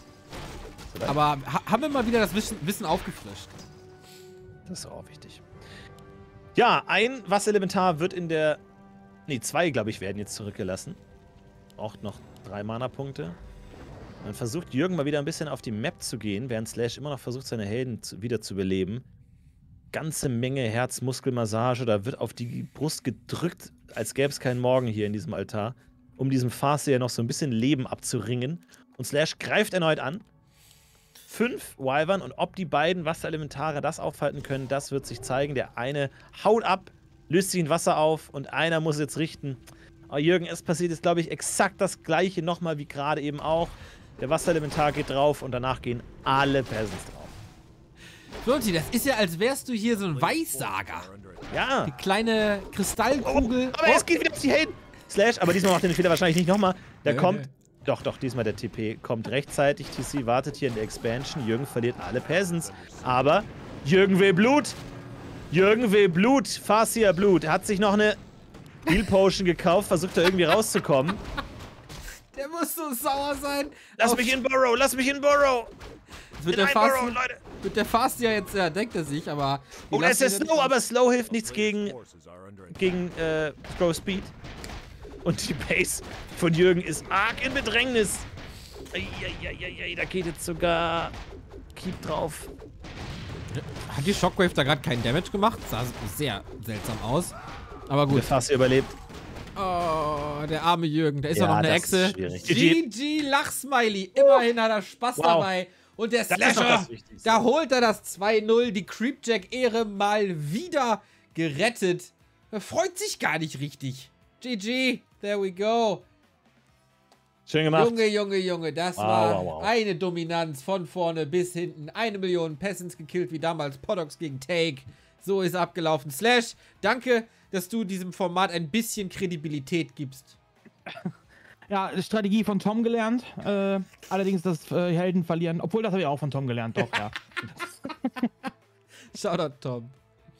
Aber haben wir mal wieder das Wissen aufgefrischt? Das ist auch wichtig. Ja, ein Wasserelementar wird in der... Ne, 2, glaube ich, werden jetzt zurückgelassen. Braucht noch 3 Mana-Punkte. Dann versucht Jürgen mal wieder ein bisschen auf die Map zu gehen, während Slash immer noch versucht, seine Helden wieder zu beleben. Ganze Menge Herzmuskelmassage, da wird auf die Brust gedrückt, als gäbe es keinen Morgen hier in diesem Altar, um diesem Farseer noch so ein bisschen Leben abzuringen. Und Slash greift erneut an. 5 Wyvern und ob die beiden Wasserelementare das aufhalten können, das wird sich zeigen. Der eine haut ab, löst sich in Wasser auf und einer muss jetzt richten. Oh, Jürgen, es passiert jetzt, glaube ich, exakt das gleiche nochmal wie gerade eben auch. Der Wasserelementar geht drauf und danach gehen alle Peasants drauf. Flonti, das ist ja, als wärst du hier so ein Weissager. Ja. Die kleine Kristallkugel. Aber es geht wieder auf die Helden. Slash, aber diesmal macht er den Fehler wahrscheinlich nicht nochmal. Der kommt. Doch, diesmal der TP kommt rechtzeitig. TC wartet hier in der Expansion. Jürgen verliert alle Peasants. Aber Jürgen will Blut. Jürgen will Blut. Farseer Blut. Er hat sich noch eine Heal Potion gekauft, versucht da irgendwie rauszukommen. Der muss so sauer sein. Lass mich in Burrow, lass mich in Burrow. Wird der Farseer jetzt, ja, denkt er sich, aber... Oh, es ist Slow, aber Slow hilft nichts gegen Throw Speed. Und die Base von Jürgen ist arg in Bedrängnis. Da geht jetzt sogar Keep drauf. Hat die Shockwave da gerade keinen Damage gemacht? Sah sehr seltsam aus. Aber gut. Der Farseer überlebt. Oh, der arme Jürgen. Da ist ja noch eine Echse. GG, Lachsmiley. Immerhin hat er Spaß dabei. Und der Slasher, da holt er das 2-0. Die Creepjack-Ehre mal wieder gerettet. Er freut sich gar nicht richtig. GG, there we go. Schön gemacht. Junge, das war eine Dominanz von vorne bis hinten. 1 Million Peasants gekillt, wie damals Poddox gegen Take. So ist abgelaufen. Slash, danke, dass du diesem Format ein bisschen Kredibilität gibst. Ja, Strategie von Tom gelernt. Allerdings das Helden verlieren. Obwohl, das habe ich auch von Tom gelernt, doch, ja. Shoutout, Tom.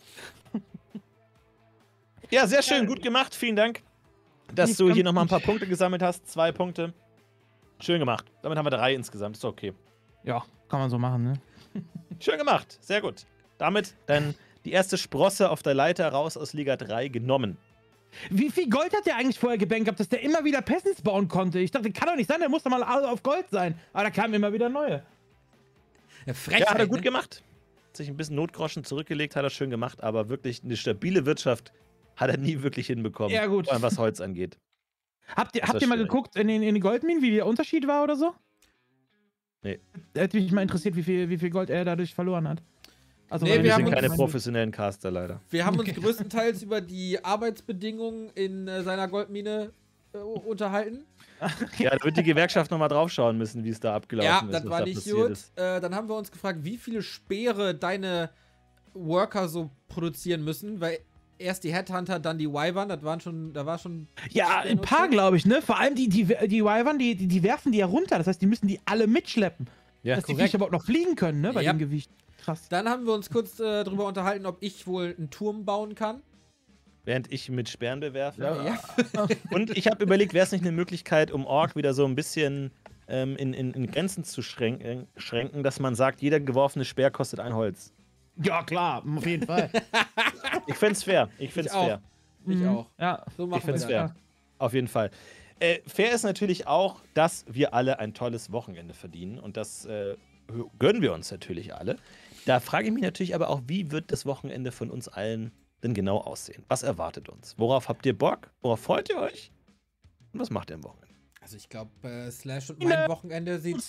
Ja, sehr schön, gut gemacht. Vielen Dank, dass du hier nochmal ein paar Punkte gesammelt hast. 2 Punkte. Schön gemacht. Damit haben wir 3 insgesamt. Ist okay. Ja, kann man so machen, ne? Schön gemacht. Sehr gut. Damit dann die erste Sprosse auf der Leiter raus aus Liga 3 genommen. Wie viel Gold hat der eigentlich vorher gebankt gehabt, dass der immer wieder Peasants bauen konnte? Ich dachte, kann doch nicht sein, der muss doch mal auf Gold sein. Aber da kamen immer wieder neue. Ja, Frechheit, ja, hat er gut gemacht. sich ein bisschen Notgroschen zurückgelegt, hat er schön gemacht, aber wirklich eine stabile Wirtschaft hat er nie wirklich hinbekommen. Ja, gut. Vor allem was Holz angeht. Habt ihr mal schwierig. geguckt in den Goldminen, wie der Unterschied war oder so? Nee. Hätte mich mal interessiert, wie viel Gold er dadurch verloren hat. Also, Nee, weil wir Wir haben sind uns- keine professionellen Caster leider. Wir haben uns größtenteils über die Arbeitsbedingungen in seiner Goldmine unterhalten. Ja, da wird die Gewerkschaft nochmal draufschauen müssen, wie es da abgelaufen Ja, ist. das was war da nicht passiert gut. ist. Dann haben wir uns gefragt, wie viele Speere deine Worker so produzieren müssen, weil erst die Headhunter, dann die Wyvern, da war schon. Ja, ein paar, glaube ich, ne? Vor allem die Wyvern, die werfen die ja runter. Das heißt, die müssen die alle mitschleppen. Ja, dass die korrekt. Viecher überhaupt noch fliegen können, ne? Bei Ja. dem Gewicht. Krass. Dann haben wir uns kurz drüber unterhalten, ob ich wohl einen Turm bauen kann. während ich mit Sperren bewerfe. Ja. Und ich habe überlegt, wäre es nicht eine Möglichkeit, um Ork wieder so ein bisschen in Grenzen zu schränken, dass man sagt, jeder geworfene Speer kostet ein Holz. Ja, klar, auf jeden Fall. Ich find's fair. Ich find's auch. fair. Ich Mhm. auch. Ja. So machen Ich find's wir das. fair. Auf jeden Fall. Fair ist natürlich auch, dass wir alle ein tolles Wochenende verdienen. Und das gönnen wir uns natürlich alle. Da frage ich mich natürlich aber auch, wie wird das Wochenende von uns allen denn genau aussehen? Was erwartet uns? Worauf habt ihr Bock? Worauf freut ihr euch? Und was macht ihr am Wochenende? Also ich glaube, Slash und mein Wochenende sieht.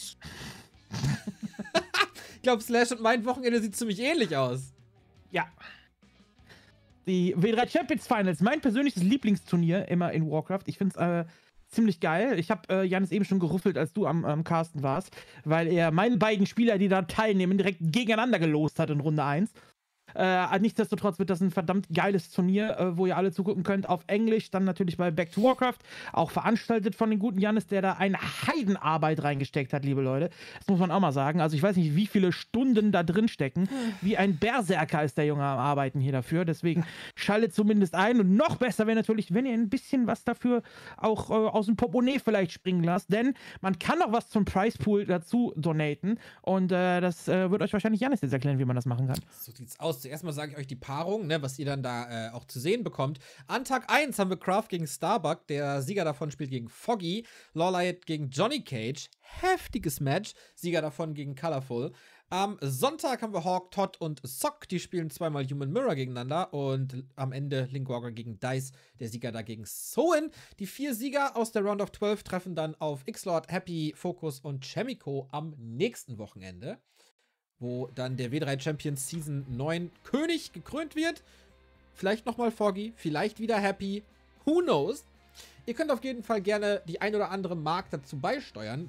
Ich glaube, Slash und mein Wochenende sieht ziemlich ähnlich aus. Ja. Die W3 Champions Finals, mein persönliches Lieblingsturnier immer in Warcraft. Ich finde es ziemlich geil. Ich habe Janis eben schon geruffelt, als du am Casten warst, weil er meine beiden Spieler, die da teilnehmen, direkt gegeneinander gelost hat in Runde 1. Nichtsdestotrotz wird das ein verdammt geiles Turnier, wo ihr alle zugucken könnt. Auf Englisch, dann natürlich bei Back to Warcraft. Auch veranstaltet von den guten Janis, der da eine Heidenarbeit reingesteckt hat, liebe Leute. Das muss man auch mal sagen. Also ich weiß nicht, wie viele Stunden da drin stecken. Wie ein Berserker ist der Junge am Arbeiten hier dafür. Deswegen schaltet zumindest ein. Und noch besser wäre natürlich, wenn ihr ein bisschen was dafür auch aus dem Portemonnaie vielleicht springen lasst. Denn man kann auch was zum Prize Pool dazu donaten. Und das wird euch wahrscheinlich Janis jetzt erklären, wie man das machen kann. So sieht's aus. Zuerst mal sage ich euch die Paarung, ne, was ihr dann da auch zu sehen bekommt. An Tag 1 haben wir Craft gegen Starbuck. Der Sieger davon spielt gegen Foggy. Lawlight gegen Johnny Cage. Heftiges Match. Sieger davon gegen Colorful. Am Sonntag haben wir Hawk, Todd und Sock. Die spielen zweimal Human Mirror gegeneinander. Und am Ende Link Walker gegen Dice. Der Sieger dagegen Soen. Die 4 Sieger aus der Round of 12 treffen dann auf X-Lord, Happy, Focus und Chemico am nächsten Wochenende, wo dann der W3 Champions Season 9 König gekrönt wird. Vielleicht nochmal Foggy, vielleicht wieder Happy. Who knows? Ihr könnt auf jeden Fall gerne die ein oder andere Mark dazu beisteuern.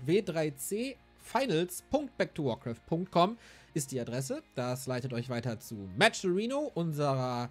w3cfinals.backtowarcraft.com ist die Adresse. Das leitet euch weiter zu Matcherino, unserer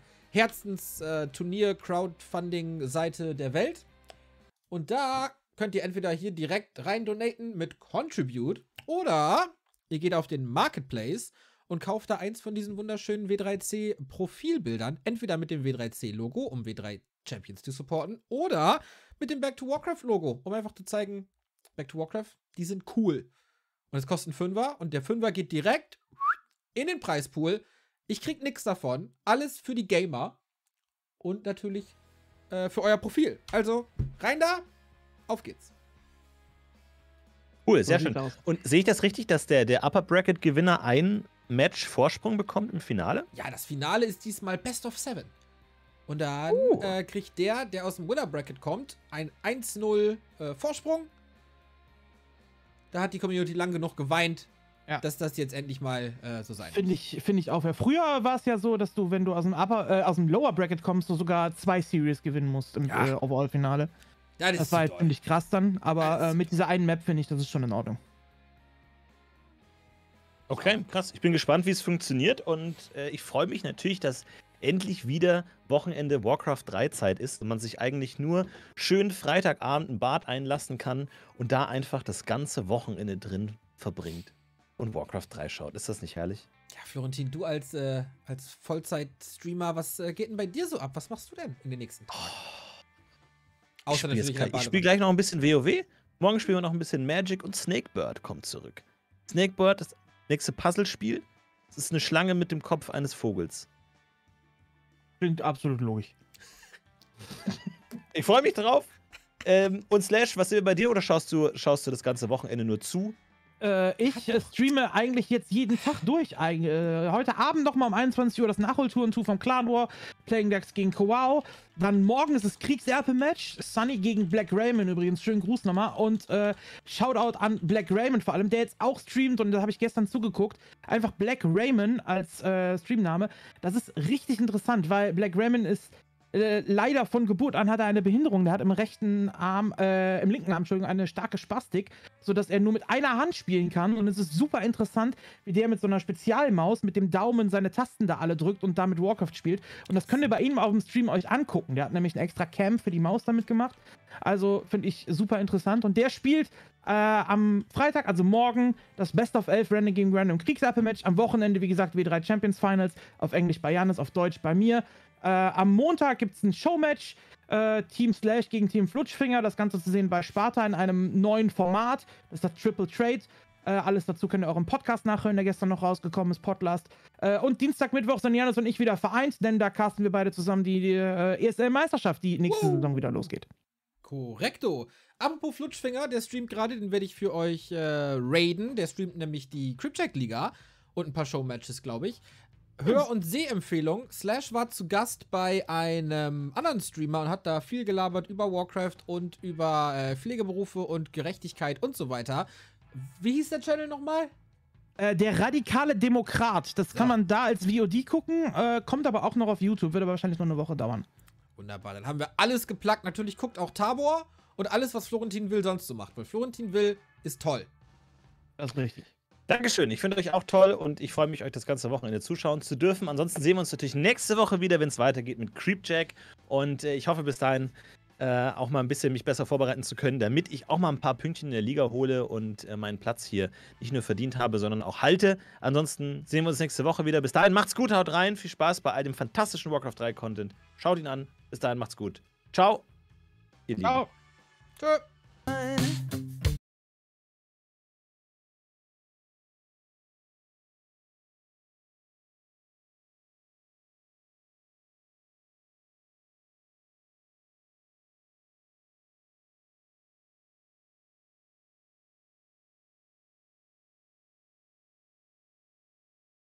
Herzensturnier-Crowdfunding-Seite der Welt. Und da könnt ihr entweder hier direkt rein donaten mit Contribute oder ihr geht auf den Marketplace und kauft da eins von diesen wunderschönen W3C-Profilbildern. Entweder mit dem W3C-Logo, um W3 Champions zu supporten, oder mit dem Back to Warcraft-Logo, um einfach zu zeigen, Back to Warcraft, die sind cool. Und es kostet einen Fünfer und der Fünfer geht direkt in den Preispool. Ich krieg nichts davon. Alles für die Gamer und natürlich für euer Profil. Also rein da, auf geht's. Cool, sehr So schön. sieht's aus. Und sehe ich das richtig, dass der Upper Bracket Gewinner ein Match Vorsprung bekommt im Finale? Ja, das Finale ist diesmal Best of 7. Und dann kriegt der aus dem Winner Bracket kommt, ein 1-0 Vorsprung. Da hat die Community lang genug geweint, Ja. dass das jetzt endlich mal so sein Finde ich auch. Früher war es ja so, dass du, wenn du aus dem Lower Bracket kommst, du sogar 2 Series gewinnen musst im Ja. Overall-Finale. Ja, Das war halt ziemlich krass dann, aber Das ist mit dieser einen Map finde ich, das ist schon in Ordnung. Okay, krass. Ich bin gespannt, wie es funktioniert und ich freue mich natürlich, dass endlich wieder Wochenende Warcraft 3 Zeit ist und man sich eigentlich nur schön Freitagabend ein Bad einlassen kann und da einfach das ganze Wochenende drin verbringt und Warcraft 3 schaut. Ist das nicht herrlich? Ja, Florentin, du als Vollzeit-Streamer, was geht denn bei dir so ab? Was machst du denn in den nächsten Tagen? Außer natürlich in der Ich spiele Badewanne. gleich noch ein bisschen WoW. Morgen spielen wir noch ein bisschen Magic und Snakebird kommt zurück. Snakebird, das nächste Puzzlespiel. Es ist eine Schlange mit dem Kopf eines Vogels. Klingt absolut logisch. Ich freue mich drauf. Und Slash, was ist bei dir oder schaust du das ganze Wochenende nur zu? Ich streame eigentlich jetzt jeden Tag durch. Heute Abend nochmal um 21 Uhr das Nachholtourentour vom Clan War. Playing Decks gegen Kowao. Dann morgen ist das Kriegserbe-Match. Sunny gegen Black Raymond übrigens. Schönen Gruß nochmal. Und Shoutout an Black Raymond vor allem, der jetzt auch streamt. Und da habe ich gestern zugeguckt. Einfach Black Raymond als Streamname. Das ist richtig interessant, weil Black Raymond ist leider von Geburt an hat er eine Behinderung. Der hat im linken Arm, Entschuldigung, eine starke Spastik, sodass er nur mit einer Hand spielen kann. Und es ist super interessant, wie der mit so einer Spezialmaus mit dem Daumen seine Tasten da alle drückt und damit Warcraft spielt. Und das könnt ihr bei ihm auf dem Stream euch angucken. Der hat nämlich ein extra Cam für die Maus damit gemacht. Also finde ich super interessant. Und der spielt am Freitag, also morgen, das Best of 11 Random gegen Random Kriegserbe-Match. Am Wochenende, wie gesagt, W3 Champions Finals. Auf Englisch bei Janis, auf Deutsch bei mir. Am Montag gibt es ein Showmatch, Team Slash gegen Team Flutschfinger, das Ganze zu sehen bei Sparta in einem neuen Format, das ist das Triple Trade. Alles dazu könnt ihr auch im Podcast nachhören, der gestern noch rausgekommen ist, Podlast. Und Dienstag, Mittwoch sind Janis und ich wieder vereint, denn da casten wir beide zusammen die ESL-Meisterschaft, die nächste Saison wieder losgeht. Korrekto. Apropos Flutschfinger, der streamt gerade, den werde ich für euch raiden. Der streamt nämlich die Cripcheck-Liga und ein paar Showmatches, glaube ich. Hör- und Sehempfehlung. Slash war zu Gast bei einem anderen Streamer und hat da viel gelabert über Warcraft und über Pflegeberufe und Gerechtigkeit und so weiter. Wie hieß der Channel nochmal? Der radikale Demokrat. Das kann man da als VOD gucken, kommt aber auch noch auf YouTube, wird aber wahrscheinlich noch eine Woche dauern. Wunderbar, dann haben wir alles geplagt. Natürlich guckt auch Tabor und alles, was Florentin Will sonst so macht. Weil Florentin Will ist toll. Das ist richtig. Dankeschön, ich finde euch auch toll und ich freue mich, euch das ganze Wochenende zuschauen zu dürfen. Ansonsten sehen wir uns natürlich nächste Woche wieder, wenn es weitergeht mit Creepjack. Und ich hoffe bis dahin auch mal ein bisschen mich besser vorbereiten zu können, damit ich auch mal ein paar Pünktchen in der Liga hole und meinen Platz hier nicht nur verdient habe, sondern auch halte. Ansonsten sehen wir uns nächste Woche wieder. Bis dahin macht's gut, haut rein, viel Spaß bei all dem fantastischen Warcraft 3 Content. Schaut ihn an. Bis dahin macht's gut. Ciao. Ihr Lieben. Ciao. Tschö.